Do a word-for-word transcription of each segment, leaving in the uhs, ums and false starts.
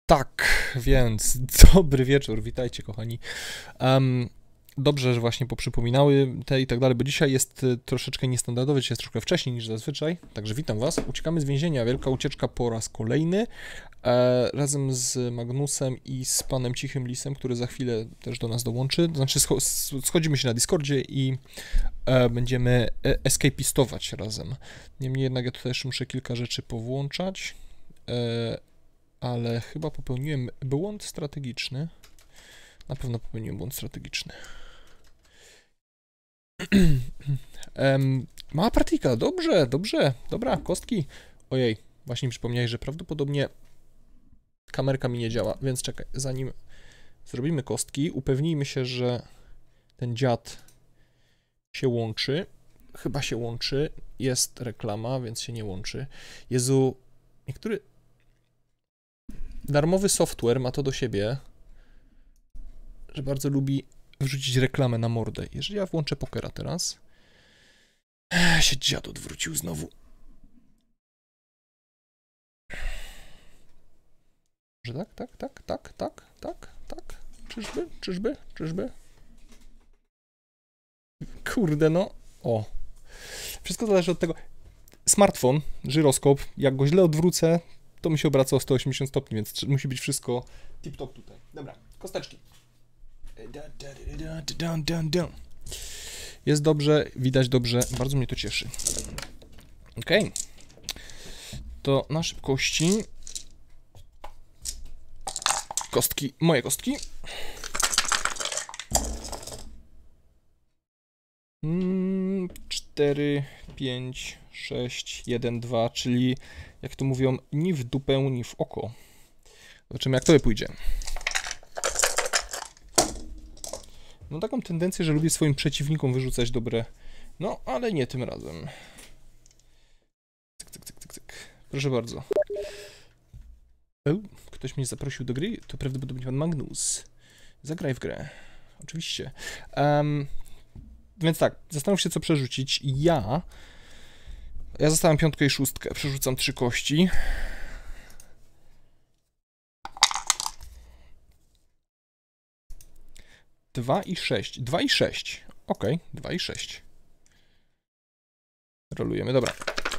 Tak, więc dobry wieczór, witajcie kochani. Um, dobrze, że właśnie poprzypominały te i tak dalej, bo dzisiaj jest troszeczkę niestandardowy, dzisiaj jest troszkę wcześniej niż zazwyczaj, także witam was. Uciekamy z więzienia, wielka ucieczka po raz kolejny, e, razem z Magnusem i z panem Cichym Lisem, który za chwilę też do nas dołączy, znaczy scho schodzimy się na Discordzie i e, będziemy escapistować razem. Niemniej jednak ja tutaj jeszcze muszę kilka rzeczy powłączać. E, ale chyba popełniłem błąd strategiczny. Na pewno popełniłem błąd strategiczny. um, mała partyjka, dobrze, dobrze, dobra, kostki. Ojej, właśnie mi przypomniałeś, że prawdopodobnie kamerka mi nie działa, więc czekaj, zanim zrobimy kostki, upewnijmy się, że ten dziad się łączy. Chyba się łączy, jest reklama, więc się nie łączy. Jezu, niektóry... Darmowy software ma to do siebie, że bardzo lubi wrzucić reklamę na mordę. Jeżeli ja włączę pokera teraz... Ech, się dziad odwrócił znowu. Że tak, tak, tak, tak, tak, tak, tak. Czyżby, czyżby, czyżby? Kurde no. O. Wszystko zależy od tego. Smartfon, żyroskop, jak go źle odwrócę, to mi się obraca o sto osiemdziesiąt stopni, więc musi być wszystko tip-top tutaj. Dobra, kosteczki. Jest dobrze, widać dobrze, bardzo mnie to cieszy. Ok. To na szybkości. Kostki, moje kostki. Mm, cztery, pięć, sześć, jeden, dwa, czyli jak to mówią, ni w dupę, ni w oko. Zobaczymy, jak to pójdzie. No taką tendencję, że lubię swoim przeciwnikom wyrzucać dobre... No, ale nie tym razem. Cyk, cyk, cyk, cyk, cyk. Proszę bardzo. O, ktoś mnie zaprosił do gry? To prawdopodobnie pan Magnus. Zagraj w grę. Oczywiście. Um, więc tak, zastanów się, co przerzucić. Ja... Ja zostawiam piątkę i szóstkę. Przerzucam trzy kości. Dwa i sześć. Dwa i sześć. Ok, dwa i sześć. Rolujemy, dobra.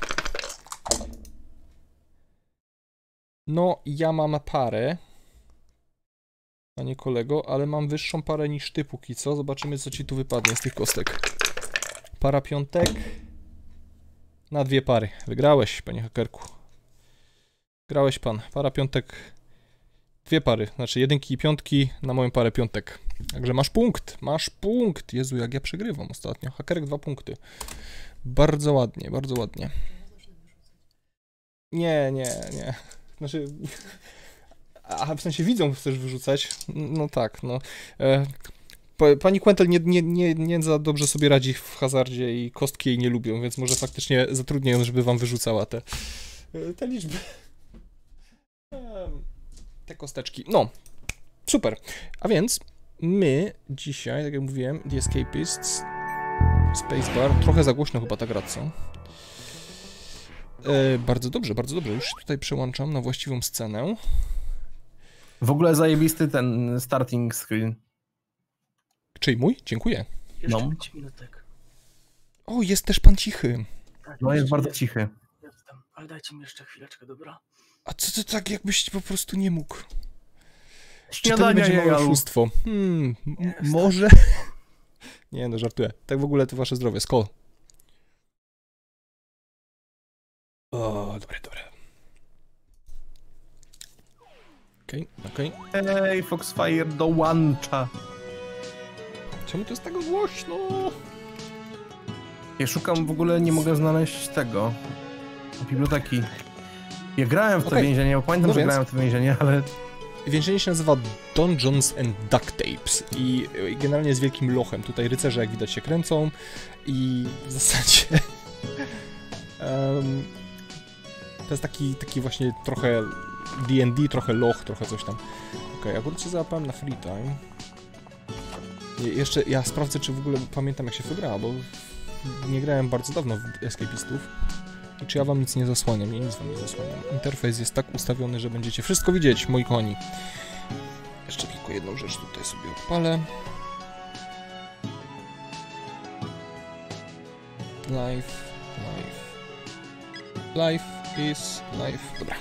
No, ja mam parę. Panie kolego, ale mam wyższą parę niż ty póki co. Zobaczymy, co ci tu wypadnie z tych kostek. Para piątek. Na dwie pary. Wygrałeś, panie hakerku. Grałeś pan. Para piątek. Dwie pary. Znaczy jedynki i piątki na moją parę piątek. Także masz punkt. Masz punkt. Jezu, jak ja przegrywam ostatnio. Hakerek dwa punkty. Bardzo ładnie, bardzo ładnie. Nie, nie, nie. Znaczy... A w sensie widzą, chcesz wyrzucać? No tak, no. E, pani Quentel nie, nie, nie, nie za dobrze sobie radzi w hazardzie i kostki jej nie lubią, więc może faktycznie zatrudnię ją, żeby wam wyrzucała te, te liczby. Te kosteczki. No, super. A więc my dzisiaj, tak jak mówiłem, The Escapists, Spacebar, trochę za głośno chyba ta gra, co? E, bardzo dobrze, bardzo dobrze. Już tutaj przełączam na właściwą scenę. W ogóle zajebisty ten starting screen. Czyli mój? Dziękuję. Jeszcze No. pięć minutek. O, jest też pan Cichy. Tak, No jest jeszcze bardzo cichy. Jestem, ale dajcie mi jeszcze chwileczkę, dobra? A co to tak, jakbyś po prostu nie mógł? Czy to Śniadania będzie małe jejalu. oszustwo? Hmm, Nie, może... Nie no, żartuję. Tak w ogóle to wasze zdrowie. Skol. O, dobre, dobre. Okej, okay, okej. Okay. Ej, Foxfire dołącza. Czemu to jest tak głośno? Ja szukam, w ogóle nie mogę znaleźć tego. Biblioteki. Ja grałem w to Okay. więzienie, bo pamiętam, No że więc. grałem w to więzienie, ale... Więzienie się nazywa Dungeons and Duct Tapes i generalnie jest wielkim lochem. Tutaj rycerze, jak widać, się kręcą i w zasadzie um, to jest taki, taki właśnie trochę D and D, trochę loch, trochę coś tam. Okej, okay, akurat się załapałem na free time. Je jeszcze ja sprawdzę, czy w ogóle pamiętam, jak się wygrało, bo nie grałem bardzo dawno w Escapistów. I czy ja wam nic nie zasłaniam? Nie, nic wam nie zasłaniam. Interfejs jest tak ustawiony, że będziecie wszystko widzieć, moi kochani. Jeszcze tylko jedną rzecz tutaj sobie odpalę. Live, live. Life is life. Dobra.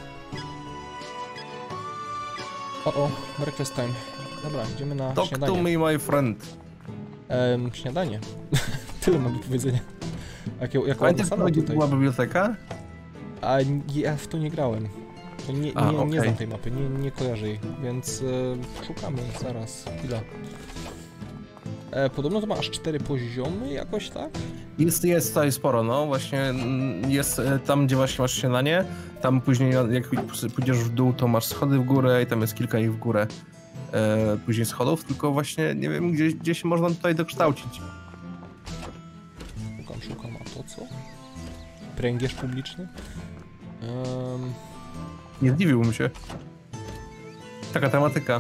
O, o, breakfast time. Dobra, idziemy na Talk śniadanie. to me, my friend. Ehm, śniadanie. Tyle mam do powiedzenia. Jak, jak Pamiętasz, ładna gdzie tutaj. była biblioteka? A ja w to nie grałem. To nie, A, nie, nie okej. znam tej mapy, nie, nie kojarzę jej, więc e, szukamy zaraz, chwila. E, podobno to ma aż cztery poziomy jakoś, tak? Jest, jest tutaj sporo, no właśnie mm, jest e, tam, gdzie właśnie masz śniadanie, tam później jak pójdziesz w dół, to masz schody w górę i tam jest kilka ich w górę e, później schodów, tylko właśnie nie wiem, gdzie, gdzie się można tutaj dokształcić. Szukam, szukam, a to co? Pręgierz publiczny? Um, Nie zdziwiłbym się. Taka tematyka.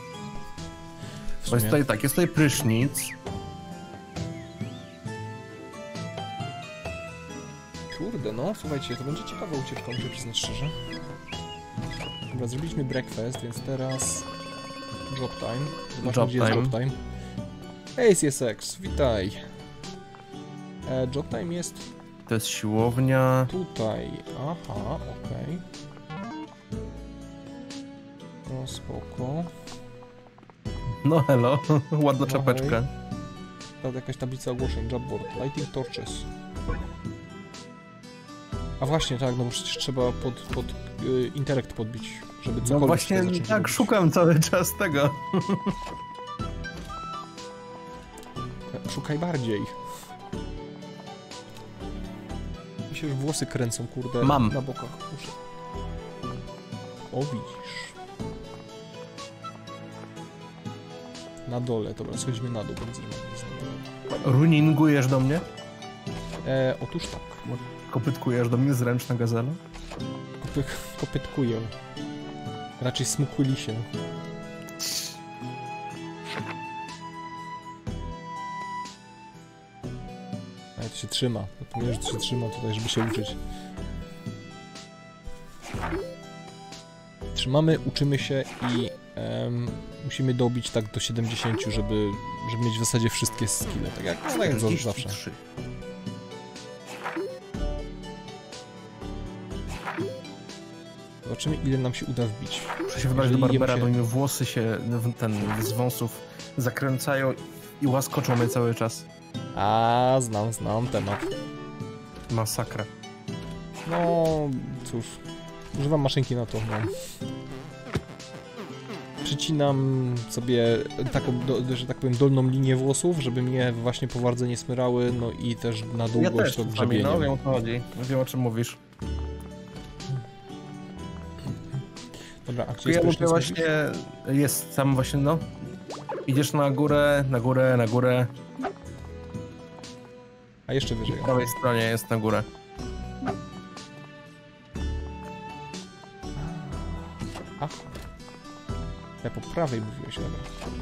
w Bo jest sumie. tutaj tak, jest tutaj prysznic. Kurde, no, słuchajcie, to będzie ciekawa ucieczka, muszę przyznać szczerze. Dobra, zrobiliśmy breakfast, więc teraz job time. Zobaczmy, Job gdzie jest time. job time. Hej, C S X, witaj. E, job time jest To jest siłownia. tutaj. Aha, okej. No, spoko. No hello, ładna No czapeczka. Tam jakaś tablica ogłoszeń, jobboard, lighting torches. A właśnie, tak, no bo przecież trzeba pod, pod y, intelekt podbić, żeby cokolwiek No właśnie tutaj zacząć tak, robić. szukam cały czas tego. Szukaj bardziej. Mi się już włosy kręcą, kurde, Mam. na bokach. Muszę. O, widzisz. Na dole, dobra, schodzimy na dół, benzina. Runingujesz do mnie? E, otóż tak, Kopytkujesz do mnie zręczna gazela? Kopy, kopytkuję. Raczej smukły lisie. Ale to się trzyma. Zapomniałem, że to się trzyma tutaj, żeby się uczyć. Trzymamy, uczymy się i em, musimy dobić tak do siedemdziesięciu, żeby, żeby mieć w zasadzie wszystkie skille. Tak jak, tak jak zawsze. czterdzieści trzy. Zobaczymy, ile nam się uda wbić. Muszę się wybrać do Jeżeli Barbera, jemu bo się- mi włosy się w- ten, z wąsów zakręcają i łaskoczą mnie cały czas. A, znam, znam temat. Masakra. No, cóż, używam maszynki na to, no. Przycinam sobie taką, do, że tak powiem, dolną linię włosów, żeby mnie właśnie po wardze nie smyrały, no i też na Ja długość też, to czasami, grzebienie. no wiem o co chodzi. Wiem o czym mówisz. Dobra, a gdzie Ja jest mówię prysznic, właśnie, jest tam właśnie, no. Idziesz na górę, na górę, na górę. A jeszcze wyżej. Po prawej stronie jest na górę. Ach. Ja po prawej mówiłeś, dobra.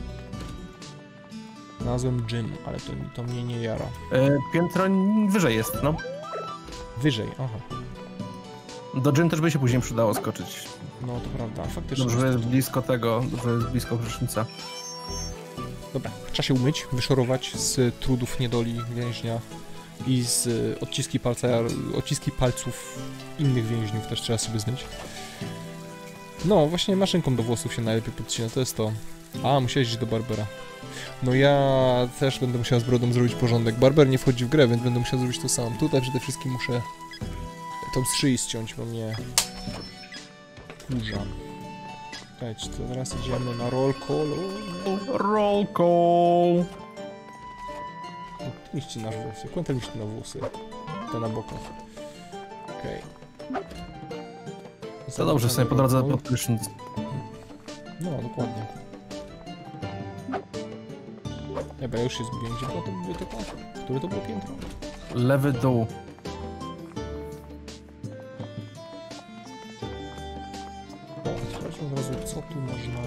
Znalazłem gym, ale to, to mnie nie jara. E, piętro wyżej jest, no. Wyżej, aha. Do gym też by się później przydało skoczyć. No to prawda, faktycznie. Dobrze, że jest blisko tego, że jest blisko prysznica. Dobra, trzeba się umyć, wyszorować z trudów niedoli więźnia i z y, odciski palca, odciski palców innych więźniów też trzeba sobie zmyć. No, właśnie maszynką do włosów się najlepiej podcina, to jest to. A, musiałeś iść do barbera. No ja też będę musiał z brodą zrobić porządek. Barber nie wchodzi w grę, więc będę musiał zrobić to sam. Tutaj przede wszystkim muszę tą z szyi ściąć, bo mnie kurza. Czekajcie, to teraz idziemy na roll call. Roll call. Ty mi ścinasz włosy, kłęta mi ścina włosy. Te na bokach. Okej. To dobrze, sobie po drodze pod prysznic. No, dokładnie. Ja, bo ja już się zgubiłem, gdzie była to biblioteka? Które to było piętro? Lewy dół. O, sprawdźmy od razu, co tu można...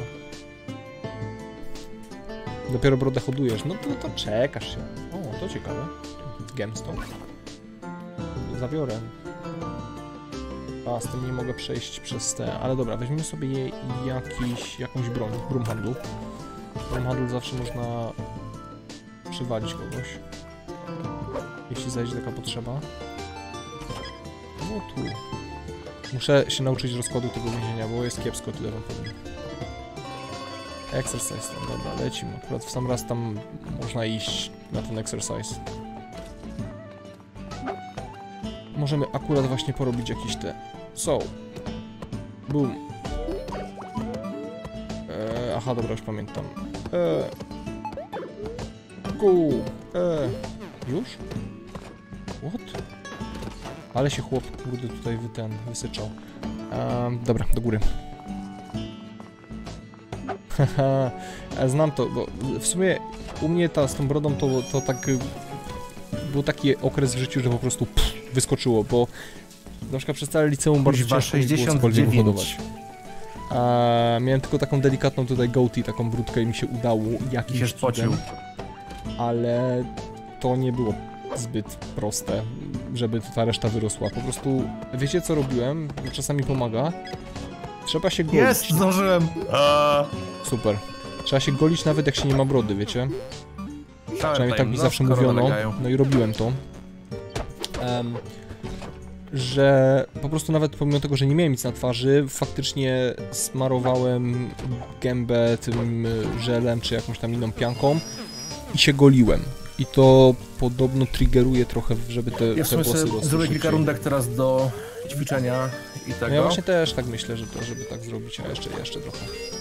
Dopiero brodę hodujesz, no to, to czekasz się. O, to ciekawe. Gemstone. Zabiorę. A, z tym nie mogę przejść przez te... Ale dobra, weźmiemy sobie je jakiś, jakąś broń. Brum handlu. Brum handlu zawsze można przywalić kogoś. Jeśli zajdzie taka potrzeba. No tu. Muszę się nauczyć rozkładu tego więzienia, bo jest kiepsko, tyle wam powiem. Exercise, tam, dobra, lecimy. Akurat w sam raz tam można iść na ten exercise. Możemy akurat właśnie porobić jakieś te... So. Boom. Eee, aha, dobra, już pamiętam. Eee. Go. Eee. Już? What? Ale się chłop, kurde, tutaj wy ten, wysyczał. Eee, dobra, do góry. Haha, znam to, bo w sumie u mnie ta z tą brodą to, to tak... Był taki okres w życiu, że po prostu pff, wyskoczyło, bo na przykład przez całe liceum bardzo ciężko mi było cokolwiek wyhodować. A miałem tylko taką delikatną tutaj goatee, taką brudkę i mi się udało jakimś cudem, ale to nie było zbyt proste, żeby ta reszta wyrosła. Po prostu, wiecie co robiłem? Czasami pomaga. Trzeba się golić. Jest, zdążyłem! A... Super. Trzeba się golić nawet jak się nie ma brody, wiecie? Przynajmniej tak mi no, zawsze mówiono, no i robiłem to. Um, że po prostu nawet pomimo tego, że nie miałem nic na twarzy, faktycznie smarowałem gębę tym żelem czy jakąś tam inną pianką i się goliłem. I to podobno triggeruje trochę, żeby te, ja te włosy rosły. Zrobię kilka rundek teraz do ćwiczenia i tego. No ja właśnie też tak myślę, że to, żeby tak zrobić, a jeszcze, jeszcze trochę.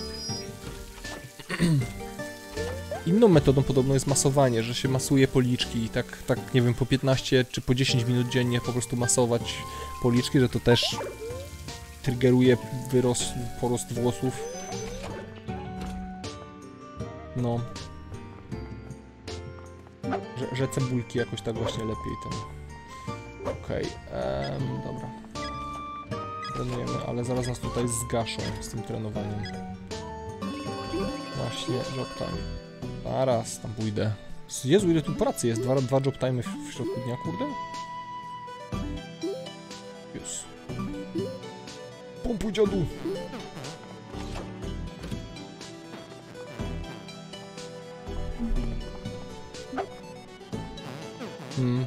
Inną metodą podobno jest masowanie, że się masuje policzki i tak, tak, nie wiem, po piętnaście czy po dziesięć minut dziennie po prostu masować policzki, że to też triggeruje wyrost, porost włosów. No. Że, że cebulki jakoś tak właśnie lepiej ten... Okej, okay. um, dobra. Trenujemy, ale zaraz nas tutaj zgaszą z tym trenowaniem. Właśnie, job time. Zaraz tam pójdę. Jezu, ile tu pracy jest? Dwa, dwa job time'y w, w środku dnia, kurde? Już. Pompuj dziadu! Hmm.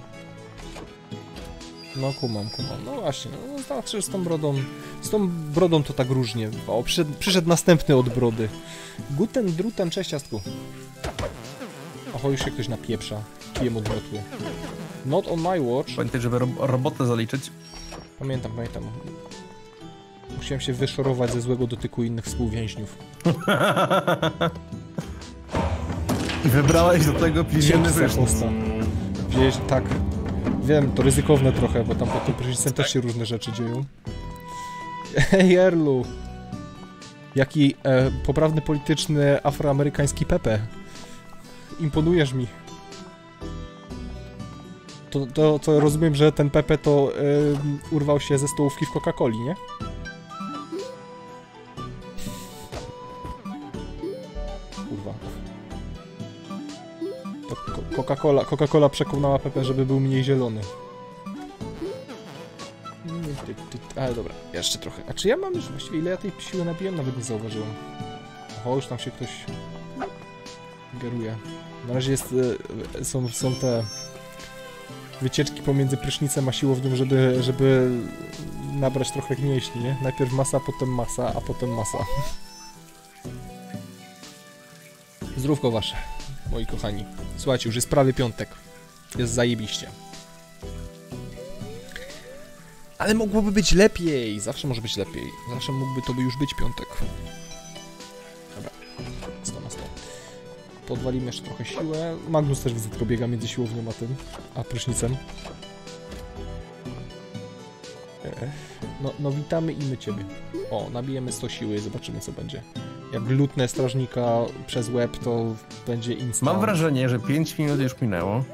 No kumam, kumam. No właśnie, no znaczy z tą brodą... Z tą brodą to tak różnie. O, przyszedł, przyszedł następny od brody. Guten drutem, cześć ciastku. Oho, już się ktoś napieprza. Kijem odmiotły. Not on my watch. Pamiętaj, żeby ro robotę zaliczyć. Pamiętam, pamiętam. Musiałem się wyszorować ze złego dotyku innych współwięźniów. I wybrałeś do tego pieśnienny prysznic. Wziąłeś, tak. Wiem, to ryzykowne trochę, bo tam pod tym prysznicem też się różne rzeczy dzieją. Hej, Erlu! Jaki e, poprawny polityczny afroamerykański Pepe. Imponujesz mi. To, to, to rozumiem, że ten Pepe to e, urwał się ze stołówki w Coca-Coli, nie? Kurwa. To Coca-Cola Coca-Cola przekonała Pepe, żeby był mniej zielony. Ale dobra, jeszcze trochę. A czy ja mam już właściwie ile ja tej siły nabiłem? Nawet nie zauważyłem. O, już tam się ktoś geruje. Na razie jest, są, są te wycieczki pomiędzy prysznicem a siłownią, żeby, żeby nabrać trochę mięśni, nie? Najpierw masa, potem masa, a potem masa. Zdrówko wasze, moi kochani. Słuchajcie, już jest prawie piątek. Jest zajebiście. Ale mogłoby być lepiej. Zawsze może być lepiej. Zawsze mógłby to by już być piątek. Dobra. sto na sto. Podwalimy jeszcze trochę siłę. Magnus też widzę, tylko biega między siłownią a tym, a prysznicem. No, no witamy i my ciebie. O, nabijemy sto siły, zobaczymy co będzie. Jak lutnę strażnika przez łeb, to będzie instant. Mam wrażenie, że pięć minut już minęło.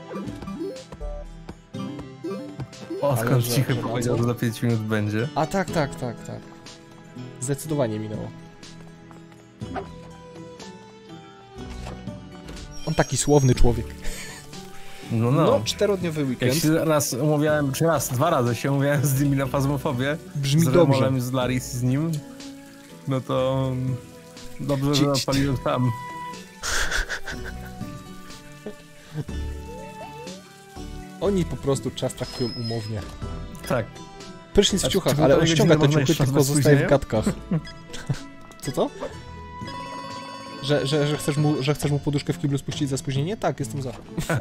O, skąd cichy powiedział, że za pięć minut będzie. A tak, tak, tak, tak. Zdecydowanie minęło. On taki słowny człowiek. No, no. No, czterodniowy Jak weekend. się raz umawiałem, czy raz, dwa razy się umawiałem z nimi na Fazmofobię. Brzmi z dobrze. Remolem, z Laris, z nim. No to dobrze, że Ci- odpaliłem tam. Oni po prostu czas traktują umownie. Tak. Prysznic w A ciuchach, czy ale on półtorej ściąga godziny te można ciuchy, jeszcze tylko bez zostaje w spóźnienia? gadkach. Co to? Że, że, że, chcesz mu, że chcesz mu poduszkę w kiblu spuścić za spóźnienie? Tak, jestem za.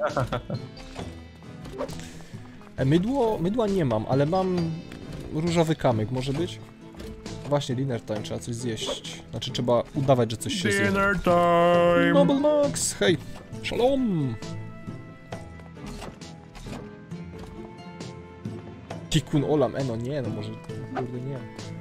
E, Mydło, mydła nie mam, ale mam różowy kamyk, może być? Właśnie, dinner time, trzeba coś zjeść. Znaczy trzeba udawać, że coś się zje. Dinner time! Noble Max, hej! Shalom! Tikkun Olam, e no nie, no może, kurde nie.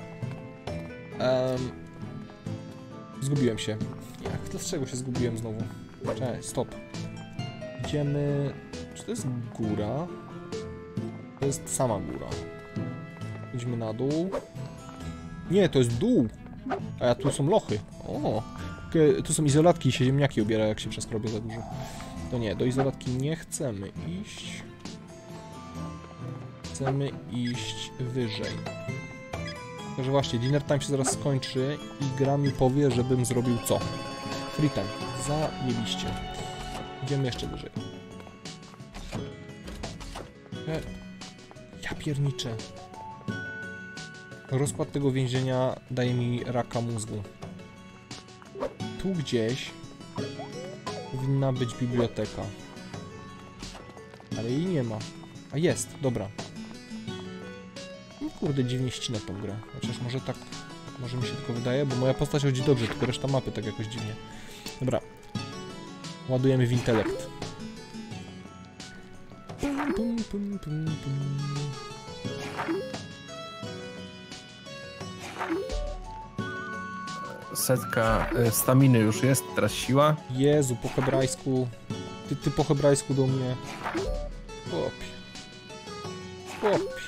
Um, zgubiłem się. Jak, dlaczego się zgubiłem znowu? Cześć, stop. Idziemy... Czy to jest góra? To jest sama góra. Idziemy na dół. Nie, to jest dół. A ja tu są lochy. O, K- tu są izolatki i się ziemniaki ubiera, jak się przeskrobię za dużo. To nie, do izolatki nie chcemy iść. Chcemy iść wyżej. Także właśnie, dinner time się zaraz skończy i gra mi powie, żebym zrobił co? Free time. Zajebiście. Idziemy jeszcze wyżej. E, ja pierniczę. Rozkład tego więzienia daje mi raka mózgu. Tu gdzieś powinna być biblioteka. Ale jej nie ma. A jest, dobra. No kurde, dziwnie ścinę tą grę. Chociaż może tak, może mi się tylko wydaje, bo moja postać chodzi dobrze, tylko reszta mapy tak jakoś dziwnie. Dobra. Ładujemy w intelekt. Pum, pum, pum, pum, pum. Setka y, staminy już jest, teraz siła. Jezu, po hebrajsku. Ty, ty po hebrajsku do mnie. Chłopie. Chłopie.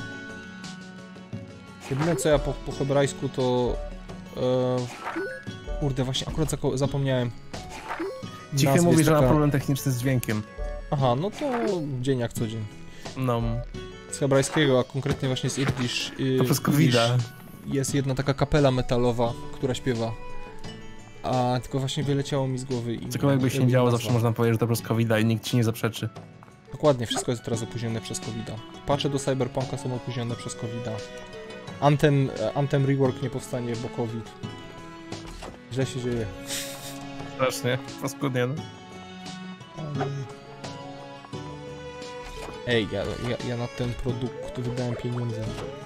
Jedyne co ja po, po hebrajsku to... E, kurde, właśnie akurat zako- zapomniałem. Cichy Nazwy mówi, jest że ma taka- problem techniczny z dźwiękiem. Aha, no to dzień jak co dzień. No, Z hebrajskiego, a konkretnie właśnie z Irdisz. Yy, to przez kowida. jest jedna taka kapela metalowa, która śpiewa. A tylko właśnie wyleciało mi z głowy i... Tylko jakby się nie i działo, nazwa. zawsze można powiedzieć, że to przez kowida i nikt ci nie zaprzeczy. Dokładnie, wszystko jest teraz opóźnione przez kowida. Patche do Cyberpunka są opóźnione przez kowida. Anthem, Anthem Rework nie powstanie, bo COVID. Źle się dzieje. Strasznie, paskudnie, no. Ej, ja, ja, ja na ten produkt wydałem pieniądze.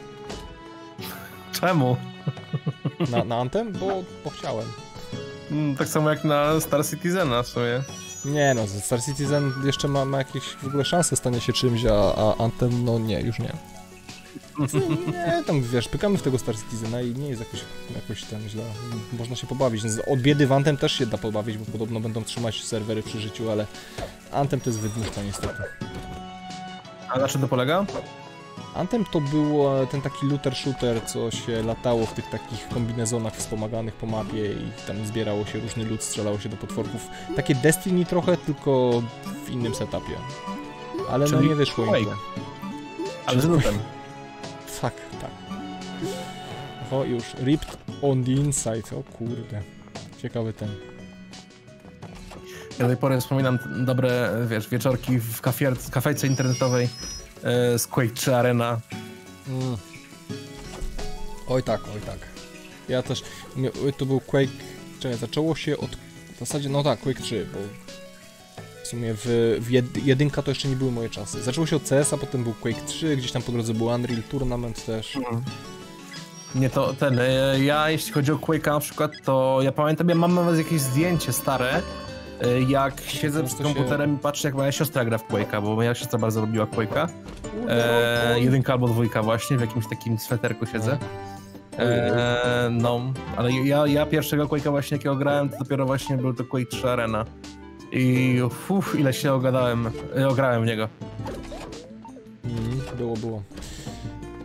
Czemu? Na, na Anthem? Bo, bo chciałem. Mm, tak samo jak na Star Citizena w sumie. Nie no, Star Citizen jeszcze ma, ma jakieś w ogóle szanse stanie się czymś, a, a Anthem, no nie, już nie. Nie, tam wiesz, pykamy w tego Star Citizena i nie jest jakoś, jakoś tam źle. Można się pobawić. Od biedy w Anthem też się da pobawić, bo podobno będą trzymać serwery przy życiu, ale Anthem to jest wydmuszka niestety. A na czym to polega? Anthem to był ten taki looter shooter, co się latało w tych takich kombinezonach wspomaganych po mapie i tam zbierało się różny loot, strzelało się do potworków. Takie Destiny trochę, tylko w innym setupie. Ale Czyli no nie wyszło im to. Ale z lutem. Tak, tak. O, już. Ripped on the inside. O kurde. Ciekawy ten. Ja do tej pory wspominam dobre, wiesz, wieczorki w kafier, kafejce internetowej e, z Quake trzy Arena. Mm. Oj tak, oj tak. Ja też... mnie- To był Quake... Czekaj, zaczęło się od... W zasadzie, no tak, Quake trzy, bo... W sumie w, w jed, jedynka to jeszcze nie były moje czasy. Zaczęło się od C S a, potem był Quake trzy, gdzieś tam po drodze był Unreal Tournament też. Nie, to ten, e, ja jeśli chodzi o Quake'a na przykład, to ja pamiętam, ja mam nawet jakieś zdjęcie stare, e, jak siedzę Często przed komputerem i patrzę, jak moja siostra gra w Quake'a, bo moja siostra bardzo lubiła Quake'a. E, jedynka albo dwójka właśnie, w jakimś takim sweterku siedzę. E, no, ale ja, ja pierwszego Quake'a właśnie jakiego grałem, to dopiero właśnie był to Quake trzy Arena. I uff, ile się ogadałem, e, ograłem w niego. Mm, było, było.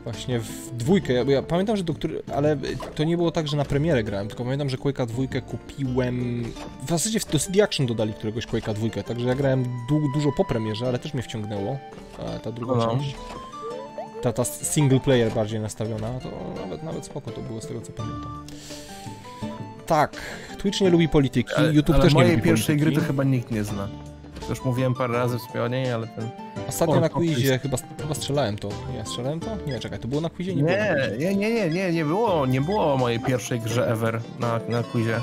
Właśnie w dwójkę, bo ja pamiętam, że do której, ale to nie było tak, że na premierę grałem, tylko pamiętam, że Quake'a dwójkę kupiłem, w zasadzie do C D Action dodali któregoś Quake'a dwójkę, także ja grałem du dużo po premierze, ale też mnie wciągnęło, ta, ta druga no. część. Ta, ta single player bardziej nastawiona, to nawet, nawet spoko to było z tego co pamiętam. Tak, Twitch nie lubi polityki, ale, YouTube ale też nie lubi mojej pierwszej polityki. gry to chyba nikt nie zna. Już mówiłem parę razy wspomnienie, ale ten... Ostatnio O, na to quizie jest- chyba, chyba strzelałem to. Nie, strzelałem to? Nie, czekaj, to było na quizie? Nie, Nie, było na quizie. nie, nie, nie, nie, nie było, nie było o mojej pierwszej grze ever na, na quizie.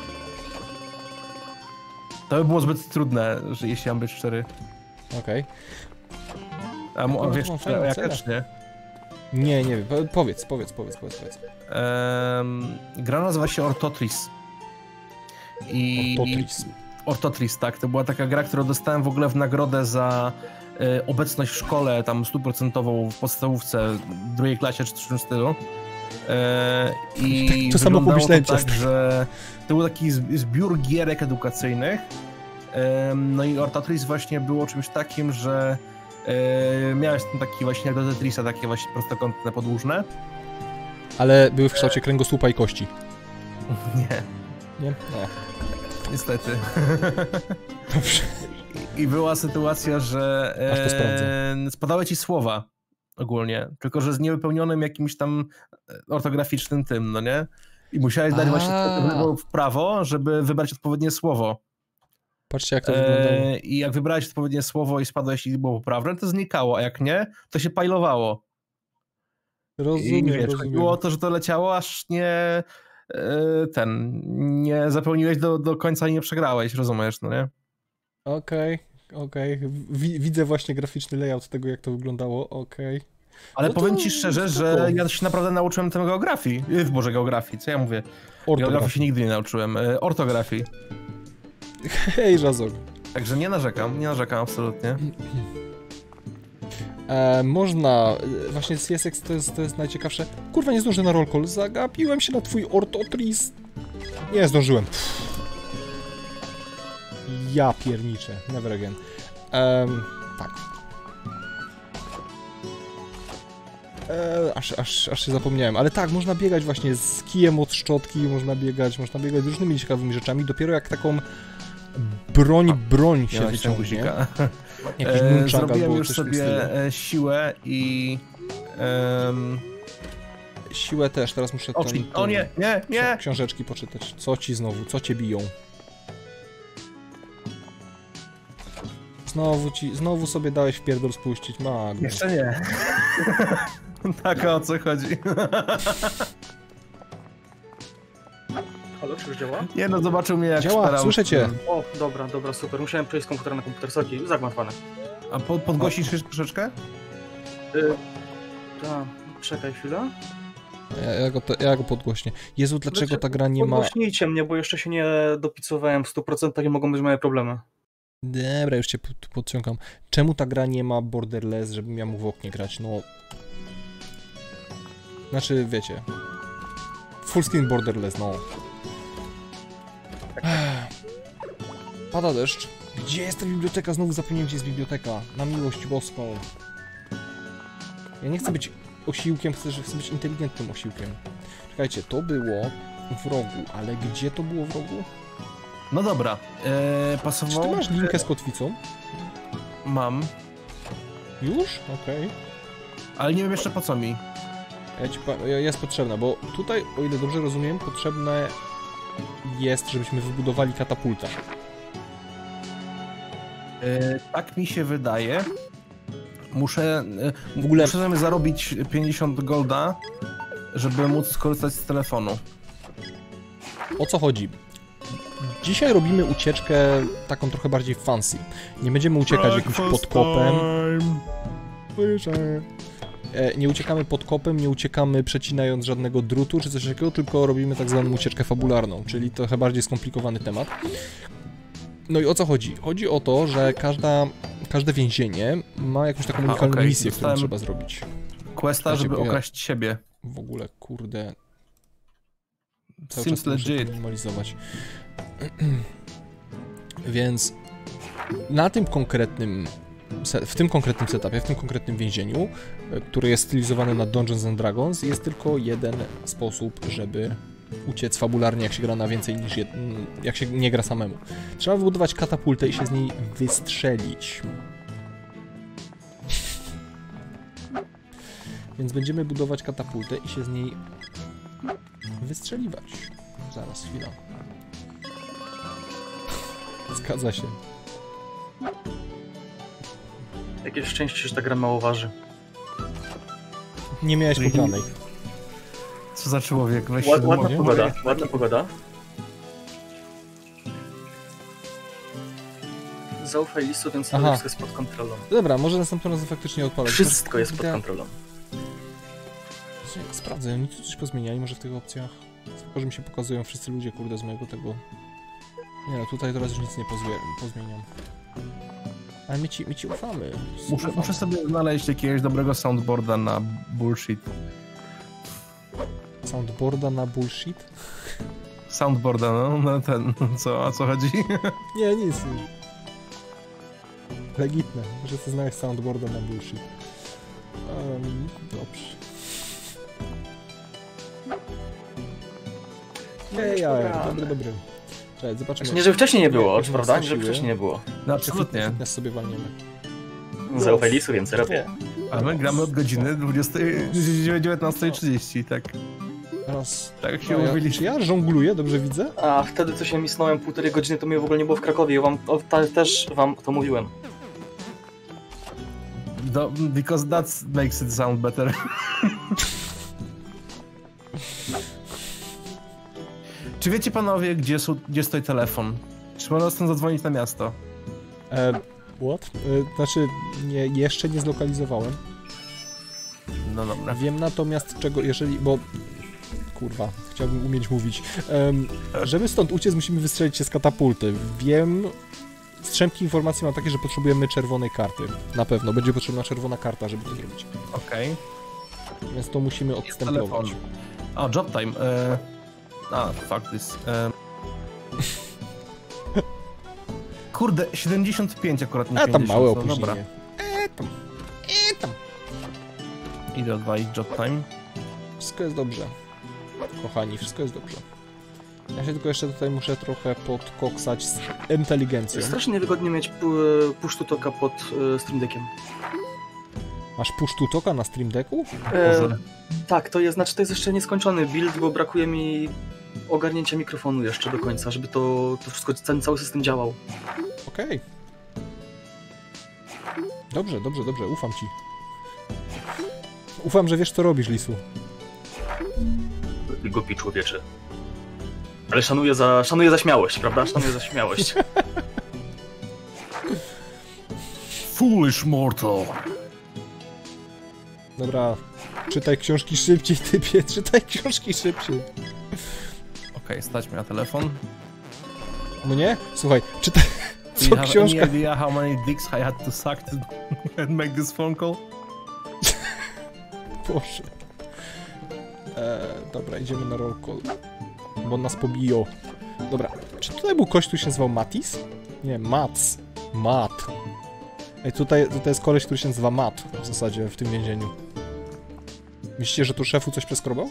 To by było zbyt trudne, że jeśli mam być szczery. Okej. A mu- No, wiesz, to fajne ja cele. też nie. Nie, nie wiem, po- powiedz, powiedz, powiedz, powiedz, powiedz. Ehm, gra nazywa się Ortotris. I... Ortotris. Ortotris, tak. To była taka gra, którą dostałem w ogóle w nagrodę za e, obecność w szkole, tam stuprocentową w podstawówce, w drugiej klasie czy w tym stylu. E, I To samo wyglądało pomyślałem to tak, ciasto. że to był taki zb- zbiór gierek edukacyjnych. E, no i Ortotris właśnie było czymś takim, że e, miałeś tam taki właśnie jak do Tetrisa, takie właśnie prostokątne, podłużne. Ale były w kształcie kręgosłupa i kości. Nie, Nie? Nie. niestety. Dobrze. I była sytuacja, że Aż to sprawdzę. e, spadały ci słowa ogólnie, tylko że z niewypełnionym jakimś tam ortograficznym tym, no nie? I musiałeś dać A. właśnie w lewo, w prawo, żeby wybrać odpowiednie słowo. Patrzcie jak to wyglądało. E, I jak wybrałeś odpowiednie słowo i spadłeś i było poprawne, to znikało, a jak nie, to się pajlowało. I Rozumiem, wiesz, rozumiem. było to, że to leciało, aż nie e, ten, nie zapełniłeś do, do końca i nie przegrałeś, rozumiesz, no nie? Okej, okej. Wi- Widzę właśnie graficzny layout tego, jak to wyglądało, okej. Ale No to powiem ci szczerze, spoko. że ja się naprawdę nauczyłem tego geografii. Yy, Boże, geografii, co ja mówię? Geografii się Ortografii. nigdy nie nauczyłem. Yy, ortografii. Hej, Żazok. Także nie narzekam, nie narzekam absolutnie. E, można, e, właśnie z C S X to jest, to jest najciekawsze. Kurwa, nie zdążę na roll call, zagapiłem się na twój Ortotris. Nie zdążyłem. Pff. Ja pierniczę, never again. Em, tak. E, aż, aż, aż się zapomniałem, ale tak, można biegać właśnie z kijem od szczotki, można biegać, można biegać z różnymi ciekawymi rzeczami, dopiero jak taką broń, broń się Miałeś tam wyciągnie. guzika. Jakiś E, nunchak Zrobiłem albo już coś w tym stylu. sobie e, siłę i... em, Siłę też, teraz muszę o, ten, o nie, nie, ksi- nie! książeczki poczytać. Co ci znowu, co cię biją? Znowu ci, znowu sobie dałeś w pierdol spuścić, Magnus. Jeszcze nie. Tak, o co chodzi? Halo, czy już działa? Nie no, zobaczył mnie jak Działa, szperam. słyszę cię. O, dobra, dobra, super. Musiałem przejść z komputera na komputer, sorki, zagmatwane. A po, podgłosisz jeszcze troszeczkę? Y, ta, czekaj chwilę. Ja, ja, go, te- ja go podgłośnię. Jezu, dlaczego ta gra nie ma... Podgłośnijcie mnie, bo jeszcze się nie dopicowałem w stu procentach i mogą być moje problemy. Dobra, już cię pod- podciągam. Czemu ta gra nie ma borderless, żebym ja mógł w oknie grać? No... Znaczy, wiecie... Full screen borderless, no. Ech. Pada deszcz. Gdzie jest ta biblioteka? Znowu zapomniałem, gdzie jest biblioteka. Na miłość boską. Ja nie chcę być osiłkiem, chcę, że chcę być inteligentnym osiłkiem. Czekajcie, to było w rogu, ale gdzie to było w rogu? No dobra, e, Czy pasowało... ty masz linkę z kotwicą? Mam, Już? Okej. ale nie wiem jeszcze po co mi. Ja ci pa- ja- jest potrzebna, bo tutaj, o ile dobrze rozumiem, potrzebne jest, żebyśmy wybudowali katapultę. E, tak mi się wydaje. Muszę, e, W ogóle- muszę sobie zarobić pięćdziesiąt golda, żeby móc skorzystać z telefonu. O co chodzi? Dzisiaj robimy ucieczkę taką trochę bardziej fancy. Nie będziemy uciekać jakimś podkopem. E, Nie uciekamy podkopem, nie uciekamy przecinając żadnego drutu czy coś takiego, tylko robimy tak zwaną ucieczkę fabularną, czyli trochę bardziej skomplikowany temat. No i o co chodzi? Chodzi o to, że każda, każde więzienie ma jakąś taką Aha, unikalną okej, misję, którą dostałem- trzeba zrobić. Questa, Słuchajcie, żeby bo ja- okraść siebie. W ogóle, kurde, cały Seems czas to muszę legit. minimalizować. Więc na tym konkretnym w tym konkretnym setupie, w tym konkretnym więzieniu, który jest stylizowany na Dungeons and Dragons, jest tylko jeden sposób, żeby uciec fabularnie, jak się gra na więcej niż jed... jak się nie gra samemu. Trzeba wybudować katapultę i się z niej wystrzelić. Więc będziemy budować katapultę i się z niej wystrzeliwać. Zaraz, chwila. Zgadza się. Jakieś szczęście, że ta gra mało waży. Nie miałeś pobranej. Co za człowiek? Weź Ład, się ładna do pogoda, mnie. ładna pogoda. Zaufaj listu, więc Aha. wszystko jest pod kontrolą. Dobra, może następnym razem faktycznie odpalać. Wszystko jest pod Kurde. kontrolą. Sprawdzę, oni tu coś pozmieniali może w tych opcjach. Spoko, że mi się pokazują wszyscy ludzie, kurde, z mojego tego... Nie no, tutaj teraz już nic nie pozwie- pozmieniam. Ale my ci, my ci ufamy. Muszę, Ufamy. muszę sobie znaleźć jakiegoś dobrego soundboarda na bullshit. Soundboarda na bullshit? Soundboarda, no, na ten, co, o co chodzi? Nie, nic. Legitne, muszę sobie znaleźć soundboarda na bullshit. Um, dobrze. Ej, ja, dobry, dobry. Cześć, zobaczmy. Znaczy, nie, że wcześniej nie było, jak czy prawda? Nie, że siły. wcześniej nie było. No absolutnie. Fitness sobie walniemy. Zaufaj listu, więc robię. A my gramy od godziny dwudziestej, dziewiętnastej trzydzieści, tak. Raz. Tak się No, ja, mówili. czy ja żongluję, dobrze widzę? A wtedy co się misnąłem półtorej godziny, to mnie w ogóle nie było w Krakowie. Ja wam, o, ta, też wam to mówiłem. Do, because that makes it sound better. Czy wiecie panowie, gdzie, są, gdzie stoi telefon? Czy można stąd zadzwonić na miasto? E, what? E, znaczy, nie, jeszcze nie zlokalizowałem. No dobra. Wiem natomiast czego, jeżeli, bo... Kurwa, chciałbym umieć mówić. Um, żeby stąd uciec, musimy wystrzelić się z katapulty. Wiem... Strzępki informacji mam takie, że potrzebujemy czerwonej karty. Na pewno, będzie potrzebna czerwona karta, żeby to zrobić. Okej. Więc to musimy Jest odstępować. telefon. O, job time. E... A, fuck this. E... Kurde, siedemdziesiąt pięć akurat nie A tam pięćdziesiąt, małe no opóźnienie. dobra. E, tam. E, tam. Idę odwalić job time. Wszystko jest dobrze. Kochani, wszystko jest dobrze. Ja się tylko jeszcze tutaj muszę trochę podkoksać z inteligencją. Strasznie niewygodnie mieć push to talka pod e, Stream Deckiem. Masz push to talka na Stream Decku? E, tak, to jest, znaczy to jest jeszcze nieskończony build, bo brakuje mi ogarnięcia mikrofonu jeszcze do końca, żeby to, to wszystko, ten cały system działał. Okej. Okay. Dobrze, dobrze, dobrze, ufam ci. Ufam, że wiesz co robisz, Lisu. Głupi człowiecze. Ale szanuję za, szanuję za śmiałość, prawda? Szanuję za śmiałość. Foolish mortal. Dobra, czytaj książki szybciej, typie, czytaj książki szybciej. Okej, okay, stać mnie na telefon. No nie? Słuchaj, czytaj... Do you Co have książka? any idea how many dicks I had to suck to and make this phone call? Boże. Eee, dobra, idziemy na roll call. Bo nas pobiją. Dobra, czy tutaj był kość, który się nazywał Matis? Nie, Mats. Mat. Ej, tutaj, tutaj jest koleś, który się nazywa Mat w zasadzie w tym więzieniu. Myślicie, że tu szefu coś przeskrobał?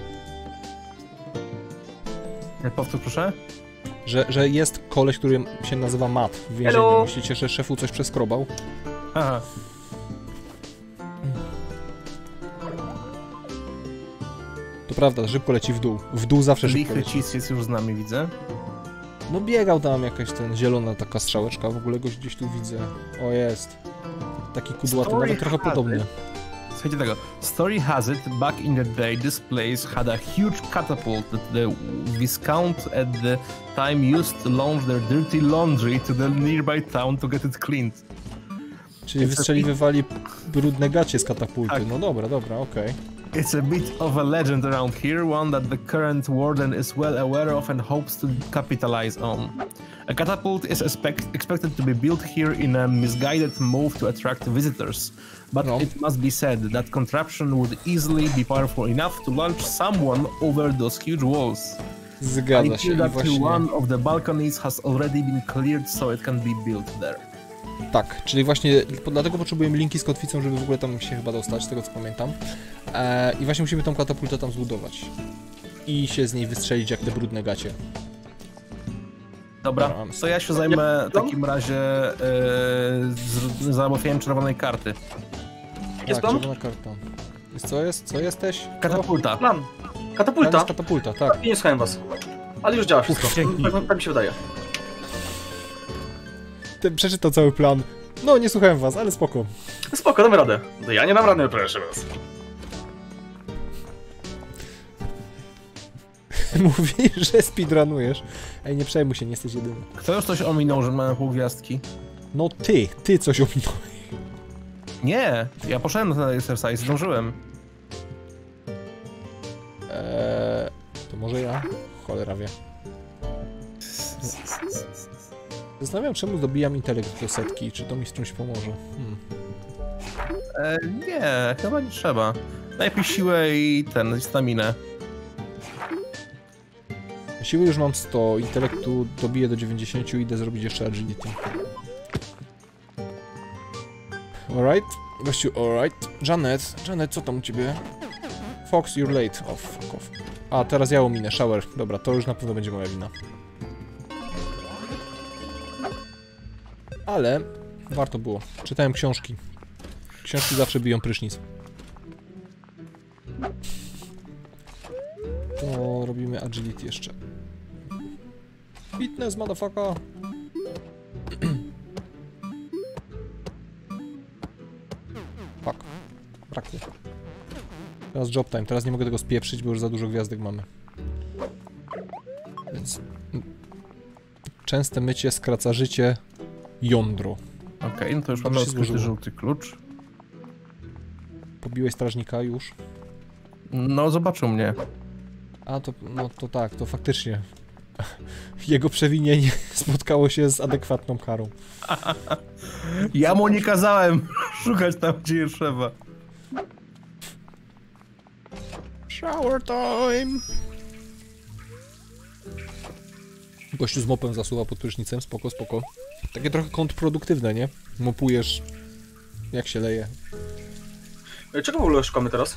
Powtórz proszę? Że, że jest koleś, który się nazywa Mat w więzieniu. Hello. Myślicie, że szefu coś przeskrobał? Aha. To prawda, szybko leci w dół. W dół zawsze szybko Lichy leci. Cheese jest już z nami, widzę. No biegał tam jakaś ten zielona taka strzałeczka, w ogóle go gdzieś tu widzę. O, jest. Taki kudłaty, Story nawet trochę has podobny. it. Słuchajcie tego. Story has it, back in the day, this place had a huge catapult that the Viscount at the time used to launch their dirty laundry to the nearby town to get it cleaned. Czyli It's wystrzeliwywali brudne gacie z katapulty. Tak. No dobra, dobra, okej. It's a bit of a legend around here, one that the current warden is well aware of and hopes to capitalize on. A catapult is expect expected to be built here in a misguided move to attract visitors, but No. it must be said that contraption would easily be powerful enough to launch someone over those huge walls. Zgadza I się feel i that właśnie... one of the balconies has already been cleared so it can be built there. Tak, czyli właśnie dlatego potrzebujemy linki z kotwicą, żeby w ogóle tam się chyba dostać, z tego co pamiętam. E, I właśnie musimy tą katapultę tam zbudować. I się z niej wystrzelić jak te brudne gacie. Dobra, to ja się zajmę w takim razie yy, z załatwieniem czerwonej karty. Jest tak, plan? czerwona karta. Jest co jest? Co jesteś? Katapulta. Plan. Plan Katapulta. jest katapulta, tak. I nie słuchałem was. Ale już działa wszystko. Dzięki. Tak, tak mi się wydaje. Ty przeczytał cały plan. No, nie słuchałem was, ale spoko. Spoko, damy radę. No ja nie dam rady, proszę was. Mówisz, że speedrunujesz. Ej, nie przejmuj się, nie jesteś jedyny. Kto już coś ominął, że mamy pół gwiazdki? No ty, ty coś ominąłeś. Nie, ja poszedłem na ten exercise, zdążyłem. Eee, to może ja? Cholera wie. Zastanawiam, czemu dobijam intelekt do setki, czy to mi z czymś pomoże. Hmm. E, nie, chyba nie trzeba. Najpierw siłę i ten, i staminę. Siły już mam sto, intelektu dobiję do dziewięćdziesięciu i idę zrobić jeszcze agility. Alright, gościu, alright. Janet, Janet, co tam u ciebie? Fox, you're late. Oh, fuck off. A, teraz ja ominę, shower. Dobra, to już na pewno będzie moja wina. Ale warto było. Czytałem książki. Książki zawsze biją prysznic. To robimy agility jeszcze. Fitness, motherfucker. Fuck. Braknie. Teraz job time. Teraz nie mogę tego spieprzyć, bo już za dużo gwiazdek mamy. Więc... Częste mycie skraca życie. Jądro. Okej, okay, no to już To mamy się odkryty złożyło. żółty klucz. Pobiłeś strażnika już? No, zobaczył mnie. A to, no to tak, to faktycznie. Jego przewinienie spotkało się z adekwatną karą. Ja mu nie kazałem szukać tam, gdzie je trzeba. Shower time! Gościu z mopem zasuwa pod prysznicem, spoko, spoko. Takie trochę kontrproduktywne, nie? Mopujesz jak się leje. Czego w ogóle szukamy teraz?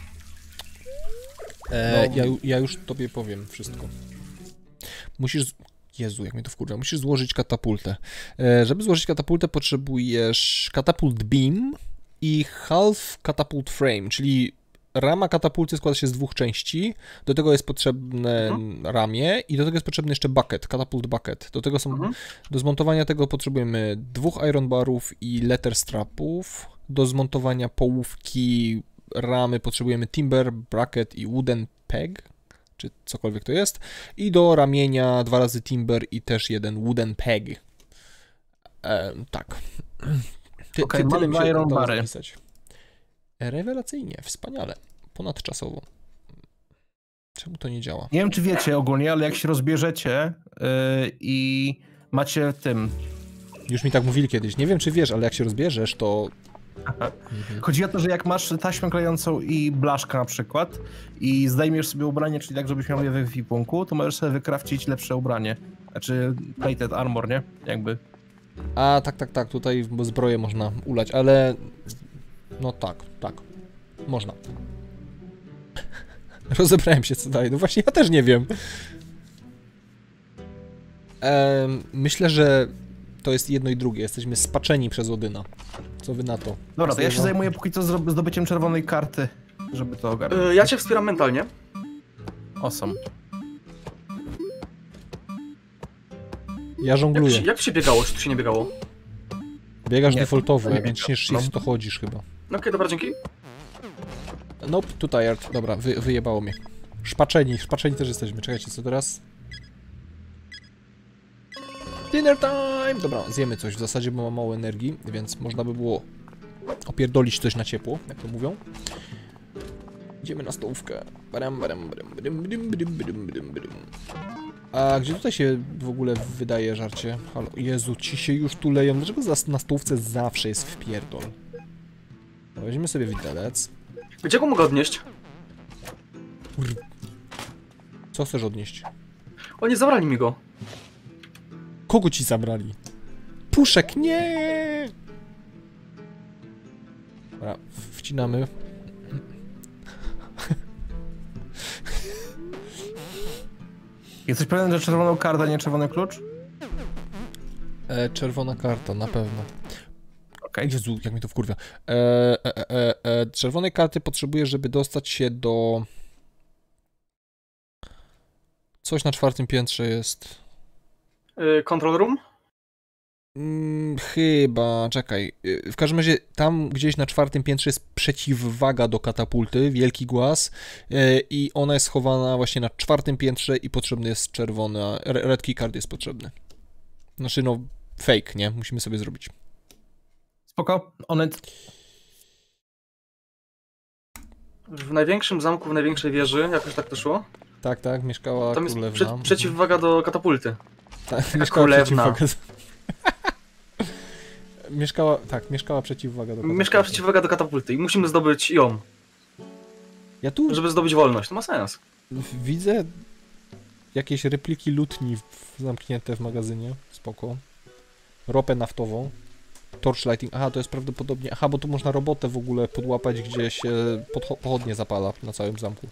E, No. ja, ja już tobie powiem wszystko. Musisz... z- Jezu, jak mnie to wkurza. Musisz złożyć katapultę. E, żeby złożyć katapultę, potrzebujesz katapult beam i half catapult frame, czyli rama katapulty składa się z dwóch części. Do tego jest potrzebne Mhm. ramię i do tego jest potrzebny jeszcze bucket, catapult bucket. Do tego są... Mhm. Do zmontowania tego potrzebujemy dwóch iron barów i letter strapów. Do zmontowania połówki ramy potrzebujemy timber, bracket i wooden peg, czy cokolwiek to jest. I do ramienia dwa razy timber i też jeden wooden peg. E, tak. Ty, Okej, ty, mam tyle mi dwa się iron udało bary. zapisać. Rewelacyjnie, wspaniale. Ponadczasowo. Czemu to nie działa? Nie wiem, czy wiecie ogólnie, ale jak się rozbierzecie yy, i macie tym... Już mi tak mówili kiedyś. Nie wiem, czy wiesz, ale jak się rozbierzesz, to... Mhm. Chodzi o to, że jak masz taśmę klejącą i blaszkę na przykład i zdejmiesz sobie ubranie, czyli tak, żebyś miał je we ekwipunku, to możesz sobie wykrafcić lepsze ubranie. Znaczy plated armor, nie? Jakby. A, tak, tak, tak, tutaj zbroję można ulać, ale... No tak, tak. Można. Rozebrałem się co dalej, no właśnie ja też nie wiem. Ehm, myślę, że to jest jedno i drugie, jesteśmy spaczeni przez Odyna. Co wy na to? Dobra, to ja się Zdewa- zajmuję póki co zro- zdobyciem czerwonej karty, żeby to ogarnąć. Y, ja cię wspieram mentalnie. Awesome. Ja Jak, żongluję. ci- jak ci się biegało, czy tu się nie biegało? Biegasz Nie, defaultowo, nie jak wiem. naciśniesz shift, to chodzisz chyba. No okej, dobra, dzięki. Nope, tutaj, art. Dobra, wy, wyjebało mnie. Szpaczeni, szpaczeni też jesteśmy. Czekajcie, co teraz? Dinner time! Dobra, zjemy coś w zasadzie, bo mam mało energii, więc można by było opierdolić coś na ciepło, jak to mówią. Idziemy na stołówkę. Badam, badam, badam, badam, badam, badam, badam, badam, badam. A gdzie tutaj się w ogóle wydaje żarcie? Halo, Jezu, ci się już tu leją. Dlaczego za- na stołówce zawsze jest wpierdol? No, weźmiemy sobie widelec. Gdzie go mogę odnieść? Co chcesz odnieść? O, nie zabrali mi go. Kogo ci zabrali? puszek, nie! Dobra, wcinamy. Jesteś pewien, że czerwoną kartę, nie czerwony klucz? E, czerwona karta, na pewno. Okej. Jezu, jak mi to wkurwia. E, e, e, e, czerwonej karty potrzebuję, żeby dostać się do... Coś na czwartym piętrze jest. Yy, control room? Mm, chyba, czekaj. Y, W każdym razie tam gdzieś na czwartym piętrze jest przeciwwaga do katapulty, wielki głaz y, i ona jest schowana właśnie na czwartym piętrze i potrzebny jest czerwona, re- red key card jest potrzebny. Znaczy no, fake, nie? Musimy sobie zrobić. Spoko, Onet. W największym zamku, w największej wieży, jakoś tak to szło? Tak, tak, mieszkała Tam jest królewna. prze przeciwwaga do katapulty. Tak, mieszkała królewna. przeciwwaga. mieszkała, tak, mieszkała przeciwwaga do katapulty. Mieszkała przeciwwaga do katapulty i musimy zdobyć ją, Ja tu żeby zdobyć wolność. To ma sens. widzę jakieś repliki lutni w- zamknięte w magazynie. Spoko. Ropę naftową. Torchlighting. Aha, to jest prawdopodobnie... Aha, bo tu można robotę w ogóle podłapać, gdzie się podcho- pochodnie zapala na całym zamku.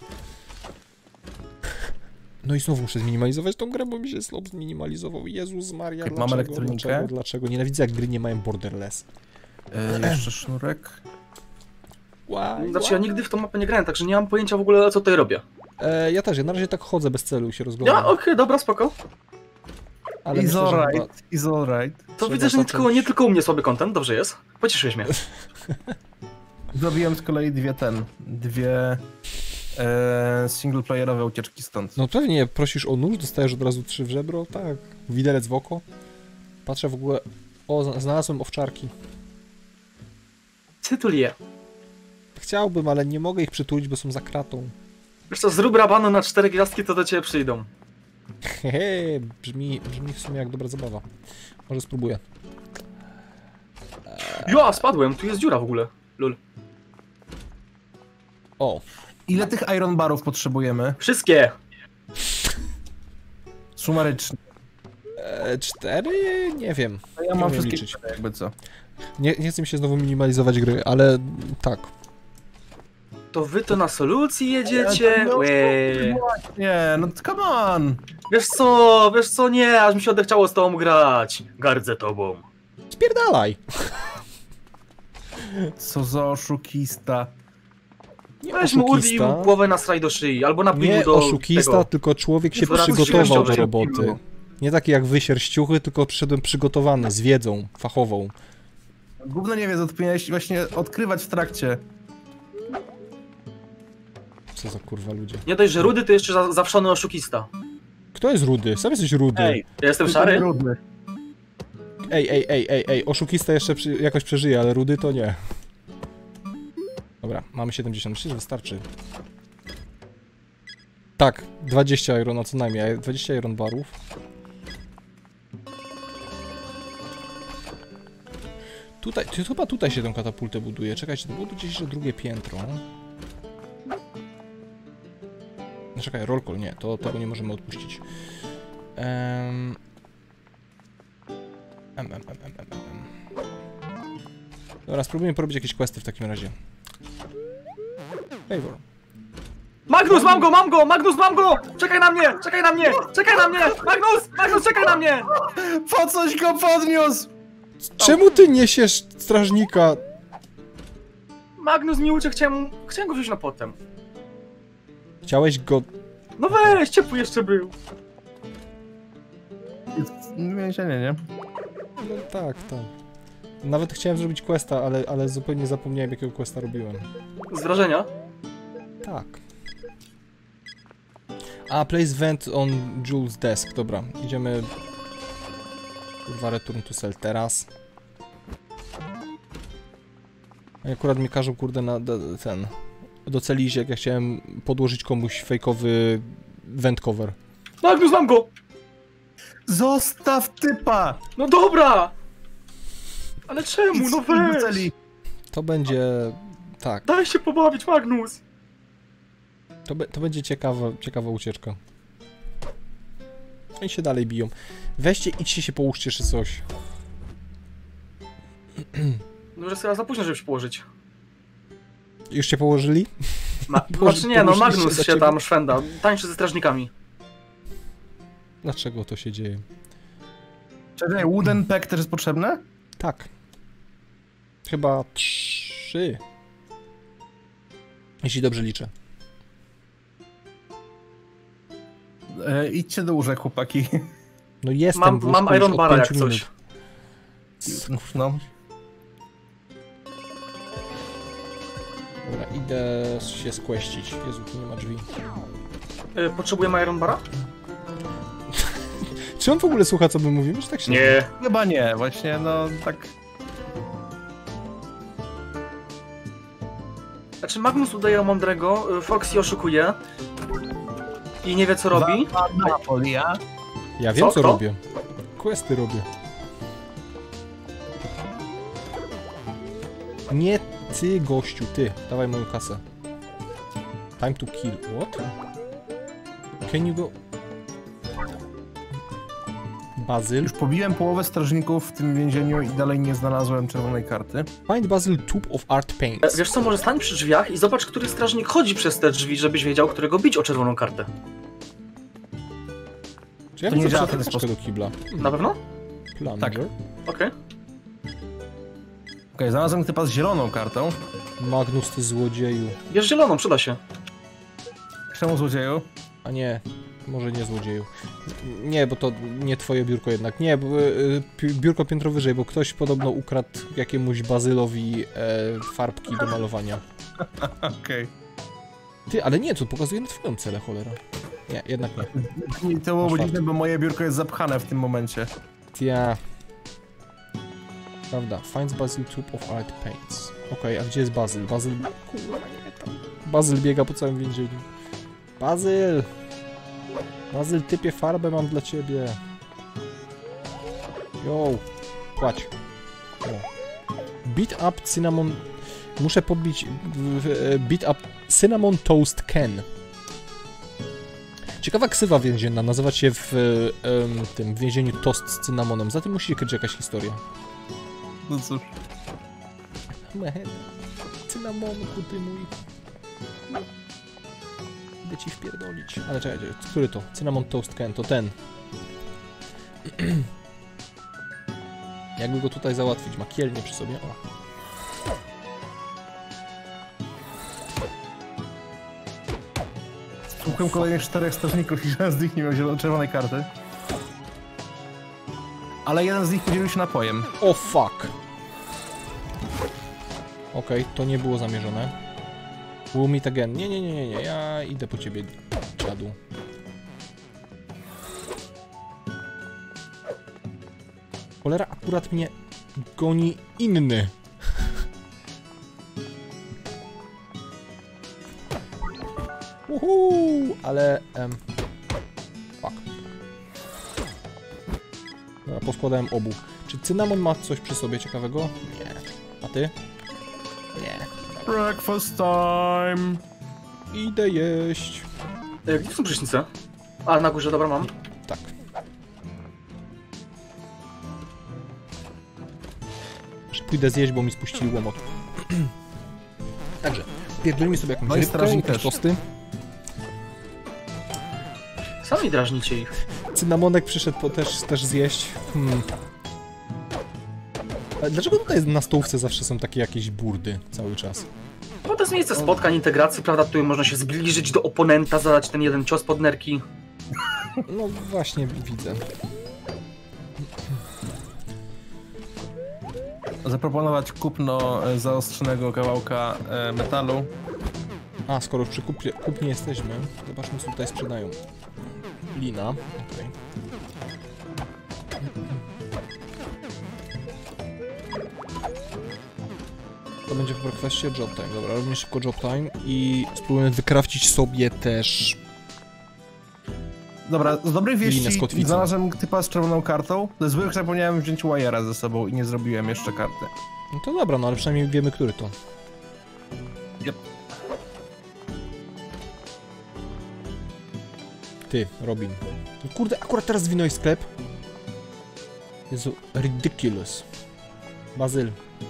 No i znowu muszę zminimalizować tą grę, bo mi się slop zminimalizował. Jezus Maria, Mam dlaczego, elektronikę. dlaczego, dlaczego? Nienawidzę, jak gry nie mają borderless. Yy, jeszcze sznurek. Why, Znaczy ja nigdy w tą mapę nie grałem, także nie mam pojęcia w ogóle, co tutaj robię. E, ja też, ja na razie tak chodzę bez celu i się rozglądam. Ja, okej, dobra, spoko. Ale It's myślę, że chyba alright, it's alright. To Trzeba widzę, że nie tylko, zacząć- nie tylko u mnie słaby content, dobrze jest. Pocieszyłeś mnie. Zrobiłem z kolei dwie ten, dwie e, singleplayerowe ucieczki stąd. No pewnie, prosisz o nóż, dostajesz od razu trzy w żebro, tak. Widelec w oko. Patrzę w ogóle... O, zna- znalazłem owczarki. Tytul je. Chciałbym, ale nie mogę ich przytulić, bo są za kratą. Wiesz co, zrób rabano na cztery gwiazdki, to do ciebie przyjdą. Hehe, brzmi, brzmi w sumie jak dobra zabawa. Może spróbuję. Jo, spadłem, tu jest dziura w ogóle. Lul. O, Ile tych iron barów potrzebujemy? Wszystkie! Sumarycznie. e, cztery? Nie wiem. Ja Nie mam umiem wszystkie liczyć. cztery, jakby co. Nie, nie chcę mi się znowu minimalizować gry, ale tak. To wy to na solucji jedziecie? No, Łeee. Nie, no come on! Wiesz co, wiesz co, nie, aż mi się odechciało z tobą grać. Gardzę tobą. Spierdalaj! Co za oszukista. Nie Weź mu urwij mu głowę na straj do szyi, albo napij mu Nie do oszukista, tego. tylko człowiek się Jezu, raz przygotował do szczęściowy. roboty. Nie taki jak wy sierściuchy, tylko przyszedłem przygotowany, z wiedzą fachową. Gówno nie wiedzą, to powinieneś właśnie odkrywać w trakcie. Co za kurwa ludzie. Nie dość, że rudy, to jeszcze za zawszony oszukista. Kto jest rudy? Sam jesteś rudy. Ej, Ja jestem tylko szary? brudny. Ej, ej, ej, ej, ej, oszukista jeszcze przy, jakoś przeżyje, ale rudy to nie. Dobra, mamy siedemdziesiąt, myślę, że wystarczy. Tak, dwadzieścia irona co najmniej, dwadzieścia iron barów. Tutaj, to chyba tutaj się tę katapultę buduje. Czekajcie, to było gdzieś jeszcze drugie piętro. No czekaj, roll call, nie, to tego nie możemy odpuścić. Um... Em, em, em, em, em, em. Dobra, spróbujmy porobić jakieś questy w takim razie. Favor. Magnus, mam go, mam go! Magnus, mam go! Czekaj na mnie! Czekaj na mnie! Czekaj na mnie! Magnus! Magnus, czekaj na mnie! Po coś go podniósł! Czemu ty niesiesz strażnika? Magnus mi uciekł, chciałem, chciałem go wziąć na potem. Chciałeś go... No weź, ciepły jeszcze był. Więzienie, nie? No tak, tak. Nawet chciałem zrobić questa, ale, ale zupełnie zapomniałem, jakiego questa robiłem. Z wrażenia? Tak. A, place vent on Jules' desk. Dobra, idziemy... Kurwa, return to cell teraz. I akurat mi każą, kurde, na do, ten... docelić, jak ja chciałem podłożyć komuś fejkowy vent cover. Magnus, mam go! Zostaw typa! No dobra! Ale czemu? No weź! Celi. To będzie... tak. Daj się pobawić, Magnus! To, be, to będzie ciekawa, ciekawa ucieczka. Oni się dalej biją. Weźcie, idźcie się połóżcie czy coś. No, że jest za późno, żeby się położyć. Już się położyli? Ma znaczy nie, no Magnus się, się tam szwenda. Tańczy ze strażnikami. Dlaczego to się dzieje? Czekaj, wooden pack też jest potrzebne? Tak. Chyba trzy. Jeśli dobrze liczę. E, idźcie do łóżek, chłopaki. No jestem Mam, w łóżku mam Iron już od Bara jak pięciu coś. minut. No. Dobra, idę się skłeścić. Jezu, tu nie ma drzwi. Y, Potrzebujemy Iron Bara? Czy on w ogóle słucha, co my mówimy? Czy tak się Nie. Chyba nie, właśnie, no tak... Znaczy Magnus udaje mądrego, y, Foxy oszukuje. I nie wie co robi. Napolia. Ja wiem, Co? co, Kto? robię. Questy robię. Nie ty, gościu, ty. Dawaj moją kasę. Time to kill. What? Can you go... Bazyl. Już pobiłem połowę strażników w tym więzieniu i dalej nie znalazłem czerwonej karty. Find Bazyl Tube of Art Paints. E, Wiesz co, może stań przy drzwiach i zobacz, który strażnik chodzi przez te drzwi, żebyś wiedział, którego bić o czerwoną kartę. Czy ja to nie widzę działa w ten przepustkę sposób. do kibla? Na pewno? Plunger. Tak. Okej. Okay. Okej, znalazłem typa z zieloną kartą. Magnus, ty złodzieju. Bierz zieloną, przyda się. Czemu złodzieju? A nie, może nie złodzieju. Nie, bo to nie twoje biurko jednak. Nie, bo, y, pi- biurko piętro wyżej, bo ktoś podobno ukradł jakiemuś Bazylowi e, farbki do malowania. Okej. Ty, ale nie, to pokazuje na twoją celę, cholera. Nie, jednak nie. I to było Masz dziwne, bo moje biurko jest zapchane w tym momencie. Ja. Prawda, finds Bazyl Tube of Art Paints. Okej, a gdzie jest Bazyl? Bazyl... Kurwa, nie tam. Bazyl biega po całym więzieniu. Bazyl! Bazyl, typie, farbę mam dla ciebie. Yo, płać. O. Beat up cinnamon... Muszę pobić... Beat up cinnamon toast can. Ciekawa ksywa więzienna, nazywać się w um, tym więzieniu toast z cynamonem. Za tym musi kryć jakaś historia. No cóż. Mehed. Cynamonku, ty mój. Idę ci wpierdolić. Ale czekajcie, który to? Cinnamon toast can, to ten. Jakby go tutaj załatwić? Ma kielnię przy sobie. O. Słucham kolejnych czterech strażników i żaden z nich nie miał zielonej czerwonej karty. Ale jeden z nich podzielił się napojem. O fuck! Okej, okay, to nie było zamierzone. We'll meet again. Nie, nie, nie, nie, nie, ja idę po ciebie, dziadu. Cholera, akurat mnie goni inny. Uhu, ale... Um, fuck. Dobra, poskładałem obu. Czy cynamon ma coś przy sobie ciekawego? Nie. A ty? Nie. Breakfast time! Idę jeść. E, Gdzie są prysznice? A, na górze, dobra, mam. Tak. Jeszcze pójdę zjeść, bo mi spuścili łomot. Także, pierdolimy sobie jakąś No i rybkę, strażnik jakieś też. tosty. Sami drażnicie ich. Cynamonek przyszedł po też, też zjeść. Hmm. Ale dlaczego tutaj na stołówce zawsze są takie jakieś burdy cały czas? Bo to jest miejsce spotkań, integracji, prawda? Tu można się zbliżyć do oponenta, zadać ten jeden cios pod nerki. No właśnie, widzę. Zaproponować kupno e, zaostrzonego kawałka e, metalu. A, skoro już przy kupnie, kupnie jesteśmy, zobaczmy, co tutaj sprzedają. Lina, okej. To będzie po breakfastie job time. Dobra, robimy szybko job time i spróbujemy wykrafcić sobie też... Dobra, z dobrej Linę z wieści kotwicą. znalazłem typa z czerwoną kartą. Ze złych zapomniałem wziąć Wire'a ze sobą i nie zrobiłem jeszcze karty. No to dobra, no ale przynajmniej wiemy, który to. Yep. Ty, Robin. No kurde, akurat teraz zwinąłeś sklep. Jezu, ridiculous. Bazyl,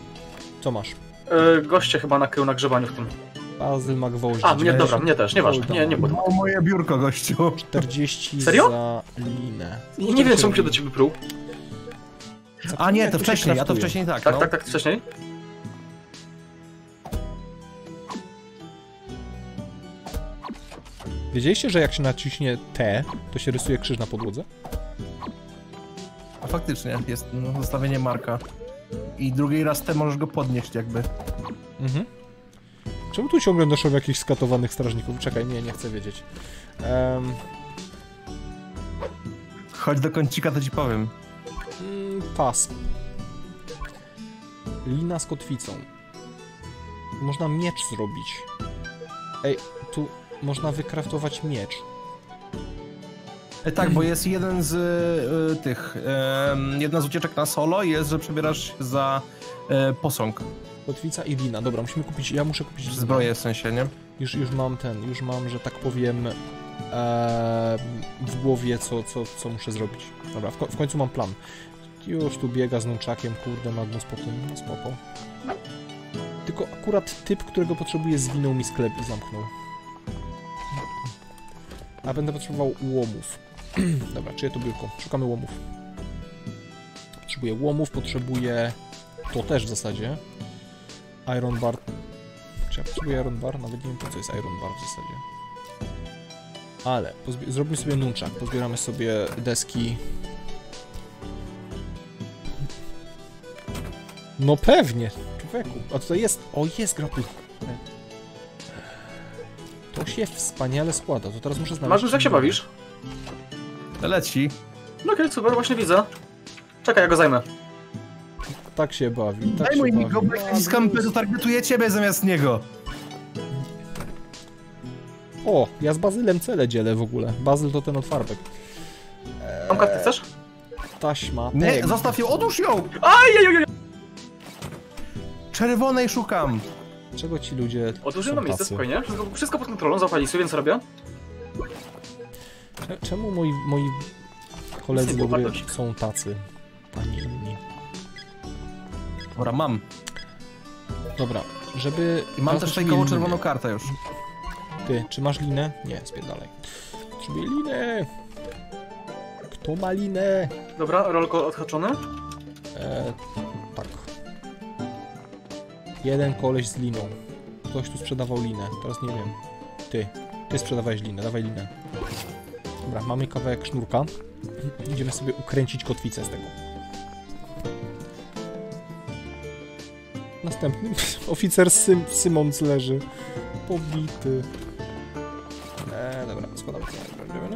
Co masz? E, goście chyba nakrył na grzebaniu w tym. Bazyl ma gwoździ. A, mnie, dobra, mnie też, nieważne, nie, nie było. No, moje biurko, gościu. czterdzieści Serio? za linę. Nie, nie wiem, czemu się do ciebie pruł. A nie, to Jak się wcześniej, a to kraftuje? wcześniej tak, Tak, no. tak, tak, wcześniej. Wiedzieliście, że jak się naciśnie T, to się rysuje krzyż na podłodze? A faktycznie, jest no, zostawienie marka. I drugi raz te możesz go podnieść jakby. Mhm. Czemu tu ciągle noszą jakichś skatowanych strażników? Czekaj, nie, nie chcę wiedzieć. Um, Chodź do kącika, to ci powiem. mm, pas. Lina z kotwicą. Można miecz zrobić. Ej, tu można wykraftować miecz. E, tak, bo jest jeden z e, tych, e, jedna z ucieczek na solo jest, że przebierasz się za e, posąg. Kotwica i lina. Dobra, musimy kupić, ja muszę kupić Zbroję w sensie, nie? Już, już mam ten, już mam, że tak powiem, e, w głowie, co, co, co muszę zrobić. Dobra, w, ko w końcu mam plan. Już tu biega z nunchakiem, kurde, Magnus po tym, no spoko. Tylko akurat typ, którego potrzebuję, zwinął mi sklep i zamknął. A będę potrzebował łomów. Dobra, czyje to biurko? Szukamy łomów. Potrzebuję łomów, potrzebuję... To też w zasadzie. Iron bar. Czy ja potrzebuję Iron bar? Nawet nie wiem, po co jest Iron bar w zasadzie. Ale zrobimy sobie nunchak. Pozbieramy sobie deski. No pewnie, człowieku. A tutaj jest... O, jest grapple. To się wspaniale składa. To teraz muszę znaleźć... Masz już, jak się bawisz? Leci. No okej, okay, super, właśnie widzę. Czekaj, ja go zajmę. Tak się bawi, tak Daj się mój bawi. Niko, bo jakiś skamper targetuje ciebie zamiast niego. O, ja z Bazylem cele dzielę w ogóle. Bazyl to ten od farbek. Eee... Tą kartę chcesz? Taśma. Nie, Tek. zostaw ją, odłóż ją! Ajajajaj! Czerwonej szukam. Czego ci ludzie Odłożyłem są na miejsce, tacy? spokojnie. Wszystko, wszystko pod kontrolą, zaufali sobie, więc robię. Cze- Czemu moi, moi koledzy Sypu, dobry Bartosik. są tacy, a nie inni? Dobra, mam. Dobra, żeby... I mam teraz też potrzebuję fejkową liny. czerwoną kartę już. Ty, czy masz linę? Nie, spierdalaj. Potrzebuję linę! Kto ma linę? Dobra, rolko odhaczone. E, tak. Jeden koleś z liną. Ktoś tu sprzedawał linę, teraz nie wiem. Ty, ty sprzedawałeś linę, dawaj linę. Dobra, mamy kawałek sznurka. Idziemy sobie ukręcić kotwicę z tego. Następny oficer Sym Symons leży. Pobity. Eee, dobra, składamy to.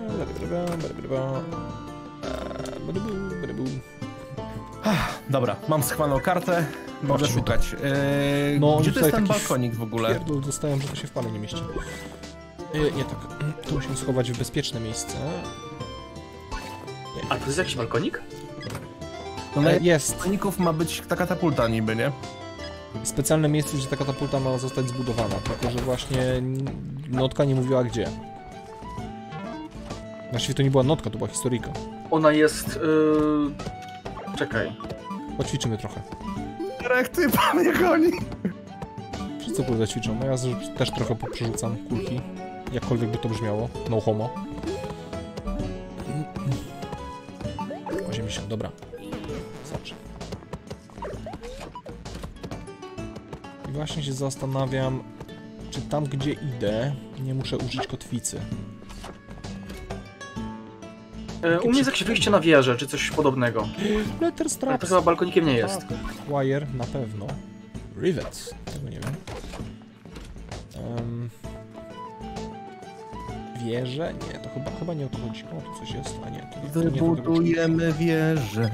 Dobra, mam schwaną kartę. Mogę Patrzmy szukać. Eee, No, gdzie to tutaj jest ten taki balkonik w ogóle? Pierdol dostałem, że to się w pale nie mieści. Yy, nie tak. To musimy schować w bezpieczne miejsce. A to jest jakiś balkonik? No na E, jest. balkoników ma być ta katapulta niby, nie? Specjalne miejsce, gdzie ta katapulta ma zostać zbudowana, tylko że właśnie notka nie mówiła gdzie. Właściwie to nie była notka, to była historyjka. Ona jest... Yy... Czekaj. Poćwiczymy trochę. Jak ty, pan mnie goni! Wszyscy kurde ćwiczą, no ja z- też trochę poprzerzucam kulki. Jakkolwiek by to brzmiało. No homo. osiemdziesiąt, dobra. Zacznę. I właśnie się zastanawiam, czy tam gdzie idę, nie muszę użyć kotwicy. Yy, u mnie jest jakieś wyjście na wieżę, czy coś podobnego. Letter Ale straps. to chyba balkonikiem nie jest. Tak. Wire na pewno. Rivets. Tego nie wiem. Um, wieże? Nie, to chyba, chyba nie o to chodzi. O, tu coś jest, a nie. To, to nie do tego Wybudujemy wieżę.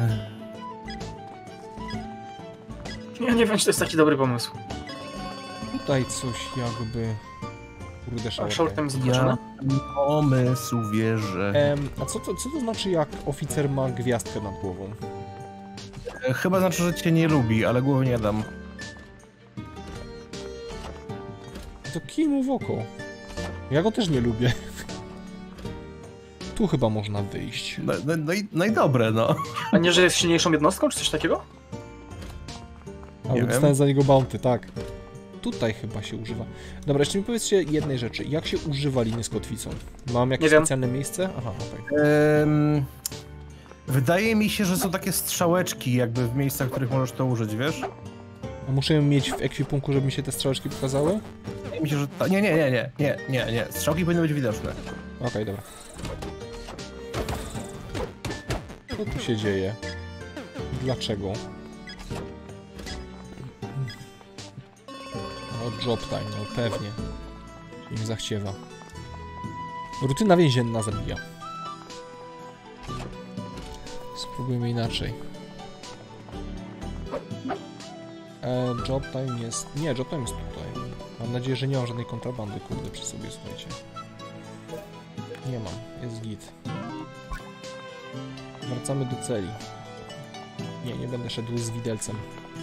Ja nie wiem, czy to jest taki dobry pomysł. Tutaj coś jakby... Kurde, A szałkę. shortem jest odhaczone? Ja pomysł wieżę. Em, a co to, co to znaczy, jak oficer ma gwiazdkę nad głową? E, Chyba znaczy, że cię nie lubi, ale głowy nie dam. To kij mu w oko. Ja go też nie lubię. Tu chyba można wyjść. No, no, no, i, no i dobre, no. A nie, że jest silniejszą jednostką, czy coś takiego? Albo dostanę za niego bounty, tak. Tutaj chyba się używa. Dobra, jeszcze mi powiedzcie jednej rzeczy. Jak się używa liny z kotwicą? Mam jakieś specjalne miejsce? Aha, okej. Okay. Um, wydaje mi się, że są takie strzałeczki jakby w miejscach, w których możesz to użyć, wiesz? A muszę ją mieć w ekwipunku, żeby mi się te strzałeczki pokazały? Wydaje mi się, że ta... Nie, nie, nie, nie, nie, nie, nie. Strzałki powinny być widoczne. Okej, okay, dobra. Co tu się dzieje? Dlaczego? O, job time, no pewnie. Się im zachciewa. Rutyna więzienna zabija. Spróbujmy inaczej. E, job time jest... Nie, job time jest tutaj. Mam nadzieję, że nie mam żadnej kontrabandy, kurde, przy sobie, słuchajcie. Nie mam, jest git. Wracamy do celi. Nie, nie będę szedł z widelcem.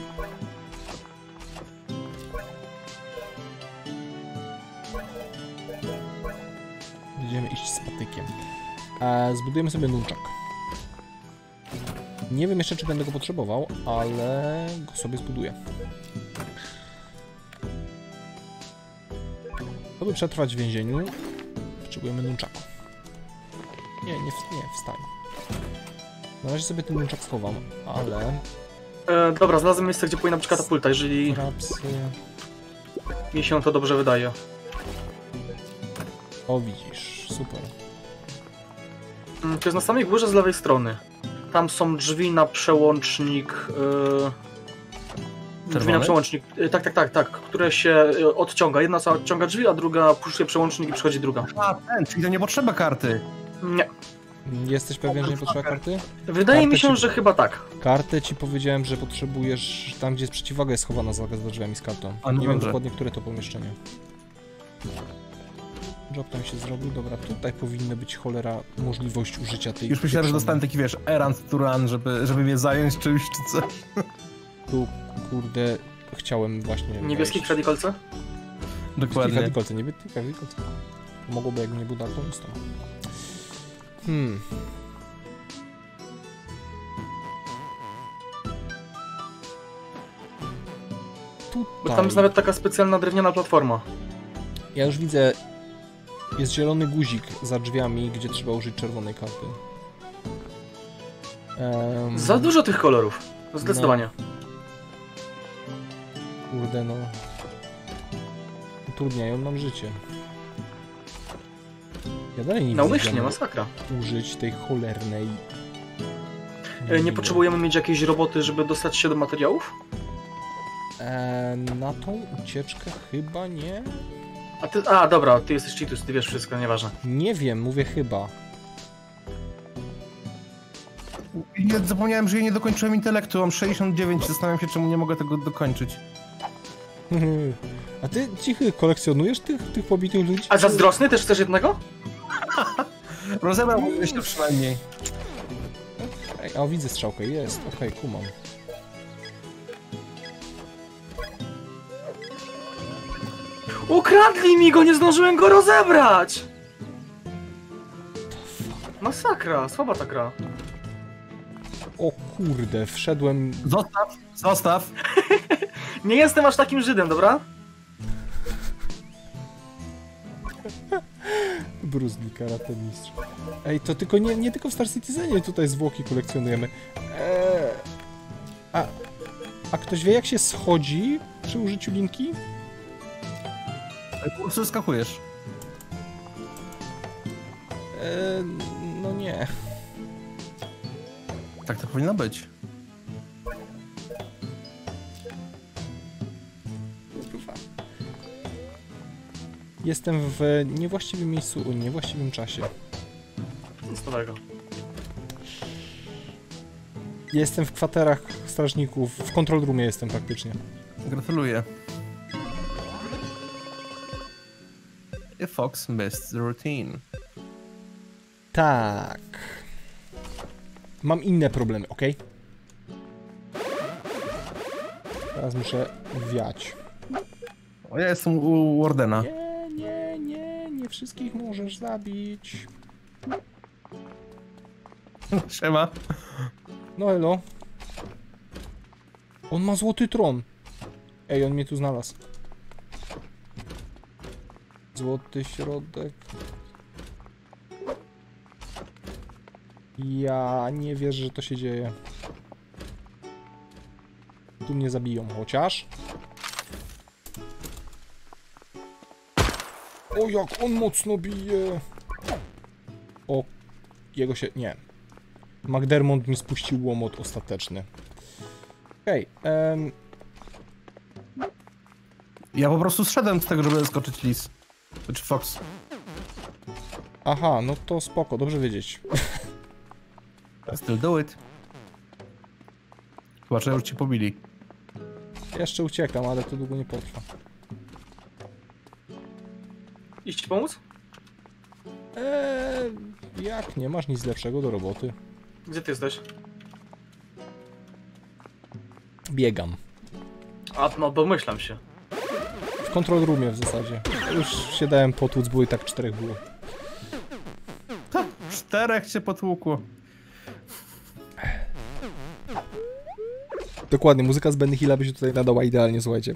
Będziemy iść z patykiem. E, zbudujemy sobie nunczak. Nie wiem jeszcze, czy będę go potrzebował, ale go sobie zbuduję. Aby przetrwać w więzieniu, potrzebujemy nunczaku. Nie, nie, nie, wstań. Na razie sobie ten nunczak schowam, ale... E, dobra, znalazłem miejsce, gdzie powinna być katapulta, jeżeli Rapsy. mi się to dobrze wydaje. O, widzisz, super. Mm, to jest na samej górze z lewej strony. Tam są drzwi na przełącznik... Yy... Drzwi na przełącznik, yy, tak, tak, tak, tak, które się yy, odciąga. Jedna osoba odciąga drzwi, a druga puszuje przełącznik i przychodzi druga. A, ten, czyli to nie potrzeba karty. Nie. Jesteś pewien, że nie potrzeba karty? Wydaje Kartę mi się, ci... że chyba tak. Kartę ci powiedziałem, że potrzebujesz tam, gdzie jest przeciwwaga, jest schowana za drzwiami z kartą. A, no nie dobrze. wiem dokładnie, które to pomieszczenie. Job tam się zrobił, dobra, tutaj powinna być cholera możliwość użycia tej... Już myślałem, że dostanę taki, wiesz, errand to run, żeby, żeby mnie zająć czymś czy coś. Tu, kurde, chciałem właśnie... Niebieski kredikolce? Dokładnie. Kredikolce, niebieski kredikolce. Mogłoby, jakby nie był daltonistą. Hmm... Tutaj. Bo tam jest nawet taka specjalna drewniana platforma. Ja już widzę, jest zielony guzik za drzwiami, gdzie trzeba użyć czerwonej karty. Um, Za dużo tych kolorów. Zdecydowanie. No, kurde no. Utrudniają nam życie. Ja dalej nie Naumyślnie, widzę, masakra. użyć tej cholernej... Nie, nie potrzebujemy mieć jakiejś roboty, żeby dostać się do materiałów? E, na tą ucieczkę chyba nie. A ty, a dobra, ty jesteś cheatus, ty wiesz wszystko, nieważne. Nie wiem, mówię chyba. Ja zapomniałem, że ja nie dokończyłem intelektu, mam sześćdziesiąt dziewięć, zastanawiam się, czemu nie mogę tego dokończyć. A ty cichy kolekcjonujesz tych, tych pobitych ludzi? A zazdrosny też chcesz jednego? Rozebrałbym się przynajmniej. Ej, a widzę strzałkę, jest, okej, okay, kumam. Ukradli mi go, nie zdążyłem go rozebrać! Masakra, słaba ta gra. O kurde, wszedłem... Zostaw, zostaw! Nie jestem aż takim Żydem, dobra? Bruce Lee, karate mistrz. Ej, to tylko nie, nie tylko w Star Citizenie tutaj zwłoki kolekcjonujemy. Eee, a, a ktoś wie, jak się schodzi przy użyciu linki? Po prostu skakujesz. Eee, no nie. Tak to powinno być. Jestem w niewłaściwym miejscu, w niewłaściwym czasie. Nic nowego. Jestem w kwaterach strażników, w control roomie jestem praktycznie. Gratuluję. A fox missed the routine. Tak. Mam inne problemy, ok? Teraz muszę wiać. O, ja jestem u Wardena. Nie, nie, nie, nie wszystkich możesz zabić. Siema. No elo. On ma złoty tron. Ej, on mnie tu znalazł. Złoty środek. Ja nie wierzę, że to się dzieje. Tu mnie zabiją, chociaż... O, jak on mocno bije! O, jego się... nie. McDermott mi spuścił łomot ostateczny. Okej, okay, um... Ja po prostu zszedłem z tego, żeby skoczyć lis. Czy Fox. Aha, no to spoko, dobrze wiedzieć. Still do it. Chyba, że już ci pobili. Jeszcze uciekam, ale to długo nie potrwa. Iść ci pomóc? Eee, jak nie masz nic lepszego do roboty? Gdzie ty jesteś? Biegam. A, no domyślam się. W control roomie w zasadzie. Już się dałem potłuc, bo i tak czterech było. To czterech cię potłukło. Dokładnie, muzyka z Benny Hilla by się tutaj nadała idealnie, słuchajcie.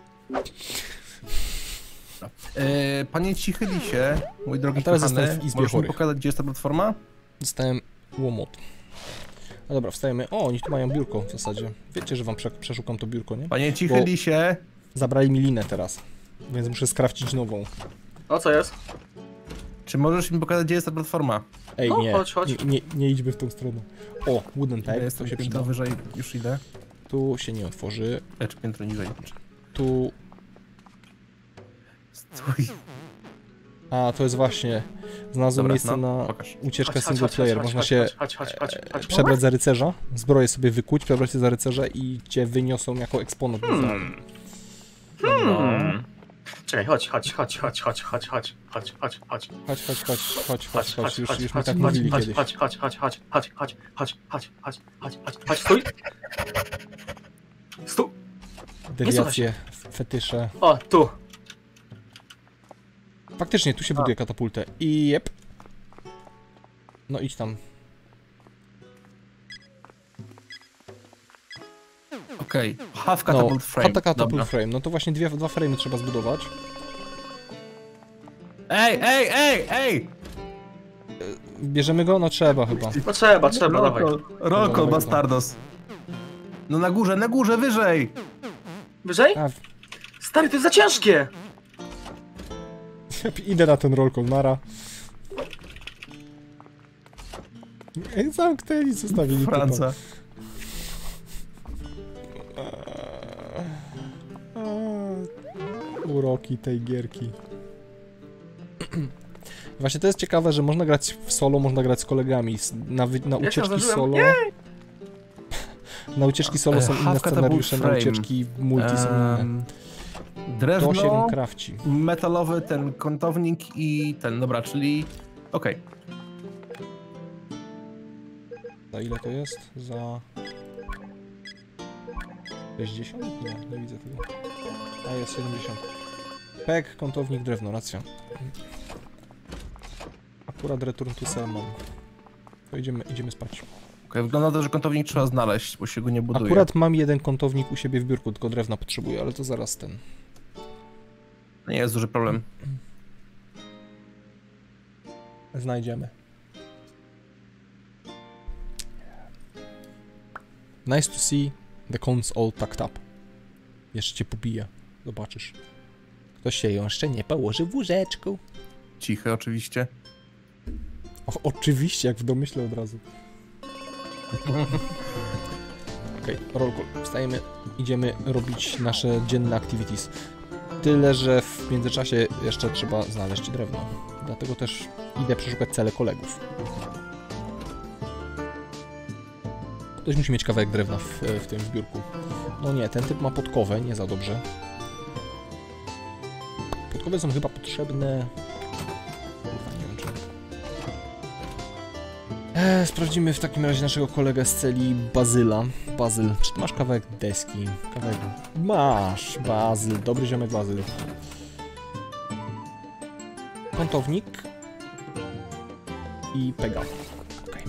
Yy, panie Cichy Lisie, mój drogi A teraz kochany, jestem w izbie możesz mi chorych. pokazać, gdzie jest ta platforma? Dostałem łomot. No dobra, wstajemy. O, oni tu mają biurko w zasadzie. Wiecie, że wam prze przeszukam to biurko, nie? Panie Cichy Bo Lisie. zabrali mi linę teraz, więc muszę skrafcić nową. O, co jest? Czy możesz mi pokazać, gdzie jest ta platforma? Ej, No, nie, chodź, chodź. nie, nie, nie idźmy w tą stronę. O, wooden Ja tape, to jestem się piętro przyda. wyżej, już idę. Tu się nie otworzy. E, czy piętro niżej. Tu... Stój. A, to jest właśnie... Znalazłem Dobra, miejsce no, na pokaż. ucieczkę Chodź, chodź, single chodź, player. chodź, Można chodź, się chodź, chodź, chodź, chodź, chodź. przebrać za rycerza, zbroję sobie wykuć, przebrać się za rycerza i cię wyniosą jako eksponat. Hmm. Hmm. Czekaj, chodź, chodź, chodź, chodź, chodź, chodź, chodź, chodź, chodź, chodź. Chodź, chodź, chodź, chodź, chodź, chodź, już, chodź, już mi chodź, tak chodź, mówili chodź, kiedyś. chodź, chodź, chodź, chodź, chodź, chodź, chodź, chodź, chodź, chodź, chodź, chodź, stój. Stój. Dewiacje, fetysze. O, tu. Faktycznie, tu się buduje katapultę. I jep. No idź tam. Okej, okay. Half No, catapult frame. half catapult Dobra. frame. No to właśnie dwie, dwa frame'y trzeba zbudować. Ej, ej, ej, ej! Bierzemy go? No trzeba chyba. No trzeba, trzeba, dawaj. Rolko, Dobra, bastardos. No na górze, na górze, wyżej! Wyżej? A, Stary, to jest za ciężkie! idę na ten roll call, nara. Ej, zamknęli, zostawili to tam. Franca. Uroki tej gierki. Właśnie to jest ciekawe, że można grać w solo, można grać z kolegami. Na, wy- na Ja się ucieczki zdążyłem. solo... Na ucieczki solo są E, inne half catapult scenariusze, na frame. ucieczki multi są inne. Um, To drewno, się krawci. metalowy ten kątownik i ten, dobra, czyli... Okej. Za ile to jest? Za... sześćdziesiąt? Nie, nie widzę tego. A jest siedemdziesiąt. Pek, kątownik, drewno, racja. Akurat return to cell mam. To idziemy, idziemy spać. Okay, wygląda to, że kątownik trzeba znaleźć, bo się go nie buduje. Akurat mam jeden kątownik u siebie w biurku, tylko drewna potrzebuję, ale to zaraz ten. To nie jest duży problem. Znajdziemy. Nice to see the cons all tucked up. Jeszcze cię pobije. Zobaczysz. Ktoś się jeszcze nie położy w łóżeczku. Cichy oczywiście. O, oczywiście, jak w domyśle od razu. Okej, okay, roll call. Wstajemy, idziemy robić nasze dzienne activities. Tyle, że w międzyczasie jeszcze trzeba znaleźć drewno. Dlatego też idę przeszukać cele kolegów. Ktoś musi mieć kawałek drewna w, w tym biurku. No nie, ten typ ma podkowę, nie za dobrze. Podkowy są chyba potrzebne... Nie wiem, czy... Eee, sprawdzimy w takim razie naszego kolegę z celi, Bazyla. Bazyl, czy ty masz kawałek deski? Kawałek... Masz, Bazyl, dobry ziomek Bazyl. Kątownik. I pega. Okej.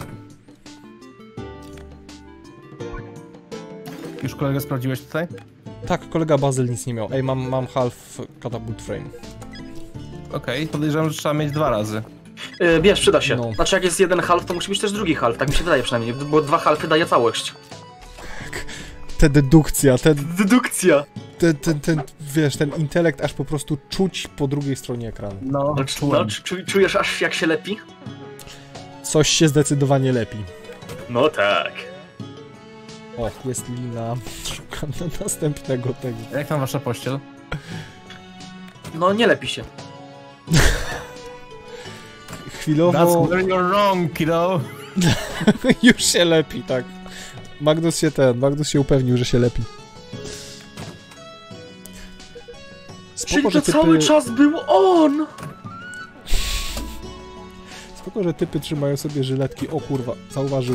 Już kolegę sprawdziłeś tutaj? Tak, kolega Bazyl nic nie miał. Ej, mam, mam half catapult frame. Okej, okay, podejrzewam, że trzeba mieć dwa razy. Yy, wiesz, przyda się. No. Znaczy jak jest jeden half, to musi być też drugi half, tak mi się wydaje przynajmniej, bo dwa halfy daje całość. Te dedukcja, ten, Dedukcja! ten, ten, ten, wiesz, ten intelekt aż po prostu czuć po drugiej stronie ekranu. No, No, czułem. no, czu, czujesz aż jak się lepi? Coś się zdecydowanie lepi. No tak. O, jest lina. Szukam na następnego tego. Jak tam wasza pościel? No nie lepi się. Chwilowo That's where you're wrong, kiddo. już się lepi, tak. Magnus się ten, Magnus się upewnił, że się lepi. Spoko, Czyli że to cały typy, czas był on! spoko, że typy trzymają sobie żyletki. O kurwa, zauważył.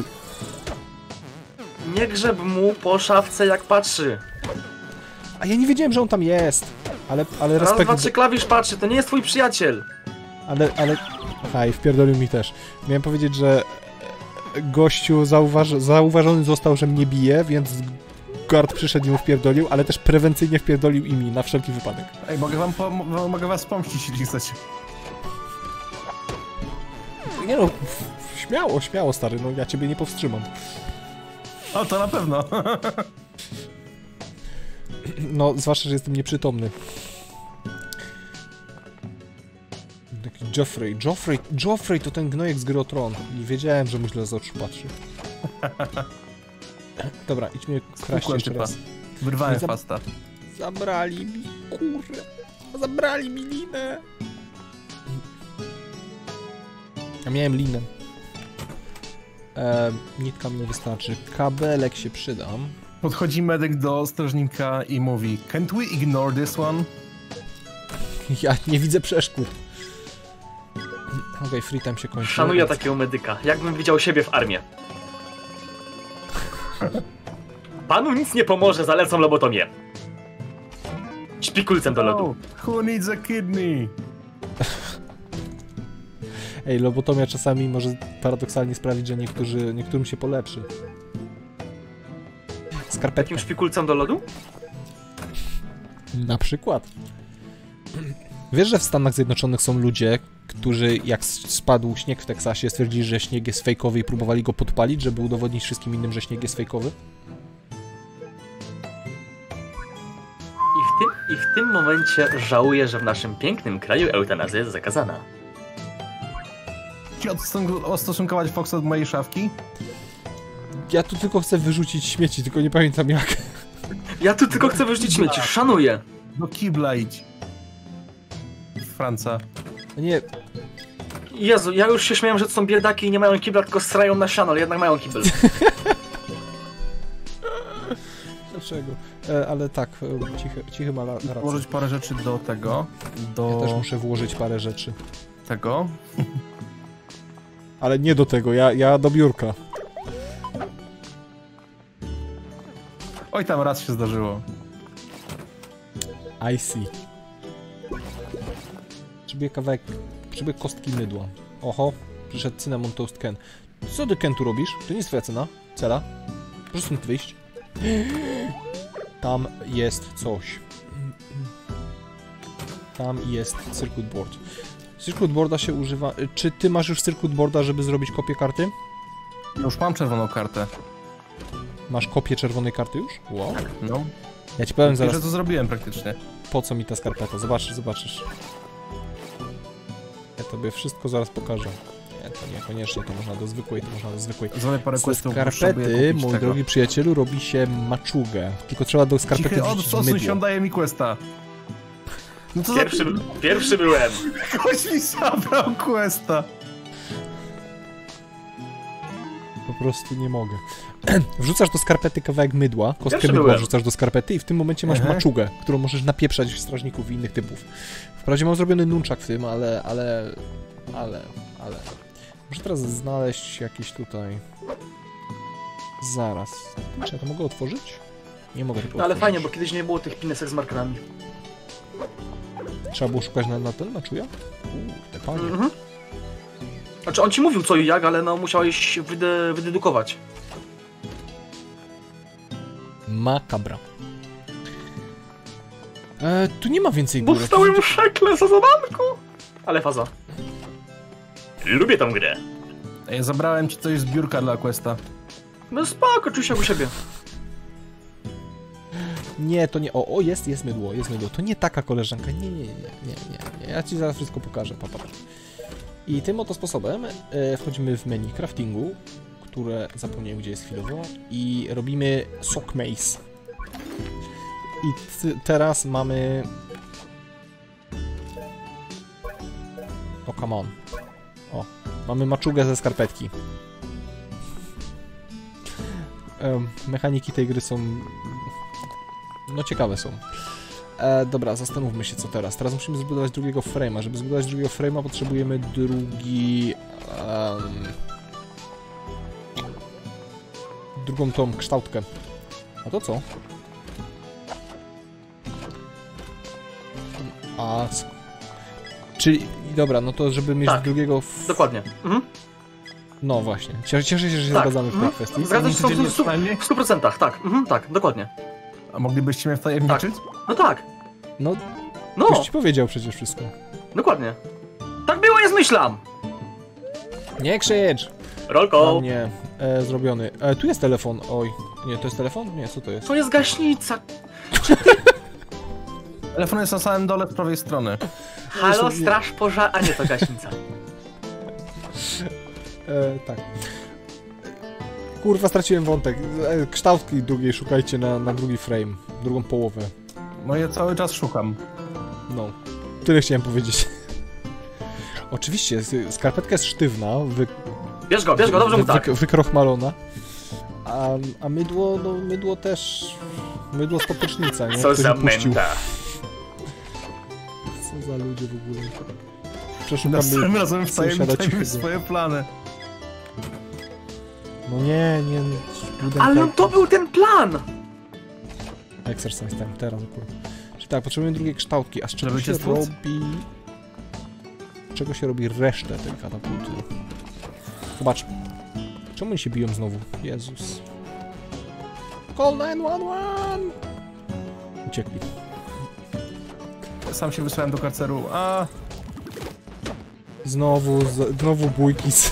Nie grzeb mu po szafce jak patrzy. A ja nie wiedziałem, że on tam jest. Ale, ale Raz, respekt... dwa, trzy klawisz patrzy, to nie jest twój przyjaciel. Ale, ale... Aha, i wpierdolił mi też. Miałem powiedzieć, że gościu zauważ... zauważony został, że mnie bije, więc guard przyszedł i mu wpierdolił, ale też prewencyjnie wpierdolił i mi, na wszelki wypadek. Ej, mogę wam po mogę was pomścić, jeśli chcecie. Nie no, śmiało, śmiało stary, no ja ciebie nie powstrzymam. O, to na pewno. No, zwłaszcza, że jestem nieprzytomny. Taki Joffrey, Joffrey, Joffrey to ten gnojek z gry o Tron. I wiedziałem, że mu źle z oczu patrzy. Dobra, idźmy kraść jeszcze typa. raz. Wyrwałem Zab- fasta. Zabrali mi, kurwa. Zabrali mi linę. Ja miałem linę. E, nitka mi nie wystarczy. Kabelek się przydam. Podchodzi medyk do strażnika i mówi: Can't we ignore this one? Ja nie widzę przeszkód. Okej, okay, free time się kończy. Szanuję więc... takiego medyka, jakbym widział siebie w armii. Panu nic nie pomoże, zalecam lobotomię. Śpikulcem do lodu. Oh, who needs a kidney? Ej, lobotomia czasami może paradoksalnie sprawić, że niektórzy, niektórym się polepszy. Skarpetka. Takim szpikulcem do lodu? Na przykład. Wiesz, że w Stanach Zjednoczonych są ludzie, którzy jak spadł śnieg w Teksasie, stwierdzili, że śnieg jest fejkowy i próbowali go podpalić, żeby udowodnić wszystkim innym, że śnieg jest fejkowy? I w tym, i w tym momencie żałuję, że w naszym pięknym kraju eutanazja jest zakazana. Ci odstosunkować Foxa od mojej szafki? Ja tu tylko chcę wyrzucić śmieci, tylko nie pamiętam jak. Ja tu tylko chcę wyrzucić śmieci, szanuję. Do kibla idź. Franca. Nie, Jezu, ja już się śmiałem, że to są biedaki i nie mają kibla, tylko srają na siano, ale jednak mają kibel. dlaczego? E, ale tak, e, cichy, cichy ma la- rację. Włożyć parę rzeczy do tego. Do Ja też muszę włożyć parę rzeczy. tego. Ale nie do tego, ja, ja do biurka. Oj, tam raz się zdarzyło. I see. Potrzebuję kawałek, potrzebuję kostki mydła. Oho, przyszedł Cinnamon Toast Ken. Co ty, Ken, tu robisz? To nie jest twoja cena, cela. Proszę stąd wyjść. Tam jest coś. Tam jest circuit board. Circuit boarda się używa... Czy ty masz już circuit boarda, żeby zrobić kopię karty? Już mam czerwoną kartę. Masz kopię czerwonej karty już? Wow. No. Ja ci powiem Zaraz zaraz, to zrobiłem praktycznie. po co mi ta skarpeta. Zobaczysz, zobaczysz. Ja tobie wszystko zaraz pokażę. Nie, to niekoniecznie, to można do zwykłej, to można do zwykłej. Zrobię parę Z questów. skarpety, mój drogi przyjacielu, robi się maczugę. Tylko trzeba do skarpety Cichy, wrzucić odsuń mydło. się, daje mi questa. No co Pierwszy, za... pierwszy byłem. Ktoś mi zabrał questa. Po prostu nie mogę. Wrzucasz do skarpety kawałek mydła, kostkę Pierwszy mydła byłem. wrzucasz do skarpety i w tym momencie masz Aha. maczugę, którą możesz napieprzać w strażników i innych typów. Wprawdzie mam zrobiony nunchak w tym, ale, ale, ale, ale... Muszę teraz znaleźć jakiś tutaj... Zaraz. Czy ja to mogę otworzyć? Nie mogę tego No ale otworzyć. fajnie, bo kiedyś nie było tych pinesek z markerami. Trzeba było szukać na, na ten, na czuja? Uuu, te panie. Mhm. Znaczy on ci mówił co i jak, ale no musiałeś wyde wydedukować. Makabra. E, tu nie ma więcej Bo gór. dostałem szekle za zadanku! Ale faza. Lubię tą grę. Ja zabrałem ci coś z biurka dla Questa. No spoko, czuj się jak u siebie. Nie, to nie... O, o, jest, jest mydło, jest mydło. To nie taka koleżanka. Nie, nie, nie, nie, nie, nie. Ja ci zaraz wszystko pokażę, papa. I tym oto sposobem e, wchodzimy w menu craftingu, które zapomniałem, gdzie jest chwilowo, i robimy sock mace. I teraz mamy... O, come on. O, mamy maczugę ze skarpetki. Um, mechaniki tej gry są... No ciekawe są. E, dobra, zastanówmy się co teraz. Teraz musimy zbudować drugiego frame'a. Żeby zbudować drugiego frame'a potrzebujemy drugi... Um, drugą tą kształtkę. A to co? A... Czyli... Dobra, no to żeby mieć Tak, drugiego... F... Dokładnie. Mhm. No właśnie. Cieszę się, że się Tak. zgadzamy w tej Mhm. kwestii. Zgadzam się Codziennie w stu- przynajmniej? w stu procentach, tak. Mhm, tak, dokładnie. A moglibyście mnie wtajemniczyć? No tak. No, No, już ci powiedział przecież wszystko. dokładnie. Tak było, ja zmyślam! Nie krzycz! Rolko! Dla mnie e, zrobiony. E, tu jest telefon. Oj. Nie, to jest telefon? Nie, co to jest? To jest gaśnica. Telefon jest na samym dole z prawej strony. Halo, nie- straż pożar... A nie, to gaśnica. E, tak. Kurwa, straciłem wątek. E, kształtki drugiej szukajcie na, na drugi frame. Drugą połowę. No ja cały czas szukam. No. Tyle chciałem powiedzieć. Oczywiście, s- skarpetka jest sztywna, wy, Bierz go, bierz go, dobrze mu wy, tak. wy, wykrochmalona. A, a mydło, no mydło też... Mydło z poprzecznica, nie? Co Ktoś za upuścił. menta. Co za ludzie w ogóle. Przeszukamy Następnym razem sąsiada wtajemniczajmy cichego. swoje plany. No nie, nie... Budenka- Ale to był ten plan! Exercise time, teraz akurat. Czyli tak, potrzebujemy drugiej kształtki, a z czego Żeby się cię stłuc? robi... Z czego się robi resztę tej katapulty? Zobacz. Czemu oni się biją znowu? Jezus. Call nine one one! Uciekli. Sam się wysłałem do karceru, a... Znowu, z, znowu bójki z...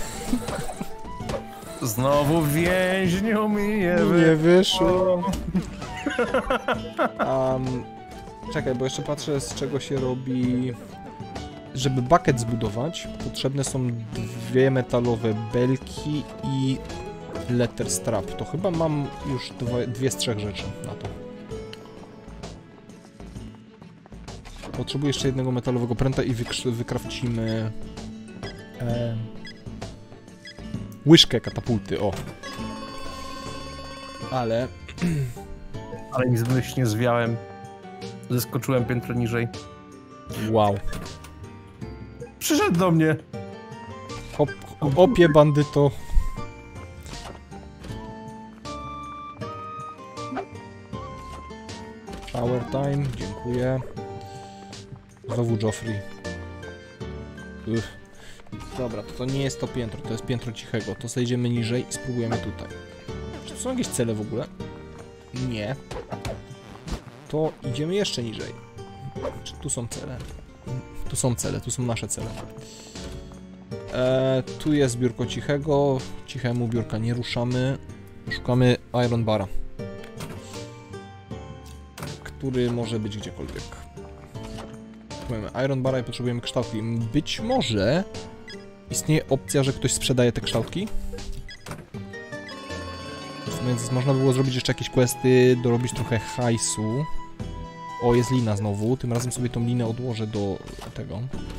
Znowu więźniu mi nie Nie wy... wyszło. Um, czekaj, bo jeszcze patrzę, z czego się robi... Żeby bucket zbudować, potrzebne są dwie metalowe belki i letter strap. To chyba mam już dwa, dwie z trzech rzeczy na to. Potrzebuję jeszcze jednego metalowego pręta i wykrz- wykrawcimy... E, łyżkę katapulty, o. Ale... Ale mi zmyślnie zwiałem. Zeskoczyłem piętro niżej. Wow. Przyszedł do mnie. Op, opie bandyto. Shower time, dziękuję. Znowu Joffrey. Uff. Dobra, to, to nie jest to piętro, to jest piętro cichego. To zejdziemy niżej i spróbujemy tutaj. Czy to są jakieś cele w ogóle? Nie. To idziemy jeszcze niżej. Czy tu są cele? Tu są cele, tu są nasze cele. E, tu jest biurko cichego. Cichemu biurka nie ruszamy. Szukamy Iron Bara, który może być gdziekolwiek. Tu mamy Iron Bara i potrzebujemy kształtki. Być może istnieje opcja, że ktoś sprzedaje te kształtki. Więc można było zrobić jeszcze jakieś questy, dorobić trochę hajsu. O, jest lina znowu. Tym razem sobie tą linę odłożę do tego.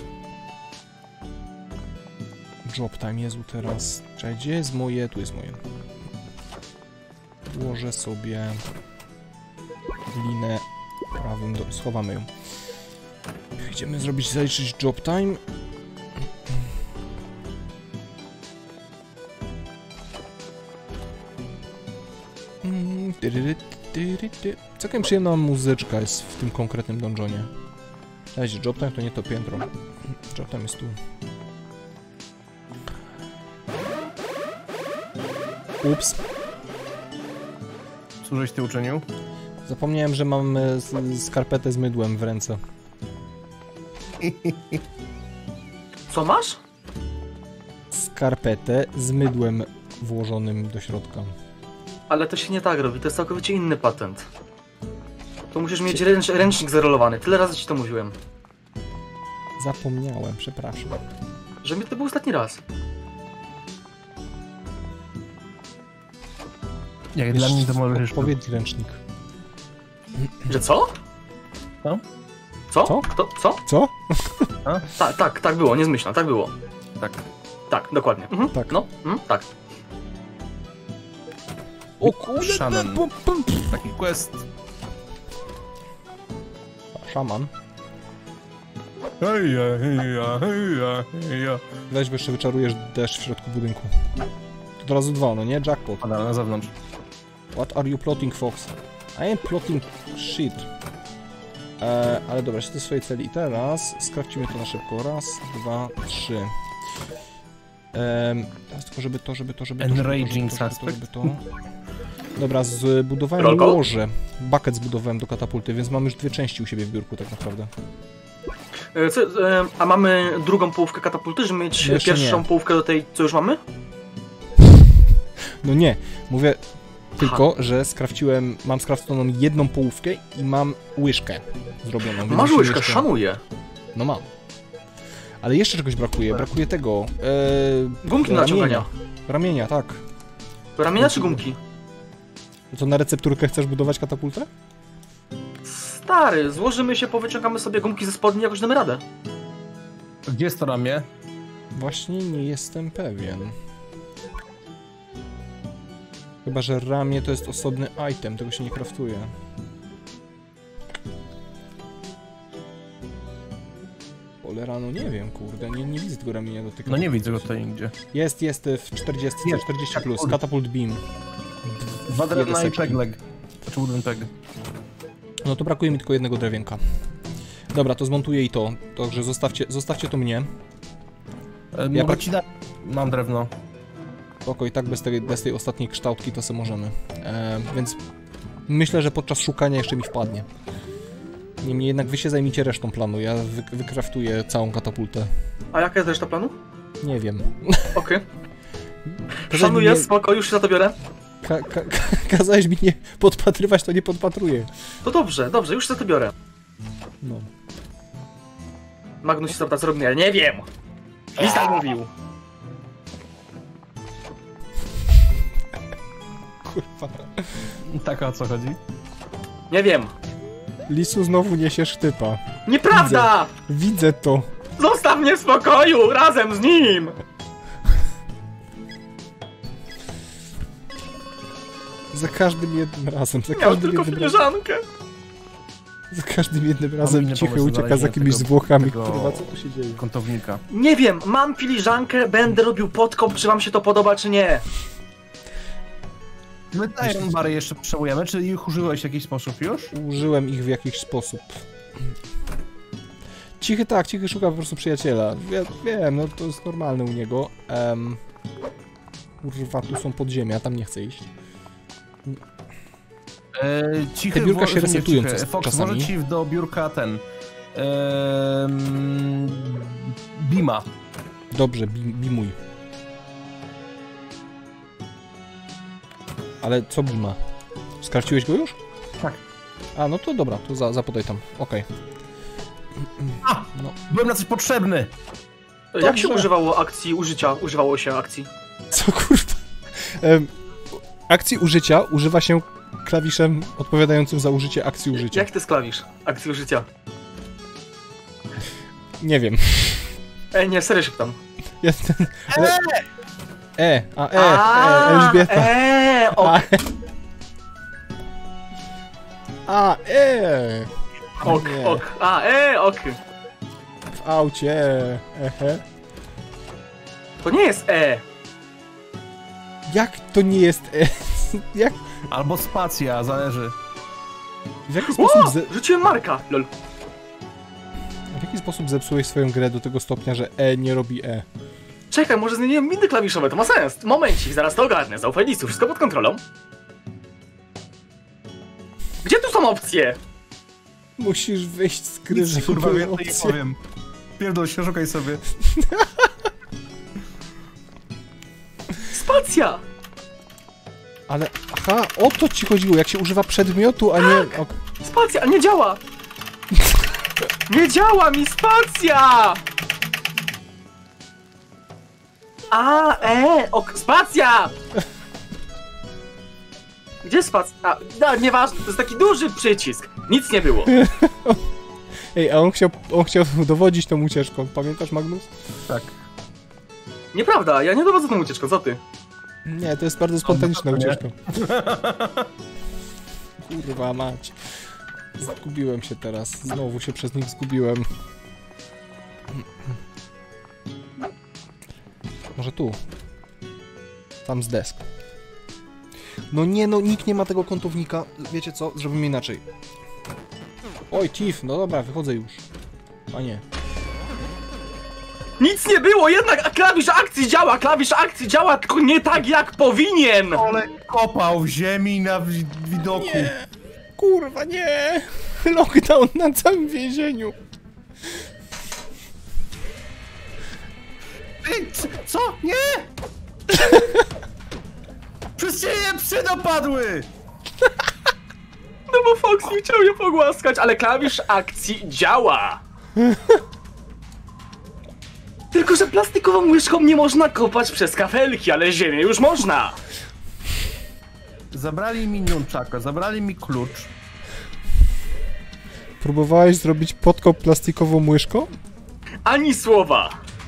Job time, Jezu, teraz... Czekaj, gdzie jest moje? Tu jest moje. Włożę sobie linę prawym, do... schowamy ją. Chcemy zrobić, zaliczyć job time. Całkiem przyjemna muzyczka jest w tym konkretnym dungeonie. Dajcie, job time to nie to piętro. Job time jest tu. Ups. Co żeś ty uczynił? Zapomniałem, że mam e, skarpetę z mydłem w ręce. Co masz? Skarpetę z mydłem włożonym do środka. Ale to się nie tak robi, to jest całkowicie inny patent. To musisz mieć ręcz, ręcznik zarolowany, tyle razy ci to mówiłem. Zapomniałem, przepraszam. Że mi to był ostatni raz. Jak dla mnie to możesz... Odpowiedni ręcznik. Że co? Co? Co? Co? Kto? Co? Co? Tak, tak, tak było, nie zmyślam, tak było. Tak. Tak, dokładnie. Mhm. Tak. No, mhm, tak. O kurde, Shannon. pum, pum. Taki quest. Szaman. Heja, heja, heja, heja. Weź, bo jeszcze wyczarujesz deszcz w środku budynku. To od razu dwa, no nie? Jackpot. Pada na zewnątrz. What are you plotting, Fox? I am plotting shit. E, ale dobra, się do swojej celi. I teraz skrawcimy to na szybko. Raz, dwa, trzy. Ehm, teraz tylko żeby to, żeby to, żeby to, żeby to, żeby Enraging to, żeby to, suspect. żeby to. Dobra, zbudowałem Rolko? łoże. Bucket zbudowałem do katapulty, więc mam już dwie części u siebie w biurku tak naprawdę. E, Co, e, a mamy drugą połówkę katapulty, żeby mieć No jeszcze pierwszą nie. połówkę do tej, co już mamy? No nie, mówię tylko, że skrawciłem, mam skraftowaną jedną połówkę i mam łyżkę zrobioną. więc Masz jeszcze łyżkę, jeszcze- szanuję. No mam. Ale jeszcze czegoś brakuje, brakuje tego. E, Gumki do naciągania. Ramienia, tak. Ramienia czy gumki? No to na recepturkę chcesz budować katapultę? Stary, złożymy się, powyciągamy sobie gumki ze spodni, jakoś damy radę. Gdzie jest to ramię? Właśnie nie jestem pewien. Chyba, że ramię to jest osobny item, tego się nie kraftuje. Cholera, no nie wiem, kurde, nie, nie widzę tego ramienia do tych. No nie widzę go tutaj nigdzie. Jest, jest w czterdzieści, Jest, czterdzieści tak, plus, kurde. catapult beam. Dwa drewna i deseczki. pegleg. Znaczy wooden peg. No to brakuje mi tylko jednego drewienka. Dobra, to zmontuję i to, także zostawcie, zostawcie to mnie. E, Ja mogę prak- ci dać... Mam drewno. Spoko, i tak bez tej, bez tej ostatniej kształtki to sobie możemy. E, więc myślę, że podczas szukania jeszcze mi wpadnie. Niemniej jednak wy się zajmijcie resztą planu, ja wy, wykraftuję całą katapultę. A jaka jest reszta planu? Nie wiem. Okej. Kazałeś Szanuję, mi nie, spoko, już się za to biorę. ka, ka, ka, kazałeś mi nie podpatrywać, to nie podpatruję. To dobrze, dobrze, już się za to biorę. No. Magnus się zapyta, co robi, ja nie wiem. Nic tak mówił. Kurwa. Tak, o co chodzi? Nie wiem. Lisu znowu niesie sztypa. Nieprawda! Widzę to. Zostaw mnie w spokoju, razem z nim! Za każdym jednym razem, za Miał każdym tylko jednym razem, filiżankę. za każdym jednym razem inny cichy pomysł na ucieka z znalezienie jakimiś tego- zwłokami. tego- Kurwa, co tu się dzieje? Kątownika. Nie wiem, mam filiżankę, będę robił podkop, czy wam się to podoba, czy nie. My Iron Bary jeszcze potrzebujemy, czy ich użyłeś w jakiś sposób już? Użyłem ich w jakiś sposób. Cichy tak, Cichy szuka po prostu przyjaciela. Ja, wiem, no to jest normalne u niego. Um, kurwa, tu są podziemia, tam nie chcę iść. E, cichy Te biurka wło- się nie, resetują cichy. co- Fox, czasami. może ci do biurka ten... Ehm, Bima. Dobrze, bi- bimuj. Ale co Bima? Skarciłeś go już? Tak. A, no to dobra, to za, zapodaj tam. Okej. A! No. Byłem na coś potrzebny! Jak się Dobrze. używało akcji użycia? Używało się akcji. Co kurwa? Em, akcji użycia używa się klawiszem odpowiadającym za użycie akcji użycia. Jak to jest klawisz akcji użycia? Nie wiem. Ej, nie, serio się pytam. Ja ten, ale... E, a E, e, Elżbieta. Eee, A, ok, a, E. ok, nie. ok. A, eee, ok. W aucie. Ehe. To nie jest E. Jak to nie jest E? Jak, Albo spacja, zależy. w jaki sposób O! ze, Rzuciłem Marka, lol. w jaki sposób zepsułeś swoją grę do tego stopnia, że E nie robi E? Czekaj, może zmieniłem miny klawiszowe, to ma sens. Momencik, zaraz to ogarnę. Zaufaj listu, wszystko pod kontrolą. Gdzie tu są opcje? Musisz wyjść z gry, Nic, żeby kurwa, były więcej nie opcje. powiem. Pierdol się, szukaj sobie. Spacja! Ale, aha, o to ci chodziło, jak się używa przedmiotu, a nie... O, Spacja, nie działa! Nie działa mi spacja! A, e, ok, spacja! Gdzie spacja? A, no, nieważne, to jest taki duży przycisk. Nic nie było. ej, a on chciał, on chciał dowodzić tą ucieczką, pamiętasz, Magnus? Tak. Nieprawda, ja nie dowodzę tą ucieczką, co ty? Nie, to jest bardzo spontaniczna nie? ucieczka. Kurwa mać. Zgubiłem się teraz. Znowu się przez nich zgubiłem. Może tu? Tam z desk. No nie, no nikt nie ma tego kątownika. Wiecie co? Zrobimy inaczej. Oj, Tiff, no dobra, wychodzę już. A nie. Nic nie było, jednak klawisz akcji działa, klawisz akcji działa, tylko nie tak jak powinien! Ale kopał w ziemi na wi widoku. Nie. Kurwa, nie! Lockdown na całym więzieniu. Ej, c- co? Nie! Przez ciebie psy dopadły! No bo Fox nie chciał je pogłaskać, ale klawisz akcji działa! Tylko, że plastikową łyżką nie można kopać przez kafelki, ale ziemię już można! Zabrali mi nunchaka, zabrali mi klucz. Próbowałeś zrobić podkop plastikową łyżką? Ani słowa!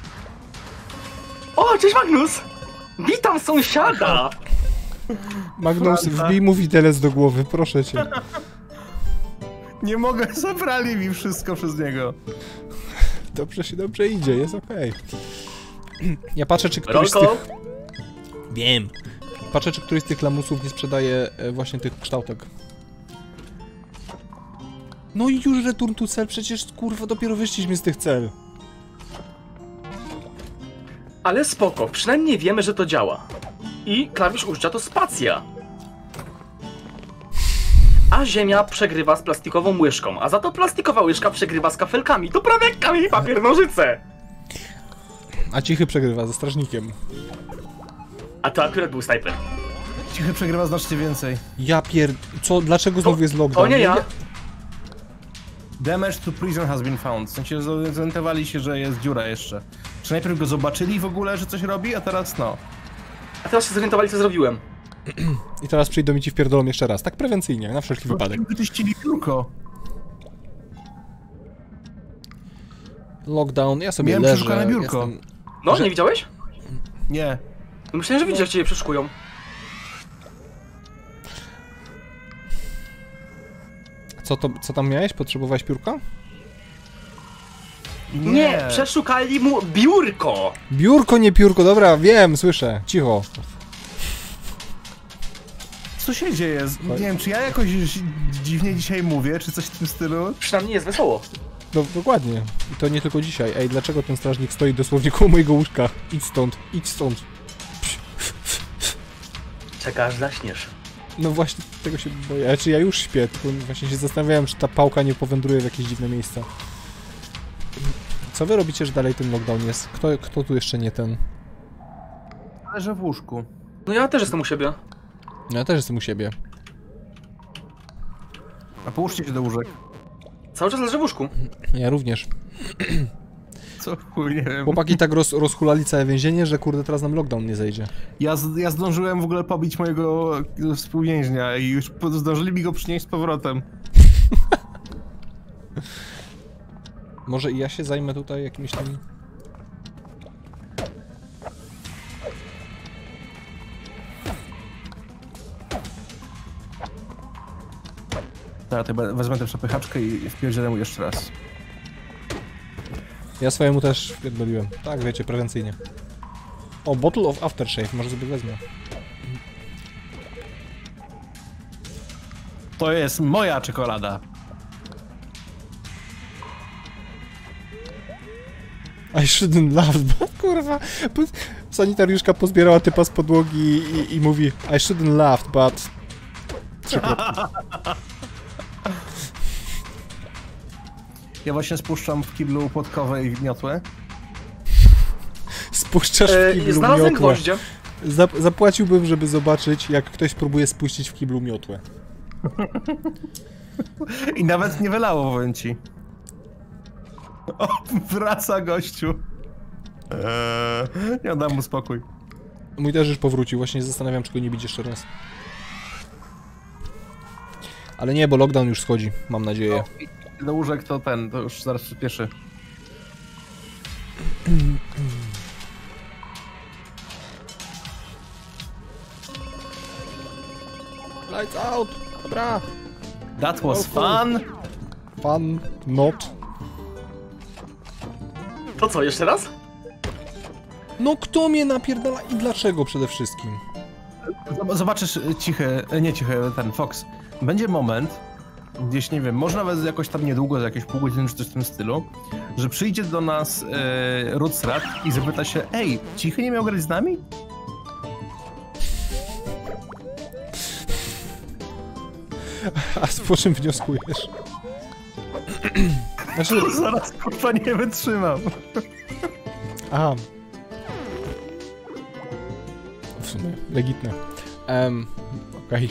O, cześć Magnus! Witam sąsiada! Magnus, Franca. wbij mu widelec do głowy, proszę cię. Nie mogę, zabrali mi wszystko przez niego. Dobrze się dobrze idzie, jest okej. Ja patrzę, czy któryś z Rolko? tych... Wiem. Patrzę, czy któryś z tych lamusów nie sprzedaje e, właśnie tych kształtek. No i już return to cel, przecież kurwa dopiero wyszliśmy z tych cel. Ale spoko, przynajmniej wiemy, że to działa. I klawisz użycia to spacja. A ziemia przegrywa z plastikową łyżką, a za to plastikowa łyżka przegrywa z kafelkami. To prawie jak kamień, papier, nożyce! A cichy przegrywa ze strażnikiem. A to akurat był snajper. Cichy przegrywa znacznie więcej. Ja pier... Co? Dlaczego znowu jest lockdown? To nie ja. Damage to prison has been found. W sensie zorientowali się, że jest dziura jeszcze. Czy najpierw go zobaczyli w ogóle, że coś robi, a teraz no. A teraz się zorientowali, co zrobiłem. I teraz przyjdą i ci wpierdolą jeszcze raz, tak prewencyjnie, na wszelki wypadek. Wyczyścili biurko. Lockdown, ja sobie Miałem leżę, przeszukane biurko. jestem... No, Że- nie widziałeś? Nie. No myślałem, że widzisz, jak cię przeszukują. Co, to, co tam miałeś? Potrzebowałeś piórka? Nie. Nie, przeszukali mu biurko! Biurko, nie piórko, dobra, wiem, słyszę, cicho. Co się dzieje? Z- Nie wiem, czy ja jakoś dziwnie dzisiaj mówię, czy coś w tym stylu? Przynajmniej jest wesoło. No, dokładnie. I to nie tylko dzisiaj. Ej, dlaczego ten strażnik stoi dosłownie koło mojego łóżka? Idź stąd, idź stąd. Czekasz, zaśniesz. No właśnie, tego się boję. Ale czy ja już śpię, tylko właśnie się zastanawiałem, czy ta pałka nie powędruje w jakieś dziwne miejsca. Co wy robicie, że dalej ten lockdown jest? Kto, kto tu jeszcze nie ten? Leżę w łóżku. No ja też jestem u siebie. No ja też jestem u siebie. A połóżcie się do łóżek. Cały czas leżę w łóżku. Ja również. Co? Chuj, nie wiem. Chłopaki tak roz, rozhulali całe więzienie, że kurde teraz nam lockdown nie zejdzie. Ja, z, ja zdążyłem w ogóle pobić mojego współwięźnia i już po- zdążyli mi go przynieść z powrotem. Może i ja się zajmę tutaj jakimiś tam... Teraz wezmę tę przepychaczkę i wpierdzielę mu jeszcze raz. Ja swojemu też wpierdoliłem. Tak, wiecie, prewencyjnie. O, bottle of aftershave, może sobie wezmę. To jest moja czekolada. I shouldn't laugh, bo kurwa... po- Sanitariuszka pozbierała typa z podłogi i, i mówi I shouldn't laugh, but... Trzy kropki. Ja właśnie spuszczam w kiblu płotkowe i miotłę. Spuszczasz w kiblu E, znalazłem miotłę. gwoździe. Zap zapłaciłbym, żeby zobaczyć, jak ktoś próbuje spuścić w kiblu miotłę. I nawet nie wylało, powiem ci. O, wraca gościu. Eee, nie dam mu spokój. Mój też już powrócił, właśnie zastanawiam, czy go nie bić jeszcze raz. Ale nie, bo lockdown już schodzi, mam nadzieję. Do łóżek to ten, to już zaraz przyspieszy. Lights out! Dobra! That was Oh, cool. fun! Fun, not. To co, jeszcze raz? No kto mnie napierdala i dlaczego przede wszystkim? Zobaczysz cichy, nie cichy, ten Fox. Będzie moment, gdzieś nie wiem, może nawet jakoś tam niedługo, za jakieś pół godziny czy coś w tym stylu, że przyjdzie do nas e, Rutsrat i zapyta się: ej, cichy nie miał grać z nami? A z po czym wnioskujesz? Znaczy... Zaraz kurwa nie wytrzymam. Aha. W sumie, legitne. Um, okej.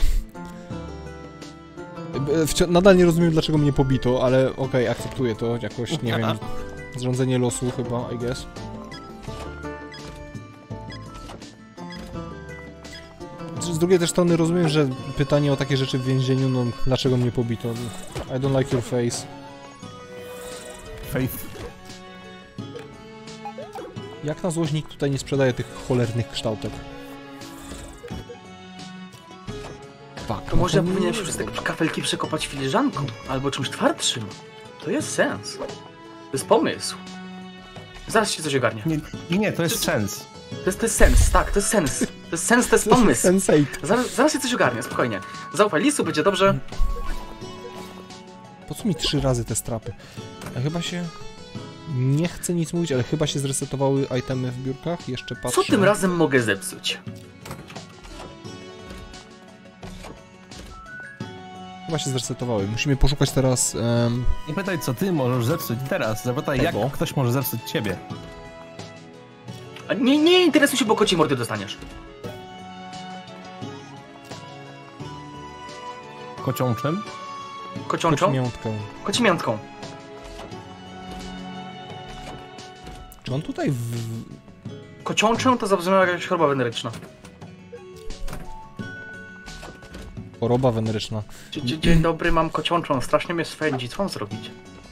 Okay. Nadal nie rozumiem, dlaczego mnie pobito, ale okej, okay, akceptuję to jakoś, nie wiem, zrządzenie losu chyba, I guess. Z drugiej też strony rozumiem, że pytanie o takie rzeczy w więzieniu, no dlaczego mnie pobito? I don't like your face. Faith. Jak na złość nikt tutaj nie sprzedaje tych cholernych kształtek? Fuck, To no może ja nie powinienem jest przez te dobrze. kafelki przekopać filiżanką, albo czymś twardszym. To jest sens. To jest pomysł. Zaraz się coś ogarnie. Nie, nie, nie, to jest sens. To jest, to jest sens, tak, to jest sens. To jest sens, to jest pomysł. Sensei. Zaraz, zaraz się coś ogarnie, spokojnie. Zaufaj lisu, będzie dobrze. Po co mi trzy razy te strapy? Ja chyba się... Nie chcę nic mówić, ale chyba się zresetowały itemy w biurkach. Jeszcze patrzę. Co tym razem mogę zepsuć? Chyba się zresetowały. Musimy poszukać teraz... Um... Nie pytaj, co ty możesz zepsuć teraz, zapytaj, jak Ego. ktoś może zepsuć ciebie. A nie, nie interesuj się, bo koci mordy dostaniesz. Kocią czym? Kociączą? Miątkę. Kocimiątką. Czy on tutaj w... Kociączą to zabrzmiała jakaś choroba weneryczna. Choroba weneryczna. Dzie- dzie- Dzień dobry, mam kociączą, strasznie mnie swędzi, co mam zrobić?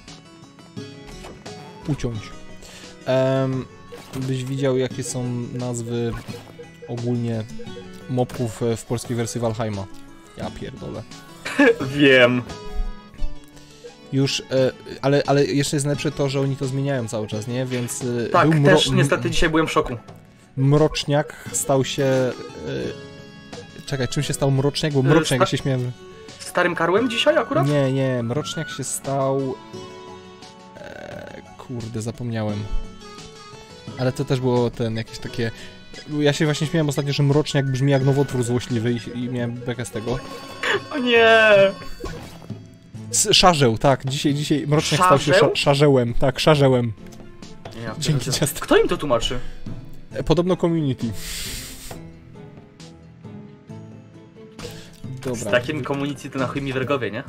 Uciąć. Um, byś widział, jakie są nazwy ogólnie mopów w polskiej wersji Valheima. Ja pierdolę. Wiem. Już, e, ale, ale jeszcze jest lepsze to, że oni to zmieniają cały czas, nie? Więc e, Tak, był też mro- niestety dzisiaj byłem w szoku. Mroczniak stał się... E, czekaj, czym się stał Mroczniak? Bo Mroczniak, ja sta- się śmiałem... Starym karłem dzisiaj akurat? Nie, nie, Mroczniak się stał... E, kurde, zapomniałem. Ale to też było ten, jakieś takie... Ja się właśnie śmiałem ostatnio, że Mroczniak brzmi jak nowotwór złośliwy i, i miałem bekę z tego. O nie! S- Szarzeł, tak, dzisiaj, dzisiaj Mroczniak stał się Szarzeł? sza- szarzełem, tak, szarzełem. Ja Dzięki pierdzielę. ciastu. Kto im to tłumaczy? E, Podobno community. Z Dobra. takim community to na chuj mi wrogowie, nie?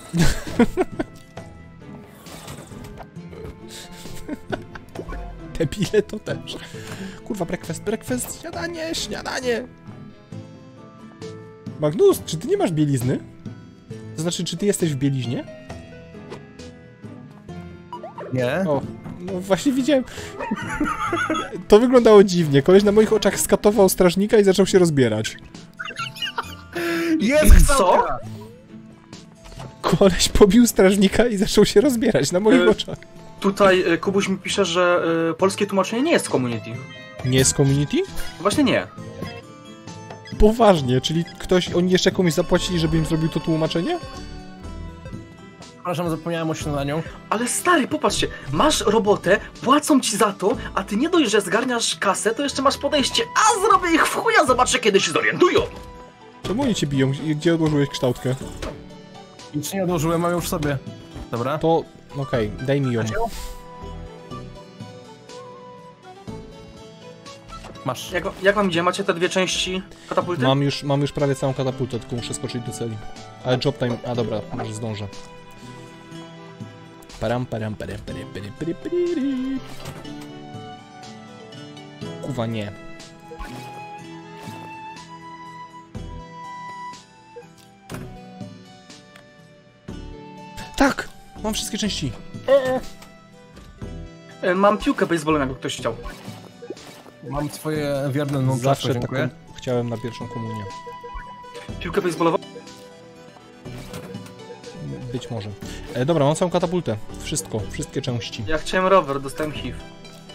Debile to też. Kurwa, breakfast, breakfast, śniadanie, śniadanie. Magnus, czy ty nie masz bielizny? To znaczy, czy ty jesteś w bieliźnie? Nie? O, no właśnie widziałem. To wyglądało dziwnie. Koleś na moich oczach skatował strażnika i zaczął się rozbierać. Jest Co? Koleś pobił strażnika i zaczął się rozbierać na moich E, oczach. Tutaj y, Kubuś mi pisze, że y, polskie tłumaczenie nie jest community. Nie jest community? Właśnie nie. Poważnie, czyli ktoś, oni jeszcze komuś zapłacili, żeby im zrobił to tłumaczenie? Przepraszam, zapomniałem o śniadaniu. Ale stary, popatrzcie, masz robotę, płacą ci za to, a ty nie dość, że zgarniasz kasę, to jeszcze masz podejście, a zrobię ich w chuja, zobaczę kiedy się zorientują. Czemu oni cię biją? I gdzie odłożyłeś kształtkę? Nic nie odłożyłem, mam ją w sobie. Dobra? To Okej, okay, daj mi ją. Masz. Jak, jak wam idzie? Macie te dwie części katapulty? Mam już, mam już prawie całą katapultę, tylko muszę skoczyć do celi. Ale job time... A dobra, może zdążę. Param, param, param, param, param, param, param. Kuwa, nie. Tak! Mam wszystkie części. E, Mam piłkę baseballową, jakby ktoś chciał. Mam twoje wierne nączastwo, Zawsze dziękuję. taką chciałem na pierwszą komunię. Piłkę baseballową? Być może. E, dobra, mam całą katapultę. Wszystko, wszystkie części. Ja chciałem rower, dostałem H I V.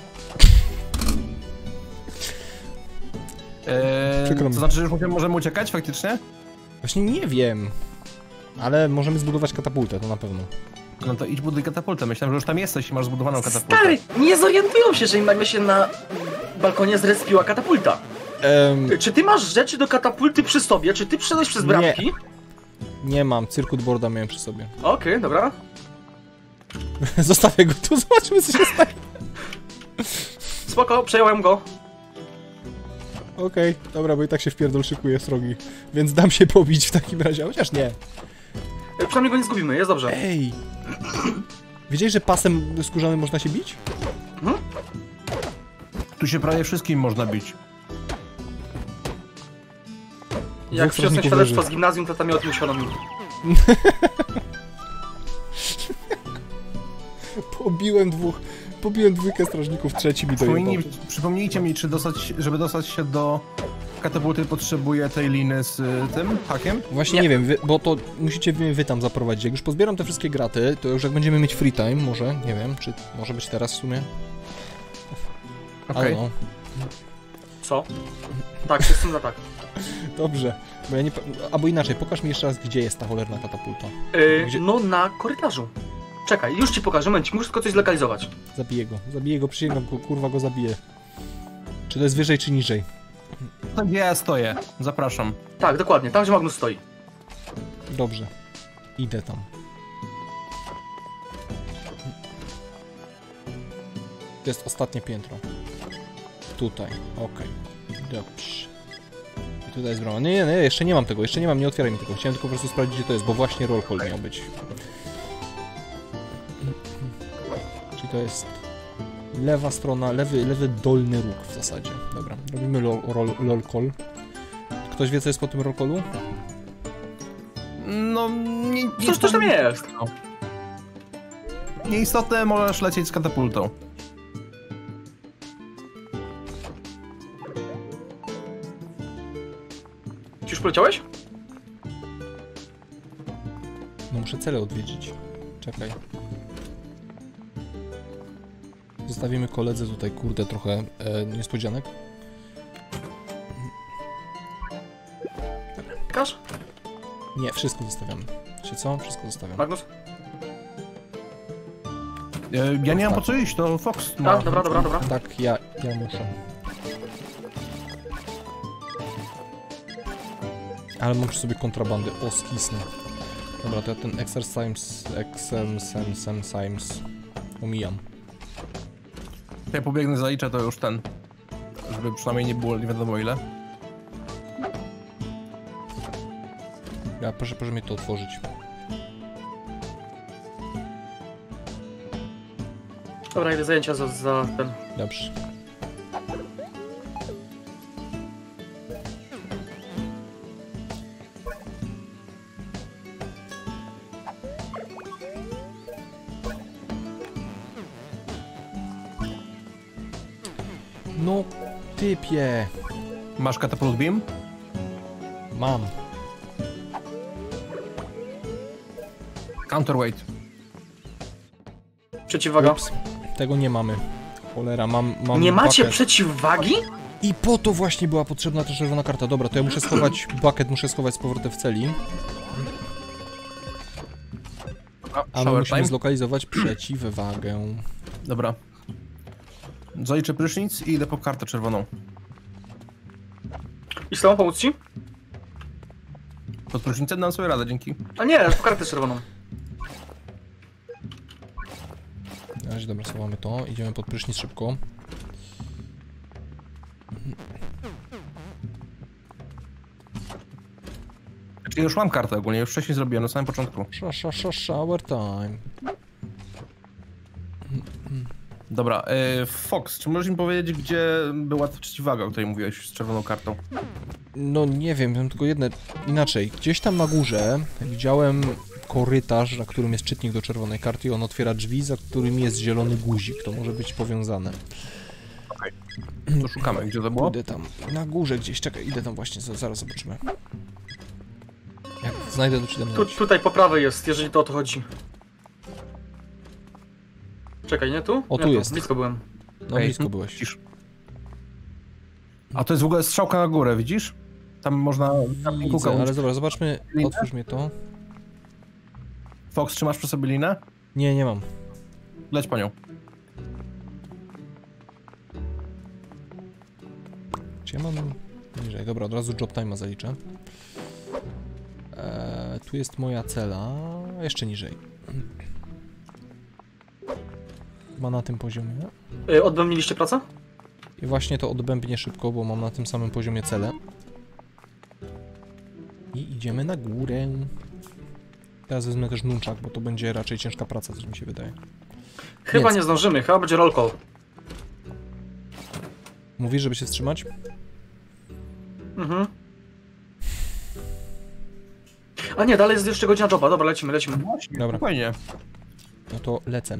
Eee, Przykro mi. to znaczy, że już możemy, możemy uciekać faktycznie? Właśnie nie wiem. Ale możemy zbudować katapultę, to na pewno. No to idź buduj katapultę. Myślałem, że już tam jesteś i masz zbudowaną katapultę. Stary, nie zorientują się, że im nagle się na balkonie zrespiła katapulta. Em, Czy ty masz rzeczy do katapulty przy sobie? Czy ty przeszedłeś przez bramki? nie mam, cyrkut boarda miałem przy sobie. Okej, dobra. Zostawię go tu, zobaczymy co się stanie. Spoko, przejąłem go. Okej, okay, dobra, bo i tak się wpierdol szykuje srogi. Więc dam się pobić w takim razie, chociaż nie. E, Przynajmniej go nie zgubimy, jest dobrze. Ej! Wiedziałeś, że pasem skórzanym można się bić? Hmm? Tu się prawie wszystkim można bić. Jak Dwóch przyniosłem strażników świadectwo leży. z gimnazjum, to tam mi odmówiono mi. Pobiłem dwóch, pobiłem dwójkę strażników, trzeci mi dojebał. Przypomnij, przypomnijcie mi, czy dostać, żeby dostać się do katapulty potrzebuję tej liny z y, tym hakiem? Właśnie Nie. nie, wiem, wy, bo to musicie mnie wy tam zaprowadzić. Jak już pozbieram te wszystkie graty, to już jak będziemy mieć free time, może, nie wiem, czy może być teraz w sumie. Ale Okej. no, Co? Tak, jestem za tak. dobrze. Bo ja nie, pa- albo inaczej, pokaż mi jeszcze raz, gdzie jest ta cholerna katapulta. Yy, Gdzie- No na korytarzu. Czekaj, już ci pokażę, momencik, muszę tylko coś zlokalizować. Zabiję go, zabiję go, przysięgam go, kurwa go zabiję. Czy to jest wyżej, czy niżej? To gdzie ja stoję? Zapraszam. Tak, dokładnie, tam gdzie Magnus stoi. Dobrze. Idę tam. To jest ostatnie piętro. Tutaj, okej. Dobrze. I tutaj jest brama. Nie, nie, nie, jeszcze nie mam tego, jeszcze nie mam, nie otwieraj mi tego. Chciałem tylko po prostu sprawdzić, gdzie to jest, bo właśnie roll call miał być. Czyli to jest lewa strona, lewy, lewy dolny róg w zasadzie. Dobra, robimy roll, roll, roll call. Ktoś wie, co jest po tym roll callu? No, nie, nie Cóż, coś tam jest. Nieistotne, możesz lecieć z katapultą. Ci już poleciałeś? No muszę cele odwiedzić. Czekaj. Zostawimy koledze tutaj, kurde, trochę e, niespodzianek. Każ? Nie, wszystko zostawiamy. Wiecie co? Wszystko zostawiam. Magnus? E, ja nie mam po co iść, to Fox ma. Tak, dobra, dobra, dobra. Tak, ja, ja muszę. Ale mam przy sobie kontrabandy. O, skisnę. Dobra, to ja ten exercise, exercise, omijam. Ja pobiegnę, zaliczę to już ten. Żeby przynajmniej nie było nie wiadomo ile. Ja proszę, proszę mi to otworzyć. Dobra, idę zajęcia za, za ten. Dobrze. No, typie. Masz katapult beam? Mam. Counterweight. Przeciwwaga. Ups, tego nie mamy. Cholera, mam... mam Nie macie bucket. przeciwwagi? I po to właśnie była potrzebna ta czerwona karta. Dobra, to ja muszę schować bucket, muszę schować z powrotem w celi. A my Shower musimy time? zlokalizować przeciwwagę. Dobra. Zaliczę prysznic i idę po kartę czerwoną. I z tobą pomóc ci? Pod prysznicem dam sobie radę, dzięki. A nie, po kartę czerwoną. dobra, schowamy to. Idziemy pod prysznic szybko. Czyli już mam kartę ogólnie, już wcześniej zrobiłem, na samym początku. Sh sh sh shower time. Dobra, y, Fox, czy możesz mi powiedzieć, gdzie była ta przeciwwaga, o której mówiłeś z czerwoną kartą? No nie wiem, wiem tylko jedne... Inaczej, gdzieś tam na górze widziałem korytarz, na którym jest czytnik do czerwonej karty i on otwiera drzwi, za którymi jest zielony guzik. To może być powiązane. Okej. Okay. To szukamy, gdzie to było? Idę tam, na górze gdzieś, czekaj, idę tam właśnie, zaraz zobaczymy. Jak znajdę, to ci dam Tu, tutaj po prawej jest, jeżeli to o to chodzi. Czekaj, nie tu? O, nie, tu jest. Blisko byłem. No Ej, blisko byłeś. Cisz. A to jest w ogóle strzałka na górę, widzisz? Tam można... Widzę, ale dobra, zobaczmy, otwórz mnie to. Fox, czy masz przy sobie linę? Nie, nie mam. Leć po nią. Czy ja mam... Niżej, dobra, od razu job time'a zaliczę. Eee, tu jest moja cela, jeszcze niżej. Chyba na tym poziomie. Yy, odbębniliście pracę? I właśnie to odbębnię szybko, bo mam na tym samym poziomie cele. I idziemy na górę. Teraz wezmę też nunchak, bo to będzie raczej ciężka praca, coś mi się wydaje. Chyba Więc. nie zdążymy, chyba będzie roll call. Mówisz, żeby się wstrzymać? Mhm. A nie, dalej jest jeszcze godzina joba, dobra, lecimy, lecimy. Dobra. Spokojnie. No to lecę.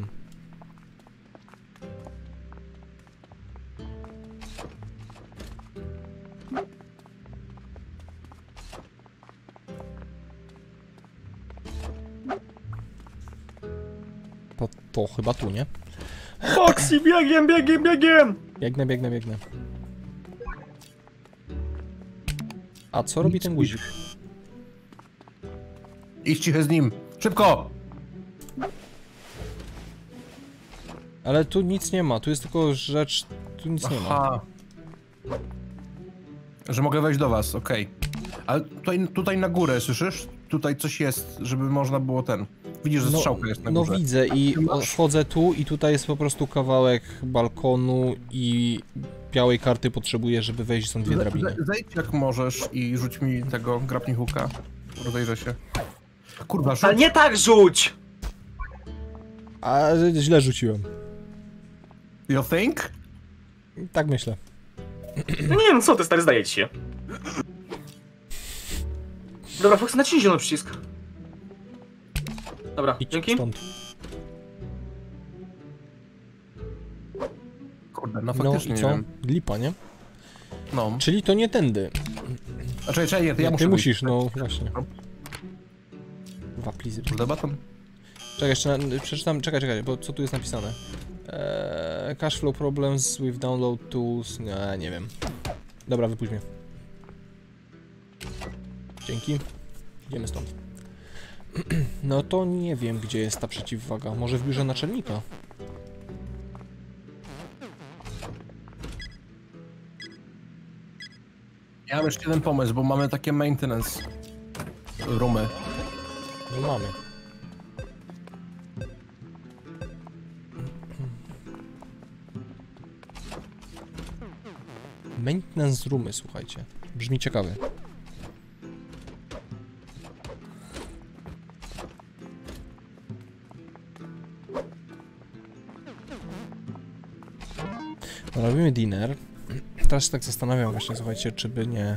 To, to chyba tu, nie? Foxy, biegiem, biegiem, biegiem! Biegnę, biegnę, biegnę. A co robi ten guzik? Idź cichy z nim. Szybko! Ale tu nic nie ma, tu jest tylko rzecz... Tu nic nie ma. Aha. Że mogę wejść do was, okej. Okay. Ale tutaj, tutaj na górę, słyszysz? Tutaj coś jest, żeby można było ten... Widzisz, że strzałka jest na no górze. widzę i wchodzę tu i tutaj jest po prostu kawałek balkonu i białej karty potrzebuję, żeby wejść, są dwie Ze- drabiny. ze- Zejdź jak możesz i rzuć mi tego grappling hooka. Rozejrzę się. Kurwa, Ale rzuć. nie tak rzuć! A źle rzuciłem. You think? Tak myślę. No nie wiem, co ty, stary, zdaje ci się. Dobra, Fox, naciśnij zielony przycisk. Dobra, Idź dzięki. stąd. Kurde, no No faktycznie i nie co? wiem. Lipa, nie? No. Czyli to nie tędy. A czekaj, czekaj, nie, to ja Nie, muszę ty wyjść. musisz, no właśnie. Dwa, please. Kurde, tam. Czekaj, jeszcze na, przeczytam, czekaj, czekaj, bo co tu jest napisane? Eee, cashflow problems with download tools, nie, nie wiem. Dobra, wypuść mnie. Dzięki. Idziemy stąd. No to nie wiem, gdzie jest ta przeciwwaga. Może w biurze naczelnika? Ja mam jeszcze jeden pomysł, bo mamy takie maintenance roomy. No mamy. Maintenance roomy, słuchajcie. Brzmi ciekawie. Robimy dinner. Teraz się tak zastanawiam właśnie, słuchajcie, czy by nie...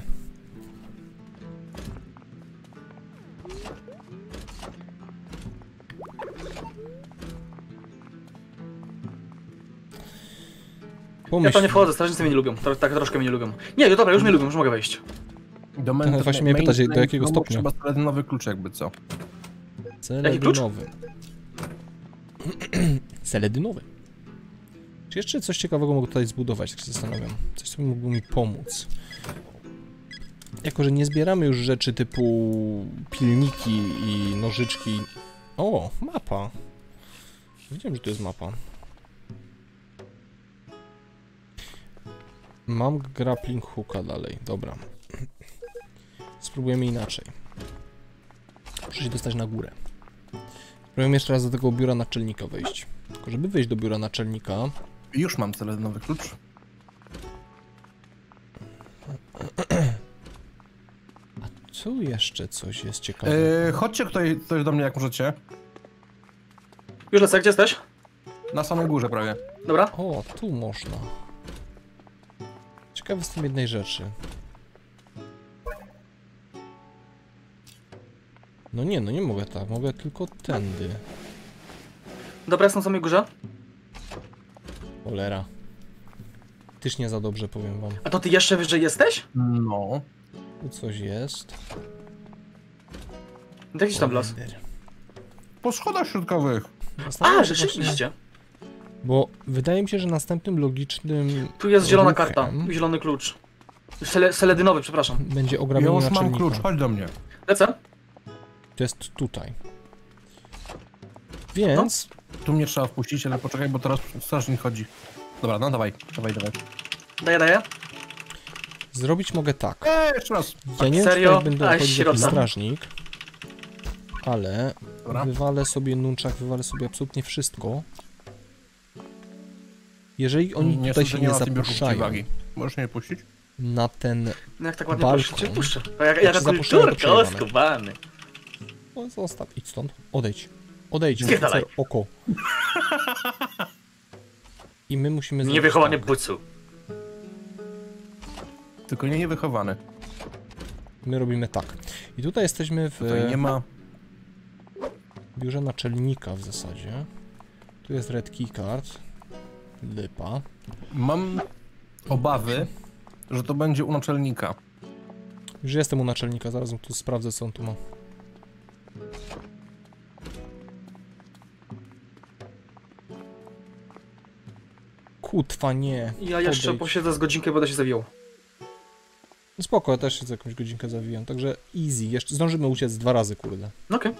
Ja to nie wchodzę, strażnicy mnie nie lubią, tak, tak troszkę mnie nie lubią. Nie, no dobra, już mnie lubią, już mogę wejść. Do Tak, właśnie mnie pytać, do jakiego roomu stopnia? Trzeba seledynowy klucz jakby co. Seledynowy. Seledynowy. Czy jeszcze coś ciekawego mogę tutaj zbudować, tak się zastanawiam. Coś, co mógłby mi pomóc. Jako, że nie zbieramy już rzeczy typu pilniki i nożyczki. O, mapa. Wiedziałem, że to jest mapa. Mam grappling hooka dalej, dobra. Spróbujemy inaczej. Muszę się dostać na górę. Spróbujemy jeszcze raz do tego biura naczelnika wejść. Tylko żeby wyjść do biura naczelnika... Już mam selenowy klucz. A tu jeszcze coś jest ciekawe. Yy, chodźcie ktoś, ktoś do mnie, jak możecie. Już lecę, gdzie jesteś? Na samej górze prawie. Dobra. O, tu można. Ciekawy jestem jednej rzeczy. No nie, no nie mogę tak, mogę tylko tędy. Dobra, jestem na samej górze. Cholera. Tyż nie za dobrze, powiem wam. A to ty jeszcze wyżej jesteś? No. Tu coś jest. Jakiś tam los. Wender. Po schodach środkowych. Zastanawiam A, się właśnie- rzeczywiście. Bo wydaje mi się, że następnym logicznym Tu jest zielona ruchem karta, zielony klucz. Sele, seledynowy, przepraszam. będzie Ja ograbienie już mam naczelnika. klucz, chodź do mnie. Lecę? To jest tutaj. Więc Tu mnie trzeba wpuścić, ale poczekaj, bo teraz strażnik chodzi. Dobra, no dawaj, dawaj, dawaj. Daję, daję. zrobić mogę tak. Eee, jeszcze raz. Ja nie wiem, czy Serio? teraz będę Aj, chodzić jakiś sierota. strażnik, ale Dobra. wywalę sobie nunczak, wywalę sobie absolutnie wszystko. Jeżeli oni tutaj Niestety się nie nie ma w tym biurku zapuszczają wagi. Możesz mnie puścić? na ten... No jak tak ładnie Balkon. proszę cię, puszczę. A jak, Jak jaka się zapuszczają, to kulturka, o przejebane. skubany. O, zostaw, idź stąd, odejdź. Odejdź, Spierdalaj. oficer, oko. I my musimy... zrobić Niewychowany tak. bucu. Tylko nie niewychowany. My robimy tak. I tutaj jesteśmy w Tutaj nie ma. biurze naczelnika w zasadzie. Tu jest red keycard. Lipa. Mam obawy, że to będzie u naczelnika. Już jestem u naczelnika, zaraz tu sprawdzę, co on tu ma. Kutwa, nie. Ja jeszcze Podejdź. posiedzę z godzinkę, będę się zawijał. No spoko, ja też się za jakąś godzinkę zawijam, także easy. Jeszcze zdążymy uciec dwa razy, kurde. No okej.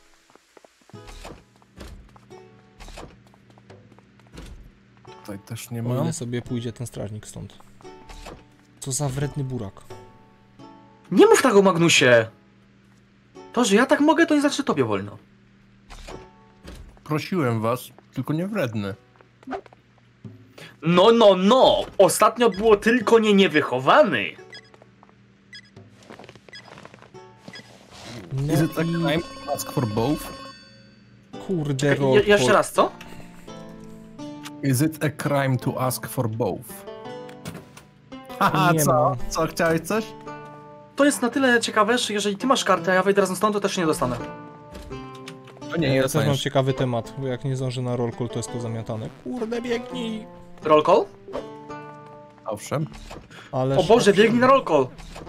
Tutaj też nie O ma. ile sobie pójdzie ten strażnik stąd. Co za wredny burak. Nie mów tak o Magnusie! To, że ja tak mogę, to nie znaczy, że tobie wolno. Prosiłem was, tylko nie wredny. No, no, no! Ostatnio było tylko nie niewychowany. No Is it a i crime to ask for both? kurde, Je, roll jeszcze for- raz, co? Is it a crime to ask for both? Haha, Nie co? ma. Co, chciałeś coś? To jest na tyle ciekawe, że jeżeli ty masz kartę, a ja wejdę razem z tą, to też nie dostanę. No nie, nie Ja też mam dostaniesz. ciekawy temat, bo jak nie zdążę na roll call, to jest to zamiatane. Kurde, biegnij! Roll call? Owszem. Ale O Boże, biegnij na roll call!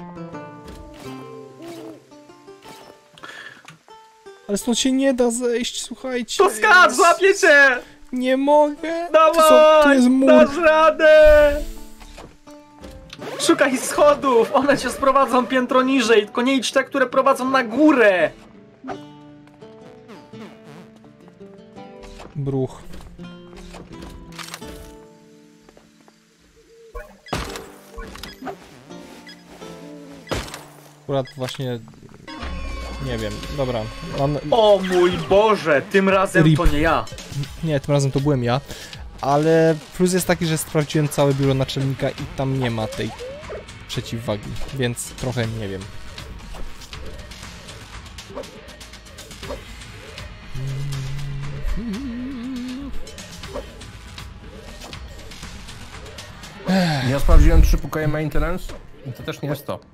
Ale stąd się nie da zejść, słuchajcie. To skacz, złapię cię! Nie mogę! Tu, są, tu Dawaj! jest mur! Dasz radę! Szukaj schodów! One cię sprowadzą piętro niżej, tylko nie idź te, które prowadzą na górę! Bruch. Akurat właśnie... Nie wiem, dobra. Mam... O mój Boże, tym razem Rip. to nie ja. Nie, tym razem to byłem ja. Ale plus jest taki, że sprawdziłem całe biuro naczelnika i tam nie ma tej przeciwwagi, więc trochę nie wiem. Ja sprawdziłem trzy pokoje maintenance i to też nie jest to.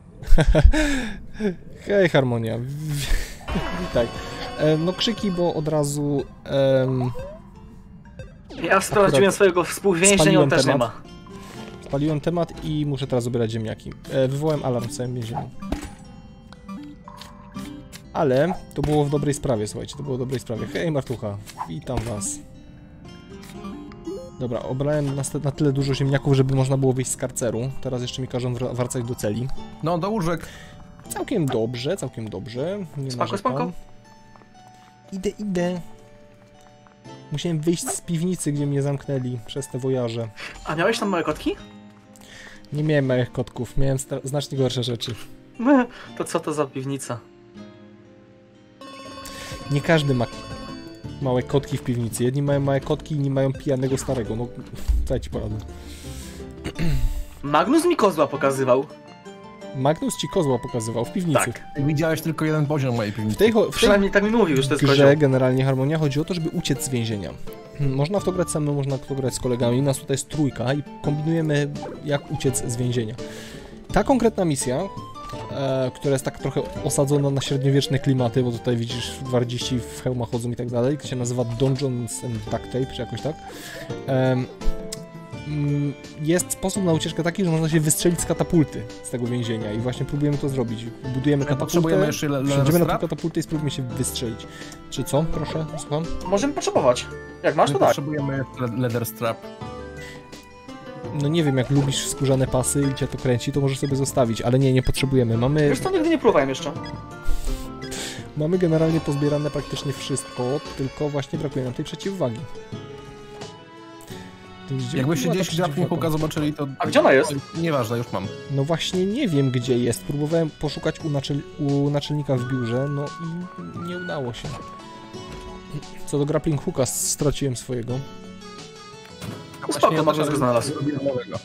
Hej, Harmonia. Witaj. E, no krzyki, bo od razu... em, Ja sprawdziłem swojego współwięźnia i spaliłem on też nie temat. ma. Spaliłem temat i muszę teraz zabierać ziemniaki. E, wywołałem alarm w całym więzieniu. Ale to było w dobrej sprawie, słuchajcie, to było w dobrej sprawie. Hej, Martucha, witam was. Dobra, obrałem na, na tyle dużo ziemniaków, żeby można było wyjść z karceru. Teraz jeszcze mi każą wr- wracać do celi. No, do łóżek. Całkiem dobrze, całkiem dobrze. Nie Spoko, narzekam. spoko. Idę, idę. Musiałem wyjść z piwnicy, gdzie mnie zamknęli przez te wojaże. A miałeś tam małe kotki? Nie miałem małych kotków, miałem sta- znacznie gorsze rzeczy. To co to za piwnica? Nie każdy ma Małe kotki w piwnicy. Jedni mają małe kotki, inni mają pijanego starego. No, co ja ci poradzę. Magnus mi kozła pokazywał. Magnus ci kozła pokazywał w piwnicy. Tak. Widziałeś tylko jeden poziom mojej piwnicy. W tej, w tej Przynajmniej tak mi mówił, że to jest grze kozioł. generalnie Harmonia chodzi o to, żeby uciec z więzienia. Można w to grać ze mną, można w to grać z kolegami. Nas tutaj jest trójka i kombinujemy, jak uciec z więzienia. Ta konkretna misja, e, która jest tak trochę osadzona na średniowieczne klimaty, bo tutaj widzisz dwadzieścia w hełmach chodzą i tak dalej, to się nazywa Dungeons and Duct Tape, czy jakoś tak. E, jest sposób na ucieczkę taki, że można się wystrzelić z katapulty z tego więzienia i właśnie próbujemy to zrobić. Budujemy katapultę, Potrzebujemy jeszcze le- wsiądziemy na strap? tą katapultę i spróbujemy się wystrzelić. Czy co? Proszę, słucham? Możemy potrzebować. Jak masz, My to tak. potrzebujemy le- leather strap. No nie wiem, jak lubisz skórzane pasy i cię to kręci, to możesz sobie zostawić, ale nie, nie potrzebujemy. Mamy, Wiesz co, nigdy nie próbowałem jeszcze. mamy generalnie pozbierane praktycznie wszystko, tylko właśnie brakuje nam tej przeciwwagi. Gdzie Jakbyście była ta gdzieś grappling przeciwwaga? hooka zobaczyli, to... A gdzie ona jest? Nieważne, już mam. No właśnie nie wiem, gdzie jest. Próbowałem poszukać u, naczel u naczelnika w biurze, no i nie udało się. Co do grappling hooka, straciłem swojego. Spoko, Magnus go znalazł. Zrobiłem nowego.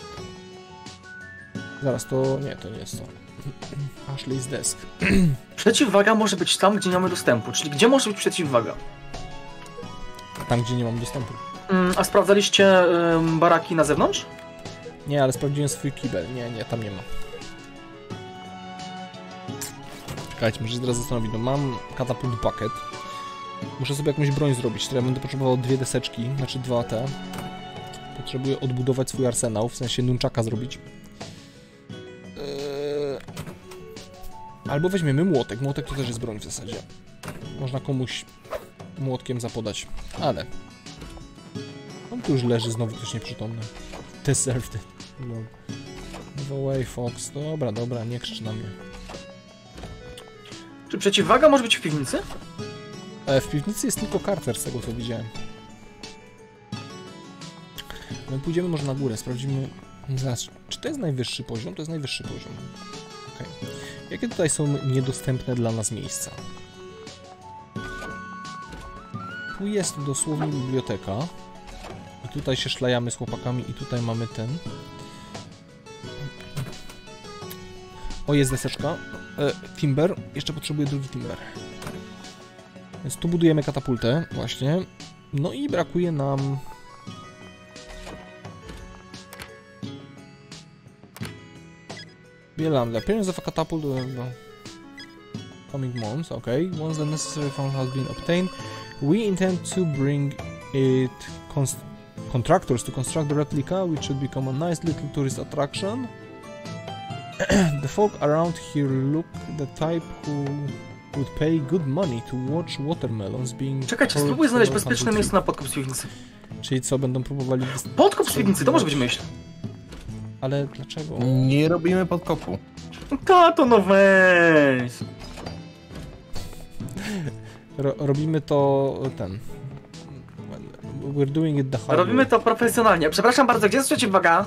Zaraz, to nie, to nie jest to. Ashley's desk. Przeciwwaga może być tam, gdzie nie mamy dostępu. Czyli gdzie może być przeciwwaga? Tam, gdzie nie mam dostępu. Mm, a sprawdzaliście ym, baraki na zewnątrz? Nie, ale sprawdziłem swój kibel. Nie, nie, tam nie ma. Czekajcie, muszę się teraz zastanowić. No mam katapult bucket. Muszę sobie jakąś broń zrobić, która będę potrzebował dwie deseczki, znaczy dwa te. Potrzebuję odbudować swój arsenał, w sensie nunchaka zrobić. Eee... Albo weźmiemy młotek. Młotek to też jest broń w zasadzie. Można komuś młotkiem zapodać, ale... On tu już leży, znowu ktoś nieprzytomny. Deserved it. No. Move away, Fox. Dobra, dobra, nie krzycz na mnie. Czy przeciwwaga może być w piwnicy? E, w piwnicy jest tylko Carter, z tego co widziałem. My pójdziemy może na górę, sprawdzimy... Zaraz, czy to jest najwyższy poziom? To jest najwyższy poziom. Okay. Jakie tutaj są niedostępne dla nas miejsca? Tu jest dosłownie biblioteka. I tutaj się szlajamy z chłopakami i tutaj mamy ten... O, jest deseczka. E, timber. Jeszcze potrzebuję drugi timber. Więc tu budujemy katapultę, właśnie. No i brakuje nam... Bielam, the appearance of a catapult... No. Coming months, okay. Once the necessary funds has been obtained, we intend to bring it... Const contractors to construct the replica, which should become a nice little tourist attraction. The folk around here look the type who would pay good money to watch watermelons being... Czekajcie, spróbuj znaleźć bezpieczne miejsce na podkop z piwnicy. Czyli co, będą próbowali... Podkop z piwnicy, to może być myśl. Ale dlaczego? Nie robimy podkopu. Tato, no weź. Ro robimy to... ten... We're doing it the hard Robimy way. to profesjonalnie. Przepraszam bardzo, gdzie jest przeciwwaga?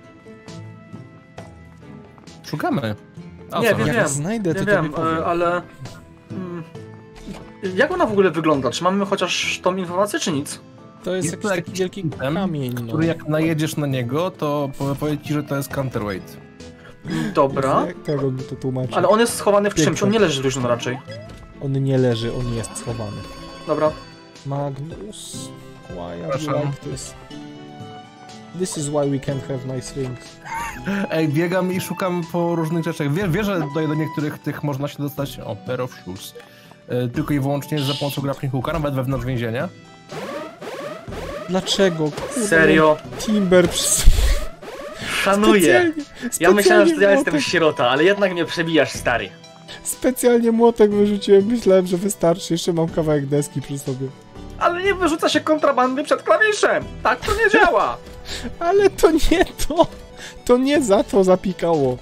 Szukamy. A, Nie, co? wiem, Jak wiem. znajdę, Nie to wiem, tobie powiem. e, ale... Mm, jak ona w ogóle wygląda? Czy mamy chociaż tą informację, czy nic? To jest Jest jakiś to taki jakiś wielki item, kamień, no. Który jak najedziesz na niego, to powie ci, że to jest counterweight. Dobra. Jak jak on to tłumaczy? Ale on jest schowany w czymś, Piękne. on nie leży luźno raczej. On nie leży, on jest schowany. Dobra. Magnus, why are you Proszę. like this? This is why we can't have nice things. Ej, biegam i szukam po różnych rzeczach. Wie, wie że do, do niektórych tych można się dostać, o, pair of shoes. E, tylko i wyłącznie za pomocą grappling hooka, nawet wewnątrz więzienia. Dlaczego? Kurde, Serio? Timber przez... Szanuję. Specjalnie, Ja myślałem, że to ja specjalnie jestem młotek- sierota, ale jednak mnie przebijasz, stary. Specjalnie młotek wyrzuciłem, myślałem, że wystarczy. Jeszcze mam kawałek deski przy sobie. Ale nie wyrzuca się kontrabandy przed klawiszem. Tak to nie działa. Ale to nie to! To nie za to zapikało.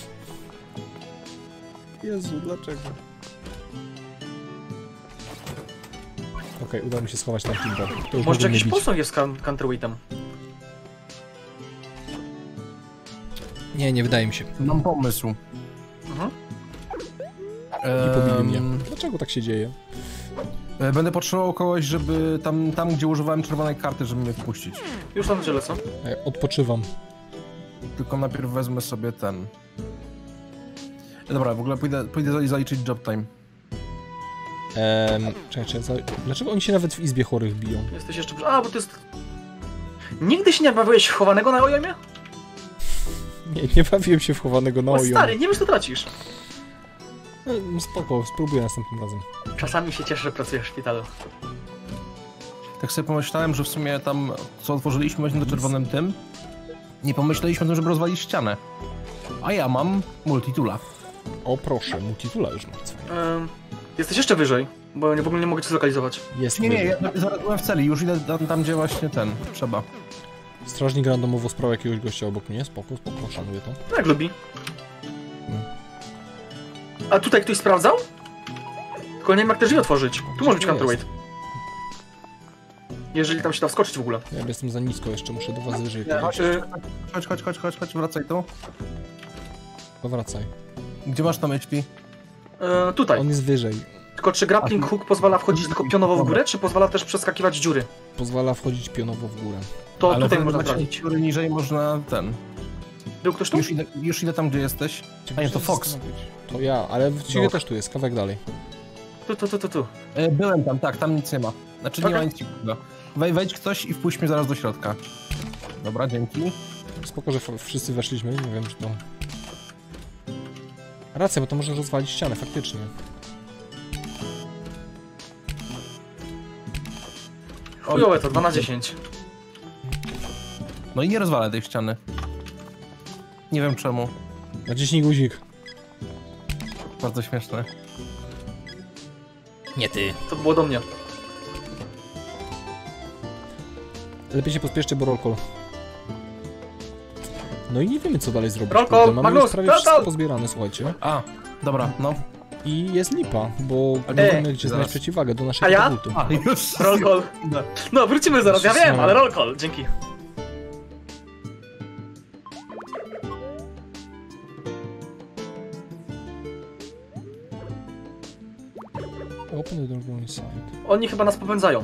Jezu, dlaczego? Okej, udało mi się schować na Timber. To już Może mogę jakiś nie bić. posąg jest kan- counterweightem. Nie, nie wydaje mi się. Mam pomysł. Mhm. Nie pobili mnie. Em, Dlaczego tak się dzieje? Będę potrzebował kogoś, żeby tam, tam gdzie używałem czerwonej karty, żeby mnie wpuścić. Już tam gdzie lecą. E, Odpoczywam. Tylko najpierw wezmę sobie ten... Dobra, w ogóle pójdę, pójdę zaliczyć job time. Ehm, czekaj, czekaj, za... Dlaczego oni się nawet w izbie chorych biją? Jesteś jeszcze... przy- A, bo to jest... Nigdy się nie bawiłeś w chowanego na ojomie? Nie, nie bawiłem się w chowanego na O ojom. stary, nie wiesz, co tracisz. E, Spoko, spróbuję następnym razem. Czasami się cieszę, że pracujesz w szpitalu. Tak sobie pomyślałem, że w sumie tam, co otworzyliśmy właśnie na czerwonym tym, nie pomyśleliśmy o tym, żeby rozwalić ścianę. A ja mam multitula. O proszę, multitula już mam. Ym, jesteś jeszcze wyżej, bo ja w ogóle nie mogę cię zlokalizować. Jest Nie, nie, wyżej. ja zaraz byłem w celi, już idę tam, tam gdzie właśnie ten, trzeba. Strażnik randomowo sprał jakiegoś gościa obok mnie, spoko, spoko, szanuję to. No jak lubi. Hmm. A tutaj ktoś sprawdzał? Tylko nie wiem, jak te drzwi otworzyć. Tu może być Gdzie counterweight. Jeżeli tam się da wskoczyć w ogóle. Ja jestem za nisko jeszcze, muszę do was wyżej. Nie, podejść. y, Chodź, chodź, chodź, chodź, chodź, wracaj tu. Powracaj. Gdzie masz tam H P? y, tutaj. On jest wyżej. Tylko czy grappling hook pozwala wchodzić tylko pionowo w górę, czy pozwala też przeskakiwać dziury? Pozwala wchodzić pionowo w górę. To Ale tutaj wy można macie trafić. dziury niżej można ten. Był ktoś tu? Już idę, już idę tam, gdzie jesteś. A nie, to Fox. To ja, ale w ciebie No. też tu jest, kawałek dalej. Tu, tu, tu, tu, tu. E, byłem tam, tak, tam nic nie ma. Znaczy nie Okej. ma nic ciekawego. Wej, wejdź ktoś i wpuść mnie zaraz do środka. Dobra, dzięki. Spoko, że f- wszyscy weszliśmy, nie wiem czy to... Racja, bo to może rozwalić ścianę, faktycznie. Chujowe to, dwa na dziesięć. No i nie rozwalę tej ściany. Nie wiem czemu. Naciśnij guzik. Bardzo śmieszne. Nie ty. To było do mnie. Lepiej się pospieszcie, bo roll call. No i nie wiemy co dalej zrobić. Roll call, kurde. Mamy Magnus, już prawie roll wszystko call. pozbierane, słuchajcie. A, dobra, no. I jest lipa, bo Ej, nie wiemy gdzie zaraz. znaleźć przeciwwagę do naszego A ja? katapultu. A, już. Roll call. No, wrócimy zaraz, ja wiem, ale roll call, dzięki. Open the door from inside. Oni chyba nas popędzają.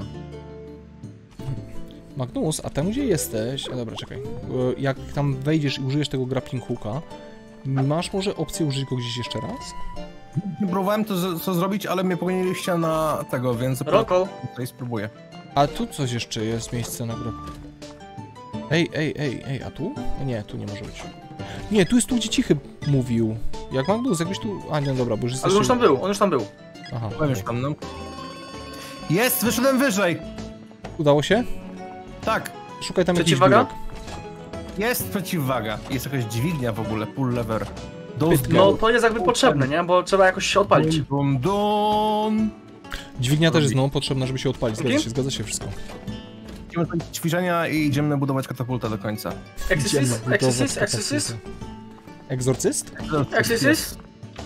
Magnus, a tam gdzie jesteś... A dobra, czekaj. E, Jak tam wejdziesz i użyjesz tego grappling hooka, masz może opcję użyć go gdzieś jeszcze raz? Próbowałem to z- co zrobić, ale mnie pogoniliście na tego, więc Roll call. tutaj spróbuję. A tu coś jeszcze jest, miejsce na grób. Ej, ej, ej, ej, a tu? Nie, tu nie może być. Nie, tu jest tu, gdzie Cichy mówił. Jak Magnus, jakbyś tu... A nie, dobra, bo już Ale jesteś... on już tam był, on już tam był. Aha, Powiem już tam, no. Jest, wyszedłem wyżej! udało się? Tak, Szukaj tam jakiś Przeciwwaga? biurek. jest przeciwwaga. Jest jakaś dźwignia w ogóle, pull lever. Those No to jest jakby potrzebne, nie? Bo trzeba jakoś się odpalić. Dum, dum. Dźwignia też jest znowu potrzebna, żeby się odpalić. Zgadza Dzięki. się, zgadza się wszystko. Idziemy zrobić ćwiczenia i idziemy budować katapultę do końca. Exorcist, exorcist, exorcist, Egzorcyst? exorcist.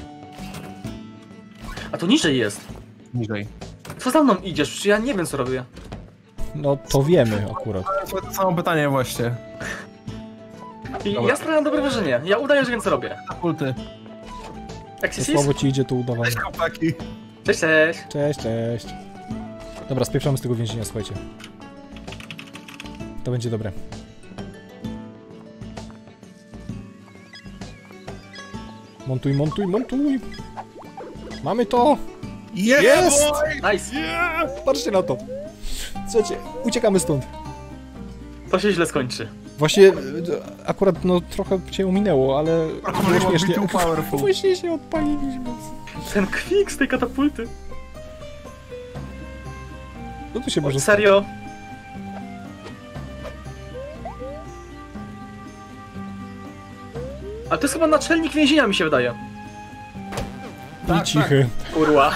A to niżej jest. Niżej. Co za mną idziesz? Przecież ja nie wiem co robię. No to wiemy akurat. To samo pytanie właśnie. I Dobra. ja sprawiam dobre wrażenie. Ja udaję, że wiem co robię. Katapulty. To Exorcist? słabo ci idzie to udawanie. Cześć chłopaki. Cześć, cześć. Cześć, cześć. Dobra, spieprzamy z tego więzienia, słuchajcie. To będzie dobre. Montuj, montuj, montuj! Mamy to! Yeah, Jest! boy! Nice. Patrzcie na to! Słuchajcie, uciekamy stąd. To się źle skończy. Właśnie, e, akurat no trochę cię ominęło, ale Trochę było było śmiesznie. too powerful. Właśnie się odpaliliśmy. Ten kwik z tej katapulty. No to się może stać. Serio? Ale to jest chyba naczelnik więzienia, mi się wydaje. Tak, I cichy. Kurwa.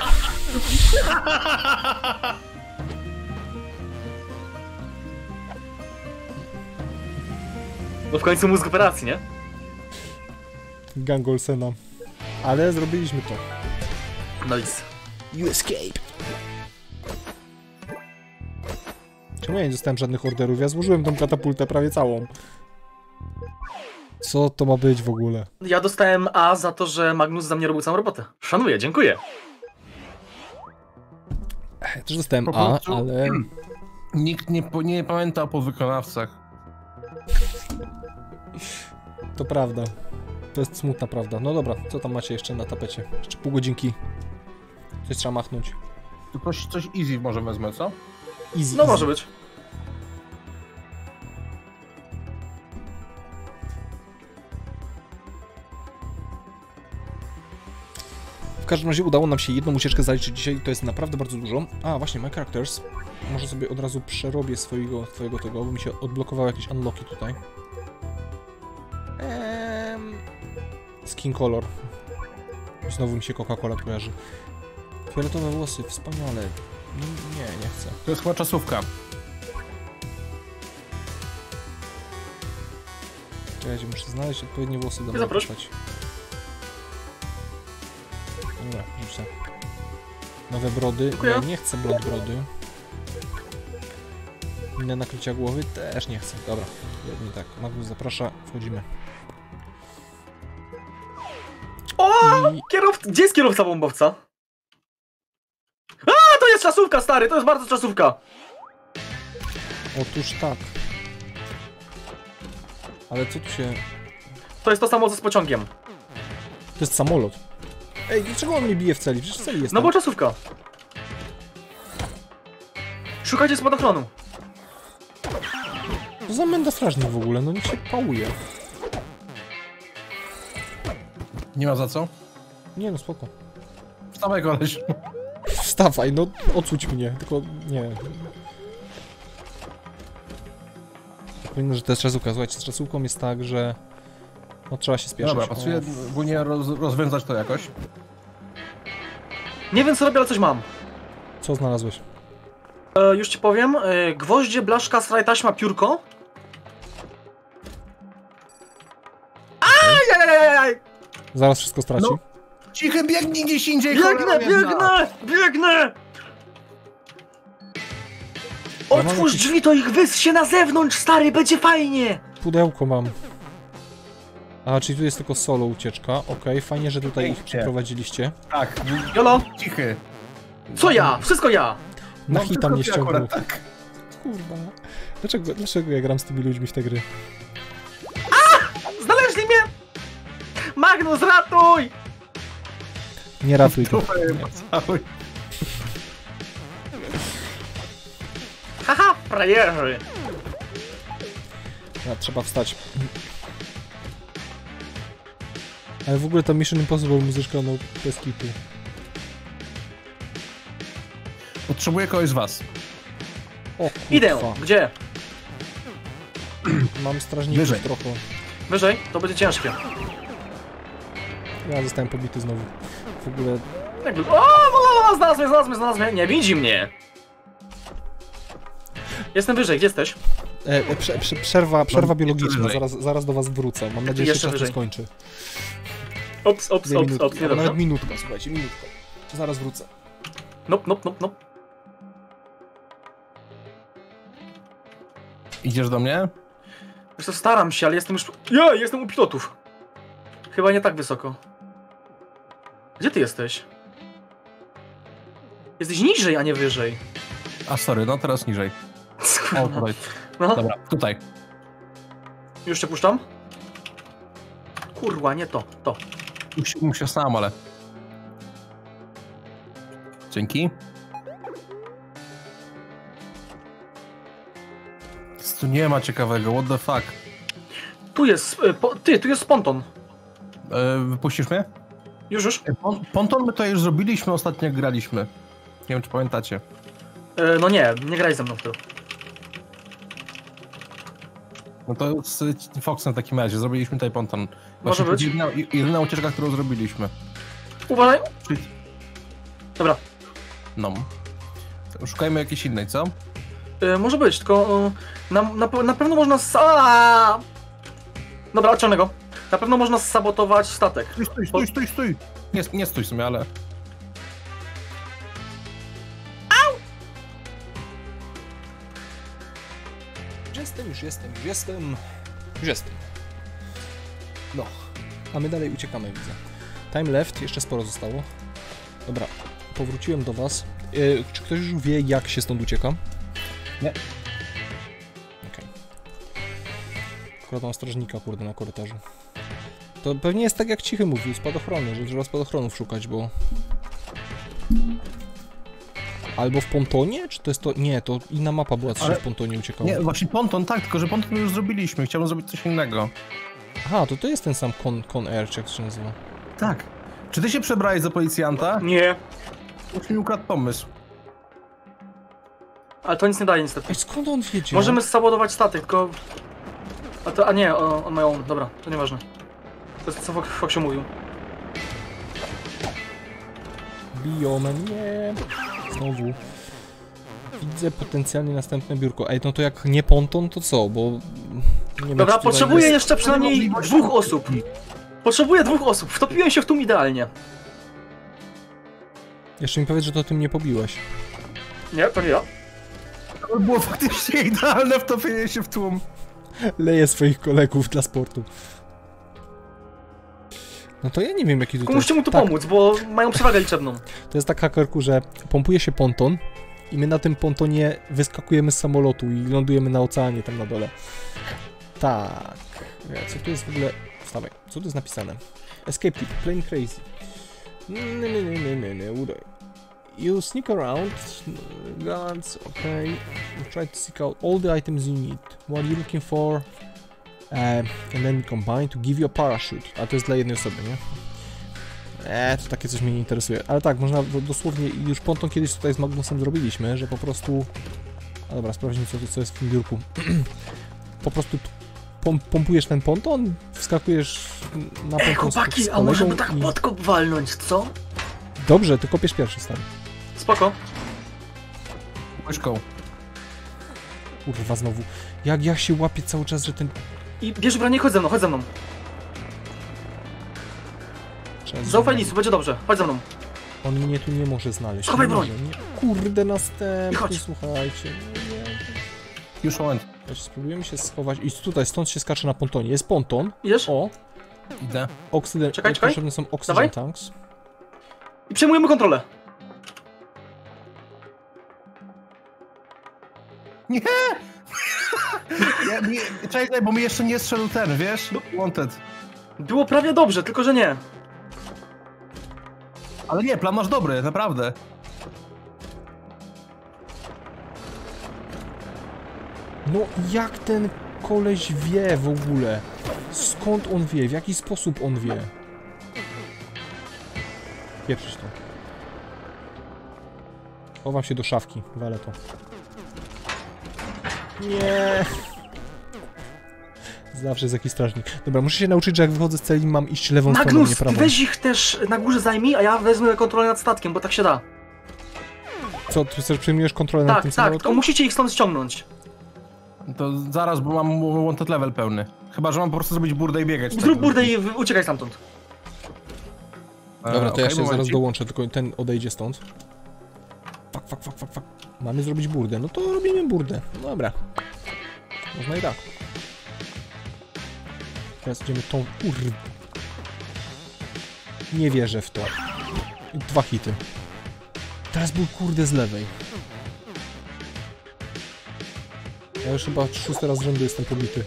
No w końcu mózg operacji, nie? Gang Olsena. Ale zrobiliśmy to. Nice. You escape. Czemu ja nie dostałem żadnych orderów? Ja złożyłem tą katapultę prawie całą. Co to ma być w ogóle? Ja dostałem A za to, że Magnus za mnie robił całą robotę. Szanuję, dziękuję. Ja też dostałem Po A, prostu- ale... Nikt nie, po- nie pamięta o podwykonawcach. To prawda. To jest smutna prawda. No dobra, co tam macie jeszcze na tapecie? Jeszcze pół godzinki. Coś trzeba machnąć. To coś, coś easy może wezmę, co? Easy, No easy. może być. W każdym razie udało nam się jedną ucieczkę zaliczyć dzisiaj, to jest naprawdę bardzo dużo. A, właśnie, my characters. Może sobie od razu przerobię swojego, twojego tego, bo mi się odblokowały jakieś unlocki tutaj. Ehm... Skin color. Znowu mi się Coca-Cola kojarzy. Fioletowe włosy, wspaniale. Nie, nie, nie chcę. To jest chyba czasówka. Czekajcie, muszę znaleźć odpowiednie włosy do Nie mnie zaproś. postać. Dobra, rzucę. Nowe brody. Dziękuję. Ja nie chcę blond brody. Inne nakrycia głowy też nie chcę. Dobra, jedni tak. Magnus zaprasza, wchodzimy. O! I... Kierowca, gdzie jest kierowca bombowca? A, to jest czasówka, stary, to jest bardzo czasówka. Otóż tak. Ale co tu się... To jest to samo co z pociągiem. To jest samolot. Ej, dlaczego on mnie bije w celi? Przecież w celi jest. No bo czasówka. Szukajcie spadochronu. To za menda strażnik w ogóle, no niech się pałuje. Nie ma za co? Nie no, spoko. Wstawaj koleś. Wstawaj, no odsuć mnie, tylko nie. Powinno, że to jest czasówka. Słuchajcie, z czasówką jest tak, że no trzeba się spieszyć. Dobra, pasuje ogólnie roz, rozwiązać to jakoś. Nie wiem co robię, ale coś mam. Co znalazłeś? E, już ci powiem. E, gwoździe, blaszka, straj, taśma, piórko. Ajajajaj! Zaraz wszystko straci. No. Cichy, biegnij gdzieś indziej, Biegnę, cholera jedna. biegnę, biegnę! Otwórz jakiś- drzwi, to ich wys się na zewnątrz, stary, będzie fajnie! Pudełko mam. A, czyli tu jest tylko solo ucieczka. Okej, fajnie, że tutaj ich Pięknie. przeprowadziliście. Tak, Jolo, cichy. co ja? Wszystko ja! Na No, hita tylko mnie ty ściągnął. akurat tak. Kurwa. Dlaczego, dlaczego ja gram z tymi ludźmi w te gry? Znaleźli mnie! Magnus, ratuj! Nie ratuj to. Dupę cały. Haha, frajerzy! Ja, trzeba wstać. Ale w ogóle ta Mission Impossible muzyczka, no bez kitu. Potrzebuję kogoś z was. O Idę! kurwa. Gdzie? Mam strażników Wyżej. trochę. Wyżej? To będzie ciężkie. Ja zostałem pobity znowu. W ogóle... Jakby... O, o, o, znalazł mnie, znalazł mnie, znalazł mnie. Nie widzi mnie! Jestem wyżej, gdzie jesteś? E, e, prze, prze, przerwa przerwa Mam biologiczna, wyżej. zaraz, zaraz do was wrócę. Mam nadzieję, że Jeszcze się czas to wyżej. skończy. Ops, ops, Dwie ops, minutki, ops, nie albo dobrze. nawet minutka, słuchajcie, minutka. Zaraz wrócę. Nop, nop, nop, nop. Idziesz do mnie? Wiesz co, staram się, ale jestem już... Ja, jestem u pilotów. Chyba nie tak wysoko. Gdzie ty jesteś? Jesteś niżej, a nie wyżej. A sorry, no teraz niżej. O, tutaj. No, Dobra, tutaj. już cię puszczam. Kurwa, nie to, to. Musi, muszę sam, ale... Dzięki. Nic tu nie ma ciekawego, what the fuck. Tu jest, y, po, ty, tu jest ponton. E, wypuścisz mnie? Już, już. E, pon ponton my to już zrobiliśmy ostatnio jak graliśmy. Nie wiem czy pamiętacie. E, no nie, nie graj ze mną w to. No to z Foxem w takim razie, zrobiliśmy tutaj ponton. Może Właśnie to być. Jedyna, jedyna ucieczka, którą zrobiliśmy. Uważaj. Czyli- Dobra, No. To szukajmy jakiejś innej, co? e, może być, tylko e, na, na, na pewno można... s- Aaaa! Dobra, odciągnę go. Na pewno można sabotować statek. Stój, stój, stój, stój, stój! Nie, nie stój w sumie, ale... Już jestem, już jestem, już jestem. Już jestem. No. A my dalej uciekamy, widzę. Time left, jeszcze sporo zostało. Dobra, powróciłem do was. Yy, czy ktoś już wie, jak się stąd ucieka? Nie. Okej. Okay. Akurat mam strażnika, kurde, na korytarzu. To pewnie jest tak, jak Cichy mówił, spadochrony, że trzeba spadochronów szukać, bo... Albo w pontonie? Czy to jest to... Nie, to inna mapa była, co Ale... się w pontonie uciekało. Nie, właśnie ponton, tak, tylko że ponton już zrobiliśmy. Chciałbym zrobić coś innego. Aha, to to jest ten sam Con, Con Air, czy jak to się nazywa? Tak. Czy ty się przebrałeś za policjanta? Nie. Już mi ukradł pomysł. Ale to nic nie daje niestety. Ej, skąd on wiedział? Możemy sabotować statek, tylko... A to, a nie, on, on mają... Dobra, to nieważne. To jest co Foxio mówił. Biją mnie. Znowu. Widzę potencjalnie następne biurko. Ej, no to jak nie ponton, to co? Bo... Nie wiem, Dobra, czy tutaj potrzebuję jest... jeszcze przynajmniej dwóch osób. Potrzebuję dwóch osób. Wtopiłem się w tłum idealnie. Jeszcze mi powiedz, że to tym nie pobiłeś. Nie, to nie ja. To było faktycznie idealne wtopienie się w tłum. Leję swoich kolegów dla sportu. No to ja nie wiem, jaki tutaj... Tylko musicie mu tu tak, pomóc, bo mają przewagę liczebną. to jest tak, hakerku, że pompuje się ponton i my na tym pontonie wyskakujemy z samolotu i lądujemy na oceanie tam na dole. Tak. Co tu jest w ogóle... Wstawaj. Co tu jest napisane? Escape tip. Plane crazy. Nie, nie, nie, nie, nie, nie, udaj. You sneak around, guards, okay. You try to seek out all the items you need. What are you looking for? Uh, and then combine to give you a parachute. A to jest dla jednej osoby, nie? Eee, to takie coś mnie nie interesuje. Ale tak, można dosłownie, już ponton kiedyś tutaj z Magnusem zrobiliśmy, że po prostu... A dobra, sprawdźmy co, co jest w tym biurku. Po prostu pom pompujesz ten ponton, wskakujesz na ponton. Ej, chłopaki, z, z a może by i... tak podkop walnąć, co? Dobrze, ty kopiesz pierwszy, stary. Spoko. Łyżką. Kurwa, znowu. Jak ja się łapię cały czas, że ten... I bierz branie, chodź ze mną, chodź ze mną. Czas, Zaufaj że- Lisu, będzie dobrze. Chodź ze mną. On mnie tu nie może znaleźć. Schowaj Nie broń. może, nie. Kurde, I następny, chodź. słuchajcie. No nie. Już moment. Chodź, spróbujemy się schować. I tutaj, stąd się skacze na pontonie. Jest ponton. Idziesz? O, Idę. oksygen... Czekaj, czekaj. Potrzebne są oxygen Dawaj. tanks. I przejmujemy kontrolę. Nie! Ja, nie czekaj, bo mi jeszcze nie strzelił ten, wiesz? Wanted. Było prawie dobrze, tylko że nie. Ale nie, plan masz dobry, naprawdę. No jak ten koleś wie w ogóle? Skąd on wie? W jaki sposób on wie? Pieprzyć to. Chowam się do szafki, walę to. Nie. Zawsze jest jakiś strażnik. Dobra, muszę się nauczyć, że jak wychodzę z celi, mam iść lewą stroną, nie Magnus, ty prawą. weź ich też na górze zajmij, a ja wezmę kontrolę nad statkiem, bo tak się da. Co, ty chcesz przejmujesz kontrolę nad Tak, tym tak, samolotem? tylko musicie ich stąd ściągnąć. To zaraz, bo mam wanted level pełny. Chyba, że mam po prostu zrobić burdę i biegać. Zrób burdę i wy- uciekaj stamtąd. Dobra, to okay, ja się zaraz momencik. dołączę, tylko ten odejdzie stąd. Fak, fak, fak, fak, fak. Mamy zrobić burdę. No to robimy burdę. No dobra. Można i tak. Teraz idziemy tą... Kur... Nie wierzę w to. Dwa hity. Teraz był kurde z lewej. Ja już chyba szósty raz z rzędu jestem pobity.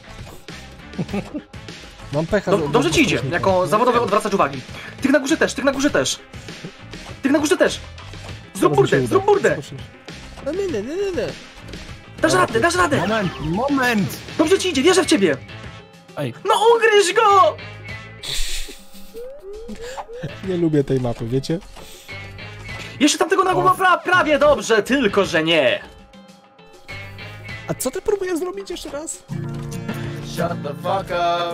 Mam pecha... Do, do- dobrze do ci idzie, strażnika. jako zawodowy odwracacz uwagi. Tych na górze też, tych na górze też. Tych na górze też. Zrób Zaraz mi się burdę, uda. zrób burdę. Zobaczymy. No nie, nie, nie, nie, nie. Dasz radę, dasz radę. Moment, moment! Dobrze ci idzie, wierzę w ciebie. Ej, No ugryź go! Nie lubię tej mapy, wiecie? Jeszcze tamtego na głowa pra, prawie dobrze, tylko że nie. A co ty próbujesz zrobić jeszcze raz? Shut the fuck up.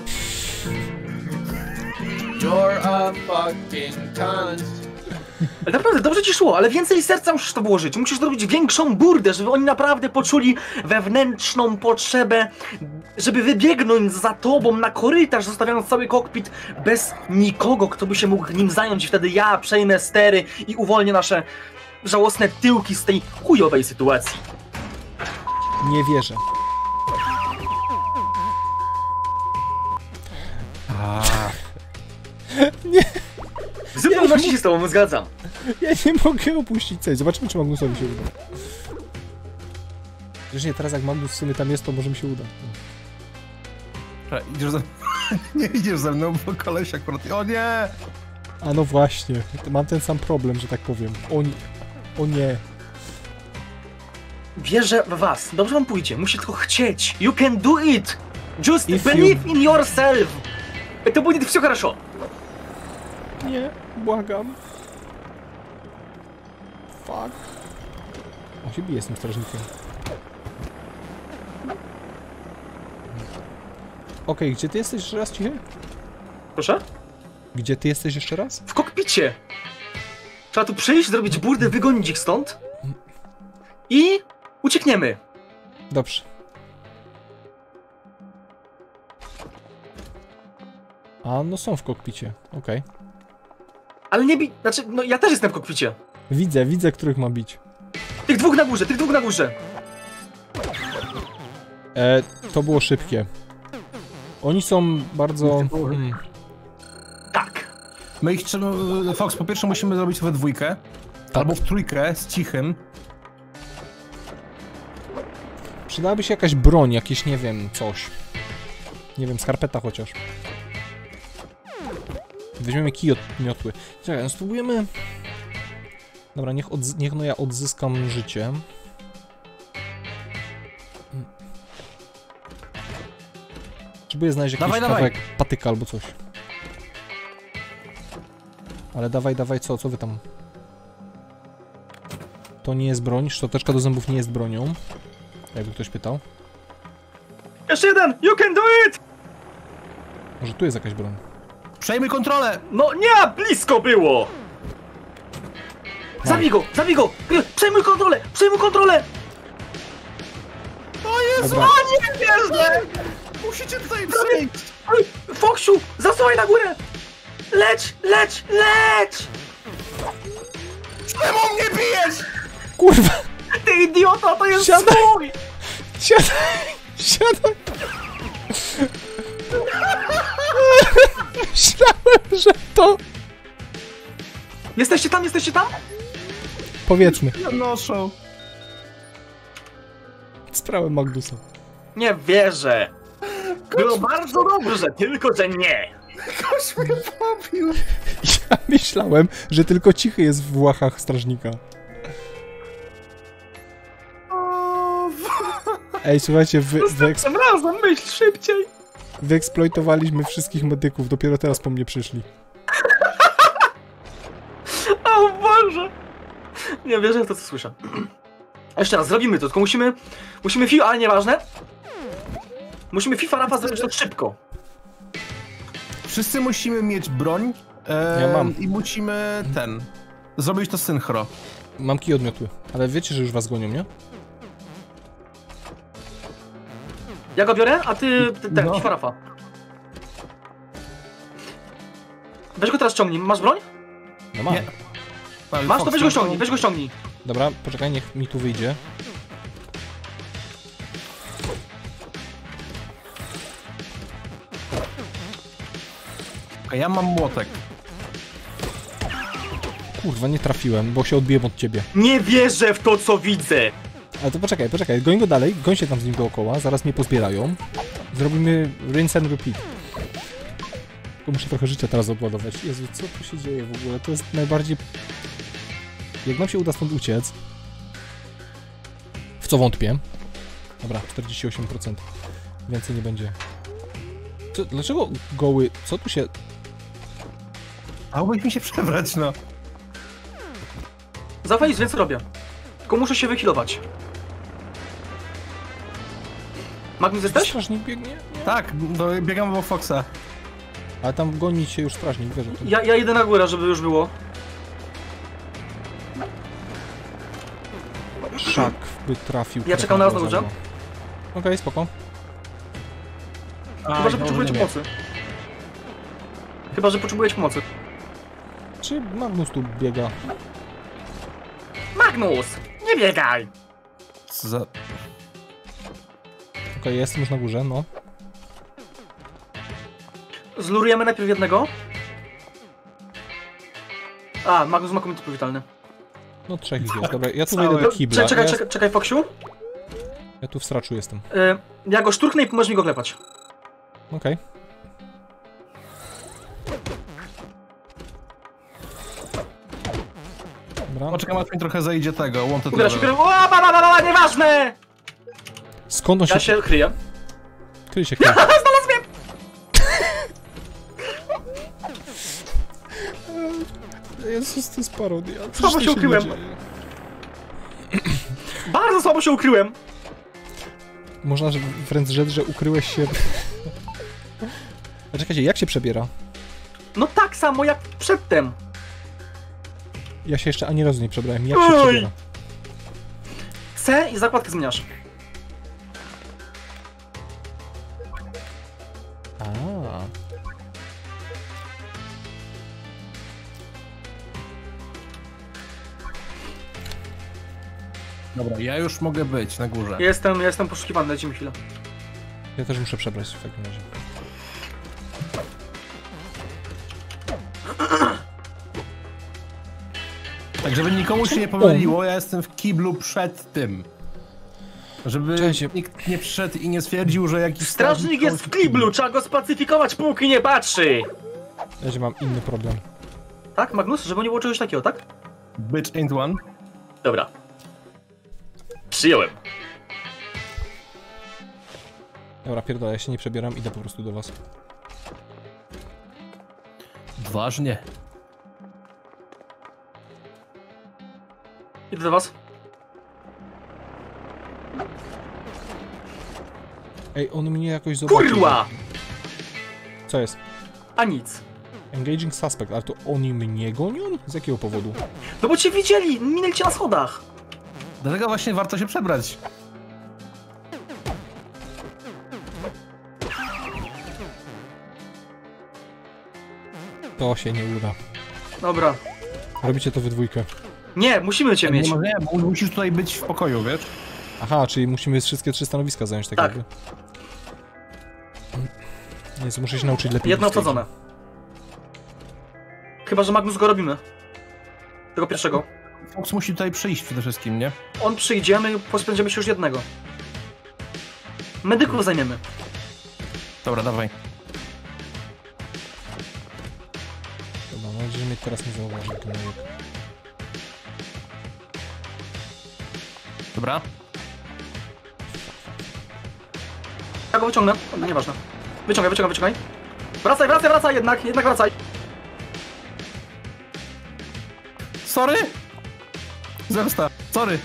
You're a fucking cunt. Ale naprawdę, dobrze ci szło, ale więcej serca musisz to włożyć. Musisz zrobić większą burdę, żeby oni naprawdę poczuli wewnętrzną potrzebę, żeby wybiegnąć za tobą na korytarz, zostawiając cały kokpit bez nikogo, kto by się mógł nim zająć. I wtedy ja przejmę stery i uwolnię nasze żałosne tyłki z tej chujowej sytuacji. Nie wierzę. W zupełności się z tobą zgadzam. Ja nie mogę opuścić celi. Zobaczymy, czy Magnusowi się uda. Przecież nie, teraz jak Magnus w sumie tam jest, to może mi się uda. Idziesz za... nie idziesz ze mną, bo koleś akurat... O nie! A no właśnie, mam ten sam problem, że tak powiem. O nie. O nie. Wierzę w was. Dobrze wam pójdzie. Musicie tylko chcieć. You can do it. Just If believe you- in yourself. To będzie wszystko хорошо. Nie, błagam. Fuck. On się bije z tym strażnikiem. Okej, gdzie ty jesteś jeszcze raz, Cichy? Proszę? Gdzie ty jesteś jeszcze raz? W kokpicie. Trzeba tu przyjść, zrobić burdę, wygonić ich stąd. I uciekniemy. Dobrze. A, no są w kokpicie, okej. Ale nie bi... Znaczy, no ja też jestem w kokpicie. Widzę, widzę, których ma bić. Tych dwóch na górze, tych dwóch na górze. E, to było szybkie. Oni są bardzo... Hmm. Tak. My ich trzeba... Fox, po pierwsze musimy zrobić we dwójkę. Tak. Albo w trójkę, z cichym. Przydałaby się jakaś broń, jakieś, nie wiem, coś. Nie wiem, skarpeta chociaż. Weźmiemy kij od miotły. Czekaj, no spróbujemy... Dobra, niech, odzy niech no ja odzyskam życie. Spróbuję znaleźć jakiś Dawaj, dawaj. kawałek patyka albo coś. Ale dawaj, dawaj, co? Co wy tam? To nie jest broń, szczoteczka do zębów nie jest bronią. Jakby ktoś pytał. Jeszcze jeden! You can do it! Może tu jest jakaś broń. Przejmij kontrolę! No nie, blisko było! Zabij go, zabij go! Przejmuj kontrolę, przejmuj kontrolę! O Jezu, Dobra. o nie wierzę! Musicie tutaj przejść! Oj, Foksiu, zasuwaj na górę! Leć, leć, leć! Czemu mnie bijesz? Kurwa! Ty idioto, to jest Siadaj. swój! Siadaj! Siadaj! Myślałem, że to... Jesteście tam, jesteście tam? Powiedzmy. Ja noszę. Sprawę Magnusa. Nie wierzę. Było bardzo dobrze, tylko że nie. Koś mnie pobił. Ja myślałem, że tylko Cichy jest w łachach strażnika. O, Ej, słuchajcie, wy, wyeks Tym razem myśl szybciej. wyeksploitowaliśmy wszystkich medyków, dopiero teraz po mnie przyszli. O Boże. Nie wierzę w to, co słyszę. Jeszcze raz, zrobimy to, tylko musimy... Musimy FIFA, ale nieważne. Musimy FIFA Rafa zrobić to szybko. Wszyscy musimy mieć broń. E, Ja mam. I musimy ten. Zrobić to synchro. Mam kij odmiotły, ale wiecie, że już was gonią, nie? Ja go biorę, a ty, ty ten, No. FIFA Rafa. Weź go teraz ściągnij, masz broń? No mam. Nie. Ale Masz, to Fox, weź go ściągnij, weź go ściągnij. Dobra, poczekaj, niech mi tu wyjdzie. A ja mam młotek. Kurwa, nie trafiłem, bo się odbiłem od ciebie. Nie wierzę w to, co widzę. Ale to poczekaj, poczekaj, goń go dalej, goń się tam z nim dookoła, zaraz mnie pozbierają. Zrobimy rinse and repeat. Tylko muszę trochę życia teraz odładować. Jezu, co tu się dzieje w ogóle? To jest najbardziej... Jak nam się uda stąd uciec... W co wątpię. Dobra, czterdzieści osiem procent. Więcej nie będzie. Co, dlaczego goły... Co tu się... Dałbyś mi się przebrać, no. Zaufaj, nic więcej robię. Tylko muszę się wyhealować. Magnus, jesteś? Strażnik biegnie? Tak, to biegam obok Foxa. Ale tam goni się już strażnik, wiesz o tym. Ja, ja idę na górę, żeby już było. Szak by trafił. Ja czekam na was na górze. Okej, okay, spoko. Chyba, że potrzebujecie pomocy. Chyba, że potrzebujecie pomocy. Czy Magnus tu biega? Magnus! Nie biegaj! Co za... Okej, okay, jestem już na górze, no. Zlurujemy najpierw jednego. A, Magnus ma komentarz powitalny. No trzech ich jest, dobra, ja tu Całe. wejdę do kibla. Czekaj, ja, czekaj, czekaj, Foksiu. ja tu w straczu jestem. Y, ja go szturknę i możesz mi go klepać. Okej. Dobra. Poczekam, aż mi trochę zejdzie tego, wanted Ubiera się, level. ubiera... O, ba, ba, ba, ba, nieważne! Skąd on się... Ja się kryję. Kryj się, kryj. Znalazł mnie! Jezus, to jest parodia. Słabo się ukryłem. Bardzo słabo się ukryłem. Można że wręcz rzec, że ukryłeś się... A czekajcie, jak się przebiera? No tak samo jak przedtem. Ja się jeszcze ani razu nie przebrałem. Jak się Oj. przebiera? C i zakładkę zmieniasz. A. Dobra, ja już mogę być na górze. Jestem, jestem poszukiwany, dajcie mi chwilę. Ja też muszę przebrać w takim razie. Tak, żeby nikomu się nie pomyliło, ja jestem w kiblu przed tym. Żeby Czekajcie. nikt nie przyszedł i nie stwierdził, że jakiś Strażnik jest w kiblu, trzeba go spacyfikować, póki nie patrzy. Ja mam inny problem. Tak, Magnus? Żeby nie było czegoś takiego, tak? Bitch ain't one. Dobra. Przyjąłem. Dobra, pierdolę, ja się nie przebieram, idę po prostu do was. Ważnie. Idę do was. Ej, on mnie jakoś zobaczył. Kurwa! Co jest? A nic. Engaging suspect, ale to oni mnie gonią? Z jakiego powodu? No bo cię widzieli, minęli cię na schodach. Dlatego właśnie warto się przebrać. To się nie uda. Dobra. Robicie to we dwójkę. Nie, musimy cię mieć. Nie, nie, bo musisz tutaj być w pokoju, wiesz? Aha, czyli musimy wszystkie trzy stanowiska zająć, tak, Tak. jakby. Jezu, muszę się nauczyć lepiej. Jedno bić tej- obsadzone. Chyba, że Magnus go robimy. Tego pierwszego. Fox musi tutaj przyjść przede wszystkim, nie? On przyjdzie, my pozbędziemy się już jednego. Medyków zajmiemy. Dobra, dawaj. Dobra, mam nadzieję, że mnie teraz nie zauważy. To nie jak... Dobra. Ja go wyciągnę. No, nieważne. Wyciągaj, wyciągaj, wyciągaj. Wracaj, wracaj, wracaj jednak, jednak wracaj. Sorry! Zemsta, sorry.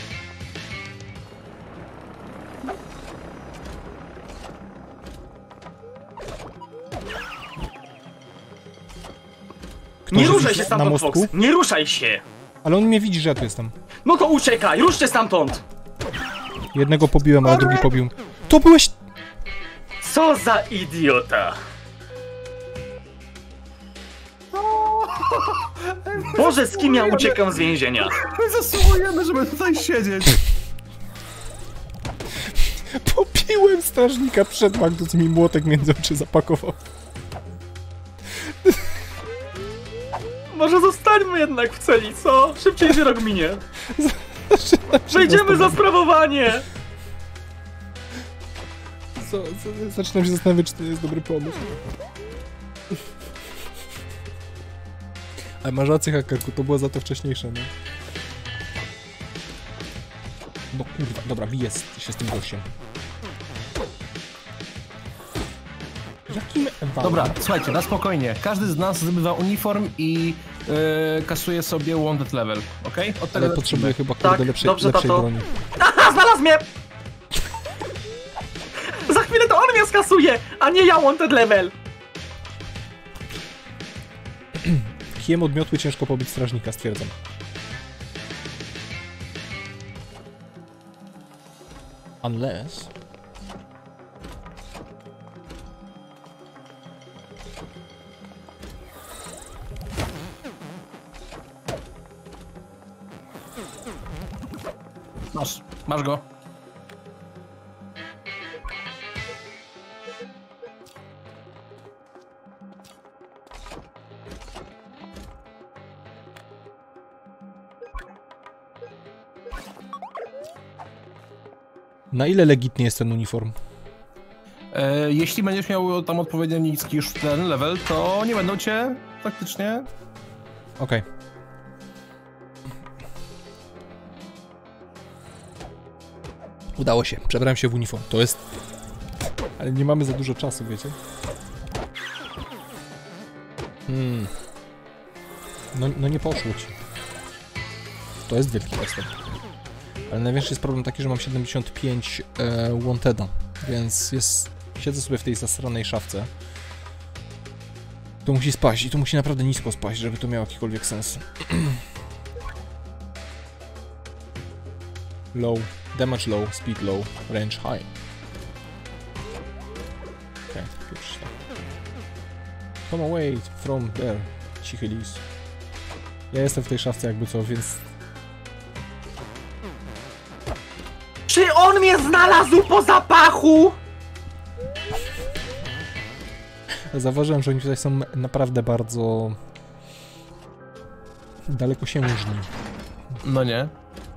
Ktoś Nie jest ruszaj już się na stamtąd, mostku? Fox. Nie ruszaj się. Ale on mnie widzi, że ja tu jestem. No to uciekaj, ruszcie stamtąd. Jednego pobiłem, ale drugi pobił. To byłeś... Co za idiota. Boże, z kim ja uciekam z więzienia? My zasługujemy, żeby tutaj siedzieć. Pobiłem strażnika przed Magnus, mi młotek między oczy zapakował. Może zostańmy jednak w celi, co? Szybciej się rok minie. Zaczynam się Przejdziemy za zastanawiać- sprawowanie. co, co, Zaczynam się zastanawiać, czy to jest dobry pomysł. Ale masz rację, hakerku, to było za to wcześniejsze, no. No kurwa, dobra, biję się z tym gościem. Jakim ewanem? Dobra, słuchajcie, na spokojnie. Każdy z nas zdobywa uniform i yy, kasuje sobie wanted level, okej? Okay? Od tego Ale potrzebuję lecimy. chyba kurde Tak, lepszej, dobrze, lepszej tato. broni. Aha, znalazł mnie! Za chwilę to on mnie skasuje, a nie ja wanted level. Kijem odmiotły ciężko pobić strażnika, stwierdzam. Unless... Masz, masz go. Na ile legitny jest ten uniform? E, jeśli będziesz miał tam odpowiednio niski już ten level, to nie będą cię faktycznie... Okej. Okay. Udało się, przebrałem się w uniform, to jest... Ale nie mamy za dużo czasu, wiecie? Hmm. No, no nie poszło ci. To jest wielki postęp. Ale największy jest problem taki, że mam siedemdziesiąt pięć e, Wanteda, więc jest... Siedzę sobie w tej zasranej szafce. To musi spaść i to musi naprawdę nisko spaść, żeby to miało jakikolwiek sens. Low. Damage low, speed low, range high. Okej, okay, pierwszy tak. Come away from there, cichy lis. Ja jestem w tej szafce jakby co, więc... Czy on mnie znalazł po zapachu? Zauważyłem, że oni tutaj są naprawdę bardzo... dalekosiężni. No nie.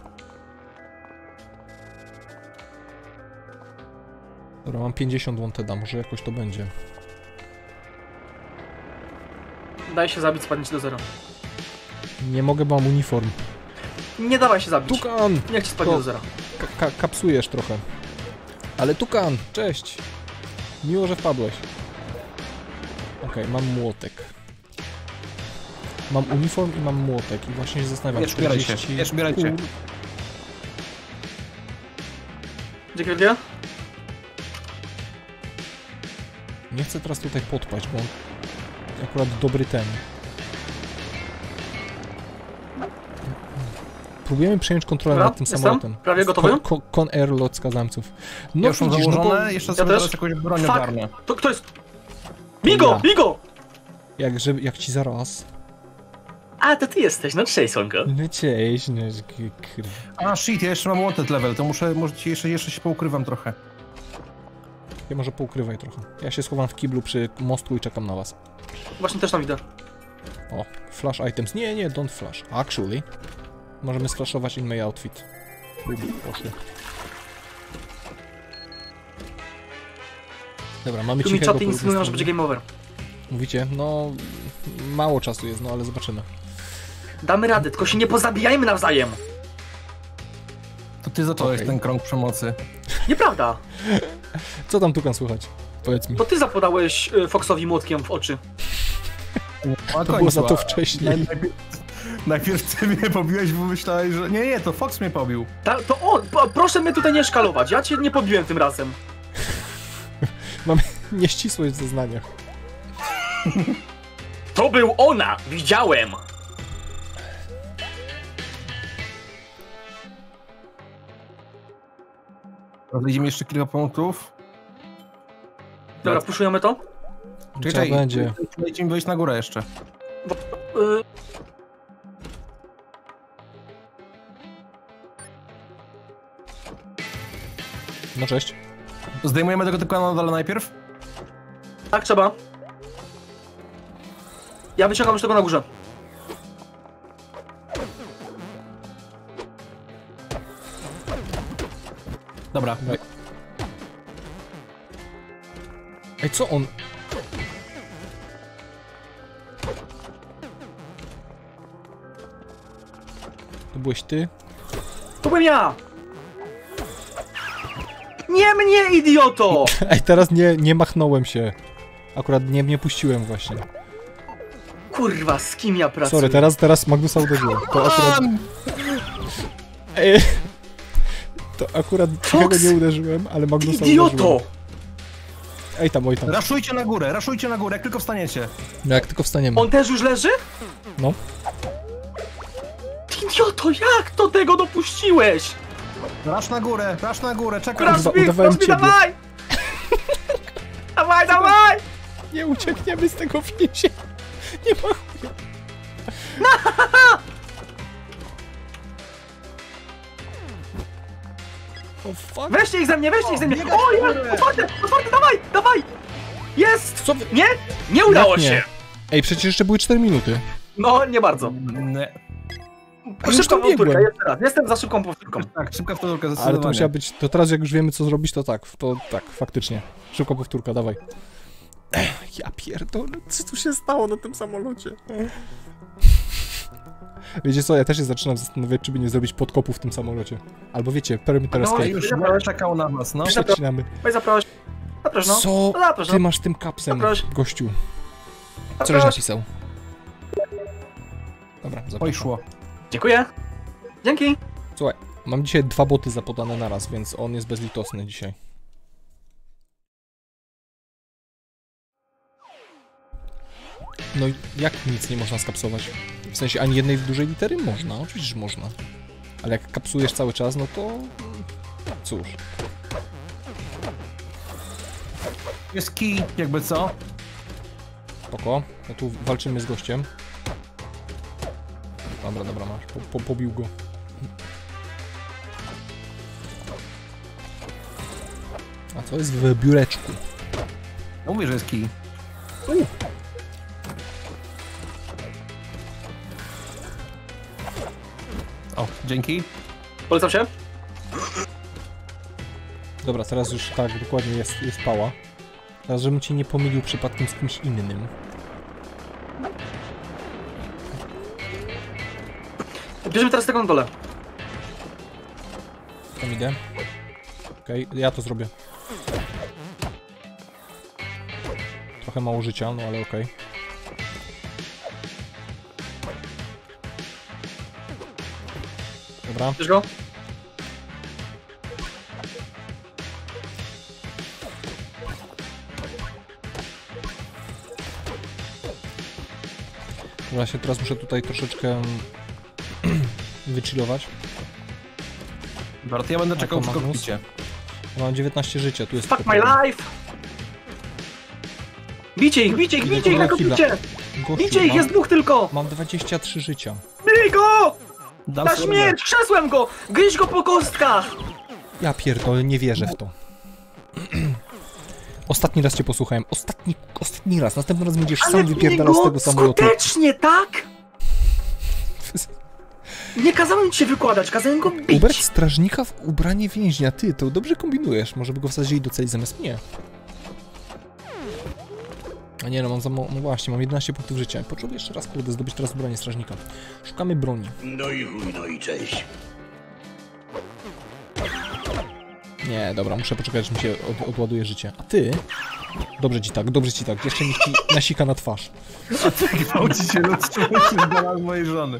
Dobra, mam pięćdziesiąt Wanteda, może jakoś to będzie. Daj się zabić, spadnie ci do zera. Nie mogę, bo mam uniform. Nie dawaj się zabić. Tukan! Jak ci spadnie To- do zera. Ka ka kapsujesz trochę. Ale Tukan, cześć! Miło, że wpadłeś. Okej, okay, mam młotek. Mam uniform i mam młotek i właśnie się zastanawiam. Bierz, bieraj się, bierz, bieraj się. Dzięki wielkie. Nie chcę teraz tutaj podpaść, bo akurat dobry ten. Próbujemy przejąć kontrolę Dobra, nad tym jestem. samolotem. Prawie gotowy? Con, con, con air lot skazamców. No Ja już mam widzisz, no założone, bo jeszcze Ja sobie też. teraz jakąś broń Fuck. ogarnę. To kto jest? Migo! Ja. Migo! jak, żeby, jak ci zaraz. A, to ty jesteś, no cześć, Słonko. No cześć, no kurde. A shit, ja jeszcze mam wanted level, to muszę, może ci jeszcze, jeszcze się poukrywam trochę. Ja może poukrywaj trochę. Ja się schowam w kiblu przy mostku i czekam na was. Właśnie też tam widzę. O, flash items. Nie, nie, don't flash. Actually, możemy sflashować in my outfit. Lubi, poszło. Dobra, mamy Tu mi cichego czaty po insynują, że drugiej będzie game over. stronie. Mówicie? No, mało czasu jest, no ale zobaczymy. Damy radę, tylko się nie pozabijajmy nawzajem. To ty zacząłeś Okej. ten krąg przemocy. Nieprawda. Co tam Tukan słychać? Powiedz mi. To ty zapodałeś y, Foxowi młotkiem w oczy. A To było za to wcześniej. Najpierw, najpierw ty mnie pobiłeś, bo myślałeś, że... Nie, nie, to Fox mnie pobił. Ta, to on, po, proszę mnie tutaj nie szkalować, ja cię nie pobiłem tym razem. Mamy nieścisłość w zeznaniach. To był ona, widziałem. Wejdziemy jeszcze kilka punktów. Dobra, puszujemy to? Trzeba będzie. Lecimy wejść na górę jeszcze. Bo, y, No cześć. Zdejmujemy tego tylko na dole najpierw? tak trzeba. Ja wyciągam już tego na górze. Dobra. Ej, co on? To byłeś ty? To byłem ja! Nie mnie, idioto! Ej, teraz nie, nie machnąłem się. Akurat nie, nie puściłem właśnie. Kurwa, z kim ja pracuję? Sorry, teraz, teraz Magnusa uderzyłem. To akurat... Ej, to akurat cichego nie uderzyłem, ale Magnusa Idioto! uderzyłem. Ej tam, oj tam. Raszujcie na górę, raszujcie na górę, jak tylko wstaniecie. No jak tylko wstaniemy. On też już leży? No. Ty idioto, jak to tego dopuściłeś? Rasz na górę, rasz na górę, czekaj. Raz mi, udawałem raz mi, ciebie. dawaj! Dawaj, dawaj! Nie uciekniemy z tego więzienia. Nie ma chuja. O fuck. Weźcie ich ze mnie, weźcie ich ze mnie! biegać O, w jest! górę. Otwarte, otwarte, dawaj, dawaj! Jest! Co wy... Nie? Nie udało Jak nie? się! Ej, przecież jeszcze były cztery minuty. No, nie bardzo. Nie. już Szybką tam powtórkę, biegłem. jeszcze raz. Jestem za szybką powtórką. Tak, szybka powtórka Ale zdecydowanie. to musiała być, to teraz jak już wiemy co zrobić, to tak, to tak, faktycznie. Szybka powtórka, dawaj. Ja pierdolę, co tu się stało na tym samolocie? Wiecie co, ja też się zaczynam zastanawiać, czy by nie zrobić podkopu w tym samolocie. Albo wiecie, perimeter No, escape. Już nie czekał na was, no. Przecinamy. Weź zaproś. Zaproś, no. Co No zaproś, ty no. masz tym kapsem, Zaproś. gościu? Co żeś Zaproś. napisał? Dobra, Oj, zapraszam. szło. Dziękuję. Dzięki. Słuchaj, mam dzisiaj dwa boty zapodane naraz, więc on jest bezlitosny dzisiaj. No i jak nic nie można skapsować? W sensie ani jednej dużej litery? Można, oczywiście, że można. Ale jak kapsujesz cały czas, no to... cóż. Jest kij, jakby co? Spoko. No tu walczymy z gościem. Dobra, dobra, masz. Po, po, pobił go. A co jest w biureczku? No mówię, że jest kij. O, dzięki. Polecam się. Dobra, teraz już tak, dokładnie jest, jest pała. Teraz, żebym cię nie pomylił przypadkiem z kimś innym. Bierzemy teraz tego na dole. Tam idę. Okej, okay, ja to zrobię. Trochę mało życia, no ale okej. Okay. Dobra. Bierz go. Ja się teraz muszę tutaj troszeczkę wychillować. Dobra, to ja będę czekał w Magnus. kokpicie. Ja mam dziewiętnaście życia, tu jest... Fuck my life. Bicie ich, bicie ich, Idę bicie ich do na kibla. kobicie. Gościu, Bicie ich, mam, jest dwóch tylko. mam dwadzieścia trzy życia. Bij go! Dam Na sobie- śmierć! Krzesłem go! Gryź go po kostkach! Ja pierdolę, nie wierzę w to. Ostatni raz cię posłuchałem. Ostatni, ostatni raz. Następny raz będziesz Ale sam wypierdalał z bij go tego samolotu. skutecznie, tak? Nie kazałem ci się wykładać, kazałem go bić. Ubrać strażnika w ubranie więźnia. Ty, to dobrze kombinujesz. Może by go wsadzili do celi zamiast mnie. A nie no, mam za mało... No właśnie, mam jedenaście punktów życia. Potrzebuję jeszcze raz, kurde, zdobyć teraz ubranie strażnika. Szukamy broni. No i chuj, no i cześć. Nie, dobra, muszę poczekać, aż mi się od, odładuje życie. A ty? Dobrze ci tak, dobrze ci tak. Jeszcze niech ci nasika na twarz. Gwałcicie ludzkie myśli dla mojej żony.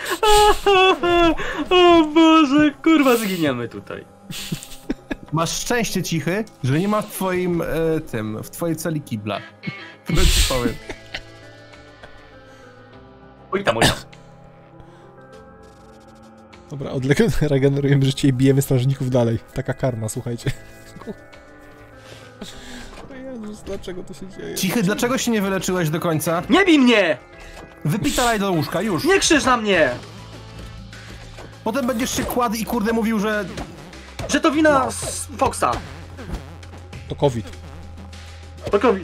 O Boże, kurwa, zginiemy tutaj. Masz szczęście, Cichy, że nie ma w twoim, e, tym, w twojej celi kibla. Tyle ci powiem. Oj tam, oj tam. Dobra, odregenerujemy życie i bijemy strażników dalej. Taka karma, słuchajcie. O Jezus, dlaczego to się dzieje? Cichy, dlaczego się nie wyleczyłeś do końca? Nie bij mnie! Wypitalaj do łóżka, już. Nie krzyż na mnie! Potem będziesz się kładł i kurde mówił, że... Że to wina z Foxa. To COVID. To COVID.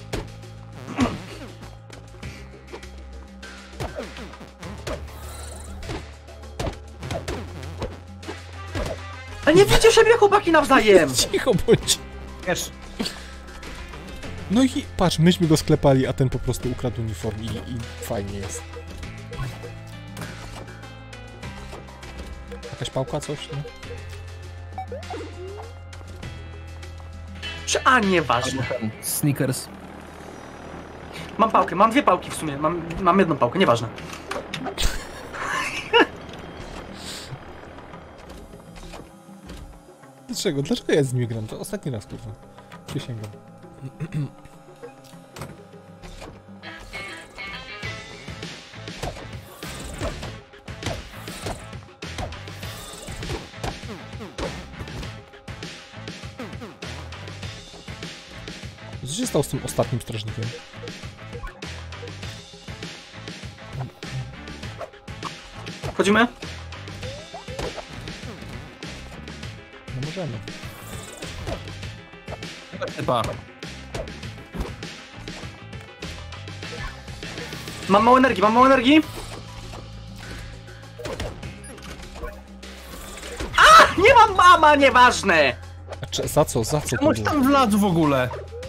Ale nie widzicie siebie, chłopaki, nawzajem! Cicho bądź. Wiesz, No i patrz, myśmy go sklepali, a ten po prostu ukradł uniform i, i fajnie jest. Jakaś pałka, coś, nie? Czy, a nieważne. Snickers. Mam pałkę, mam dwie pałki w sumie. Mam, mam jedną pałkę, nieważne. Dlaczego? Dlaczego ja z nimi gram? To ostatni raz, kurwa. Przysięgam. Co się stało z tym ostatnim strażnikiem? Wchodzimy? No możemy. Typa. Mam mało energii, mam mało energii. mama, nieważne! A cze, za co, za co to Chodź było? tam wlazł w ogóle.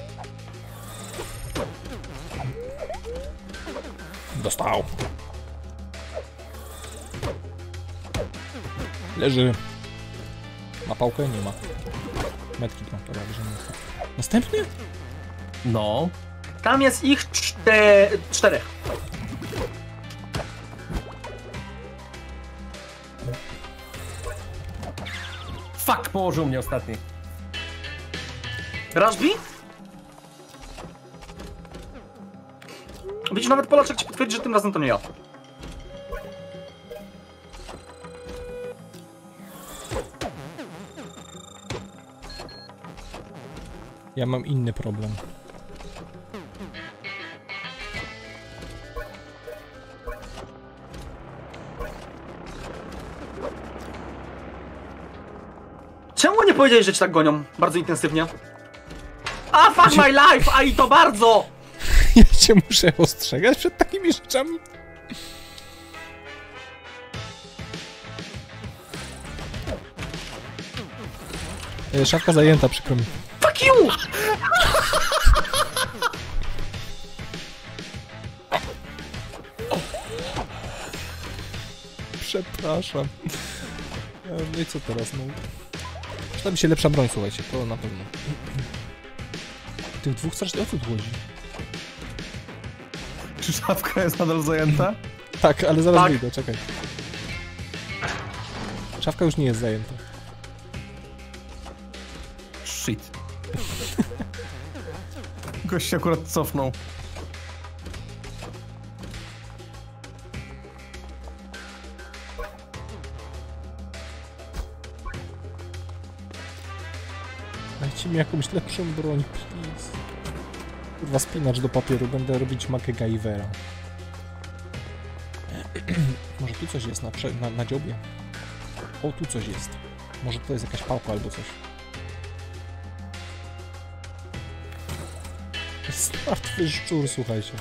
Dostał. Leży. Ma pałkę? Nie ma. Metki, no, dobra, bierzemy. Następny? No. Tam jest ich czte... czterech. Fuck, położył mnie ostatni. Rashby? Widzisz, nawet Polaczek ci potwierdzi, że tym razem to nie ja. Ja mam inny problem. Czemu nie powiedziałeś, że cię tak gonią bardzo intensywnie? A fuck my life, a i to bardzo! Ja cię muszę ostrzegać przed takimi rzeczami. E, Szafka zajęta, przykro mi. Fuck you! Przepraszam. E, No i co teraz, no? Przyda mi się lepsza broń, słuchajcie, to na pewno. Tych dwóch strasznie, o co tu chodzi? Czy szafka jest nadal zajęta? Tak, ale zaraz Tak. wyjdę, czekaj. Szafka już nie jest zajęta. Shit. Gość się akurat cofnął. Dajcie mi jakąś lepszą broń, please. Kurwa, spinacz do papieru, będę robić MacGyvera. Może tu coś jest na, prze- na, na dziobie? O, tu coś jest. Może to jest jakaś pałka albo coś. Jest martwy szczur, słuchajcie.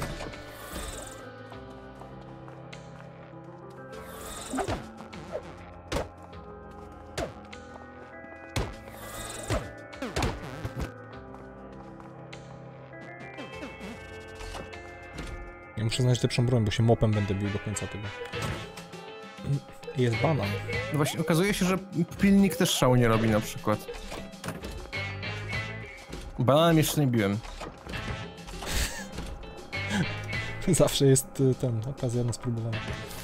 Ja muszę znaleźć lepszą broń, bo się mopem będę bił do końca tego. Jest banan. No właśnie, okazuje się, że pilnik też szału nie robi na przykład. Bananem jeszcze nie biłem. Zawsze jest y, ten, okazja na spróbowanie.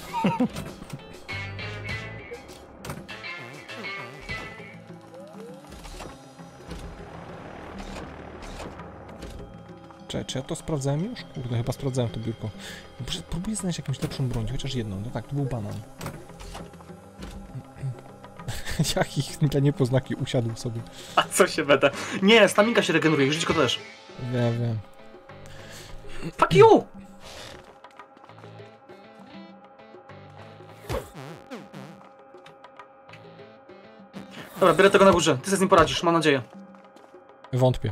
Czy, czy ja to sprawdzałem już? Kurde, chyba sprawdzałem to biurko. Muszę- Próbuję znaleźć jakąś lepszą broń, chociaż jedną. No tak, to był banan. Jakich te niepoznaki usiadł sobie. A co się będę? Nie, staminka się regeneruje, żyćko też. Wiem, wiem. Fuck you! Dobra, biorę tego na górze. Ty sobie z nim poradzisz, mam nadzieję. Wątpię.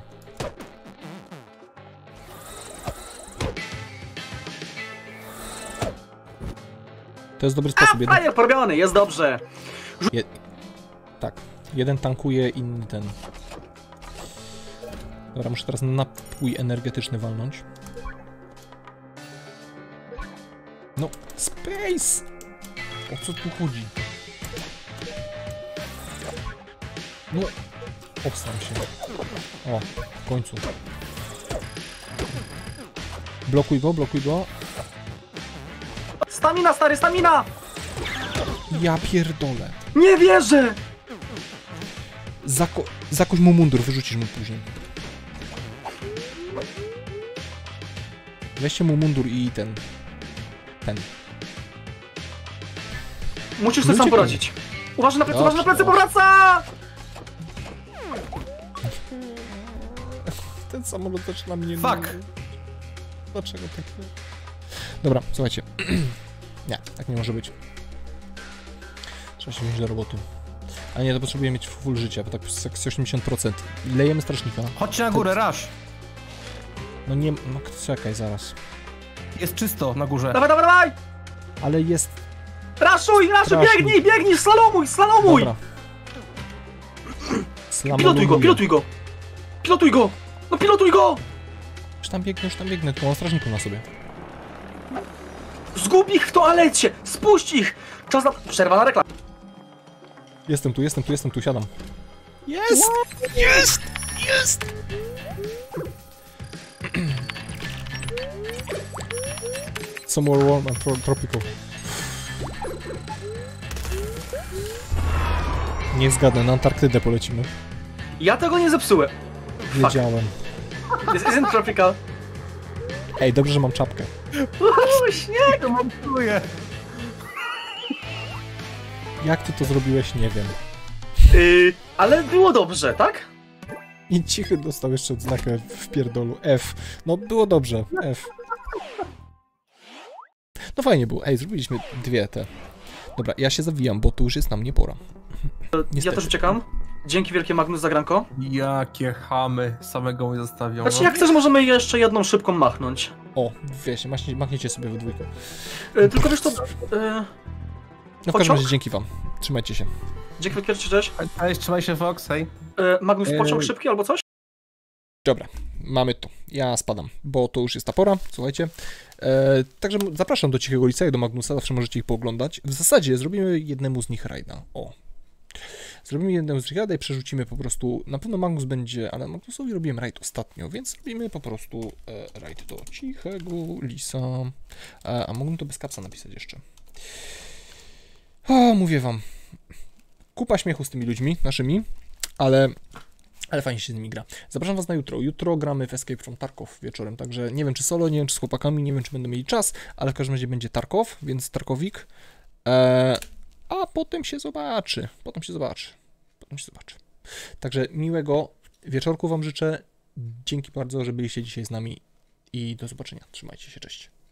To jest dobry sposób. Jeden, Fire porobiony, jest dobrze. je, tak, jeden tankuje, inny ten. Dobra, muszę teraz napój energetyczny walnąć. No, space! O co tu chodzi? No, obstam się. O, w końcu. Blokuj go, blokuj go. Stamina, stary, stamina! Ja pierdolę. Nie wierzę! Zako zakoś mu mundur, wyrzucisz mu później. Weźcie mu mundur i ten. Ten. Musisz No sobie sam uciekaj. poradzić. Uważaj na plecy, uważaj na plecy, Dobrze, powraca! Ten samolot zaczyna mnie... Fuck! Dlaczego tak nie? Dobra, słuchajcie. Nie, tak nie może być. Trzeba się wziąć do roboty. A nie, to potrzebuję mieć full życia, bo tak z osiemdziesiąt procent. Lejemy strażnika. Chodźcie na górę, rush! No nie... No czekaj, zaraz. Jest czysto na górze. Dawaj, dawaj, dawaj! Ale jest... Raszuj, raszuj, Strasznie. biegnij, biegnij, slalomuj, slalomuj! Dobra. Pilotuj go, pilotuj go! Pilotuj go! No pilotuj go! Już tam biegnę, już tam biegnę, tu mam strażników na sobie. Zgub ich w toalecie! Spuść ich! Czas na... Przerwa na reklamę. Jestem tu, jestem tu, jestem tu, siadam. Jest! Jest! Jest! Somewhere warm and tro tropical. Nie zgadnę, na Antarktydę polecimy. Ja tego nie zepsułem. Wiedziałem. This isn't tropical. Ej, dobrze, że mam czapkę. Uuu, śnieg! To mam czuję. Jak ty to zrobiłeś, nie wiem. Yy, ale było dobrze, tak? I cichy dostał jeszcze odznakę w pierdolu. F. No, było dobrze. F. No fajnie było. Ej, zrobiliśmy dwie te. Dobra, ja się zawijam, bo tu już jest na mnie pora. Niestety. Ja też uciekam. Dzięki wielkie Magnus za granko. Jakie chamy samego mnie zostawią. Znaczy jak chcesz możemy jeszcze jedną szybką machnąć. O, wiecie, machnie- machniecie sobie we dwójkę. Yy, tylko wiesz to... Yy, No w każdym Pociąg? razie dzięki wam. Trzymajcie się. dzięki wielkie, cześć. Cześć, trzymaj się Fox, hej. Yy, Magnus, Yy. pociąg szybki albo coś? Dobra, mamy to. Ja spadam, bo to już jest ta pora, słuchajcie. E, także zapraszam do Cichego Liceum, do Magnusa, zawsze możecie ich pooglądać. W zasadzie zrobimy jednemu z nich rajda. O. Zrobimy jednemu z nich rajda i przerzucimy po prostu, na pewno Magnus będzie, ale Magnusowi robiłem rajd ostatnio, więc robimy po prostu e, rajd do Cichego Lisa. E, a mógłbym to bez kapsa napisać jeszcze. O, mówię wam. Kupa śmiechu z tymi ludźmi naszymi, ale... Ale fajnie się z nimi gra. Zapraszam was na jutro. Jutro gramy w Escape from Tarkov wieczorem, także nie wiem czy solo, nie wiem czy z chłopakami, nie wiem czy będę mieli czas, ale w każdym razie będzie Tarkov, więc Tarkowik. Eee, a potem się zobaczy. Potem się zobaczy. Potem się zobaczy. Także miłego wieczorku wam życzę. Dzięki bardzo, że byliście dzisiaj z nami i do zobaczenia. Trzymajcie się, cześć.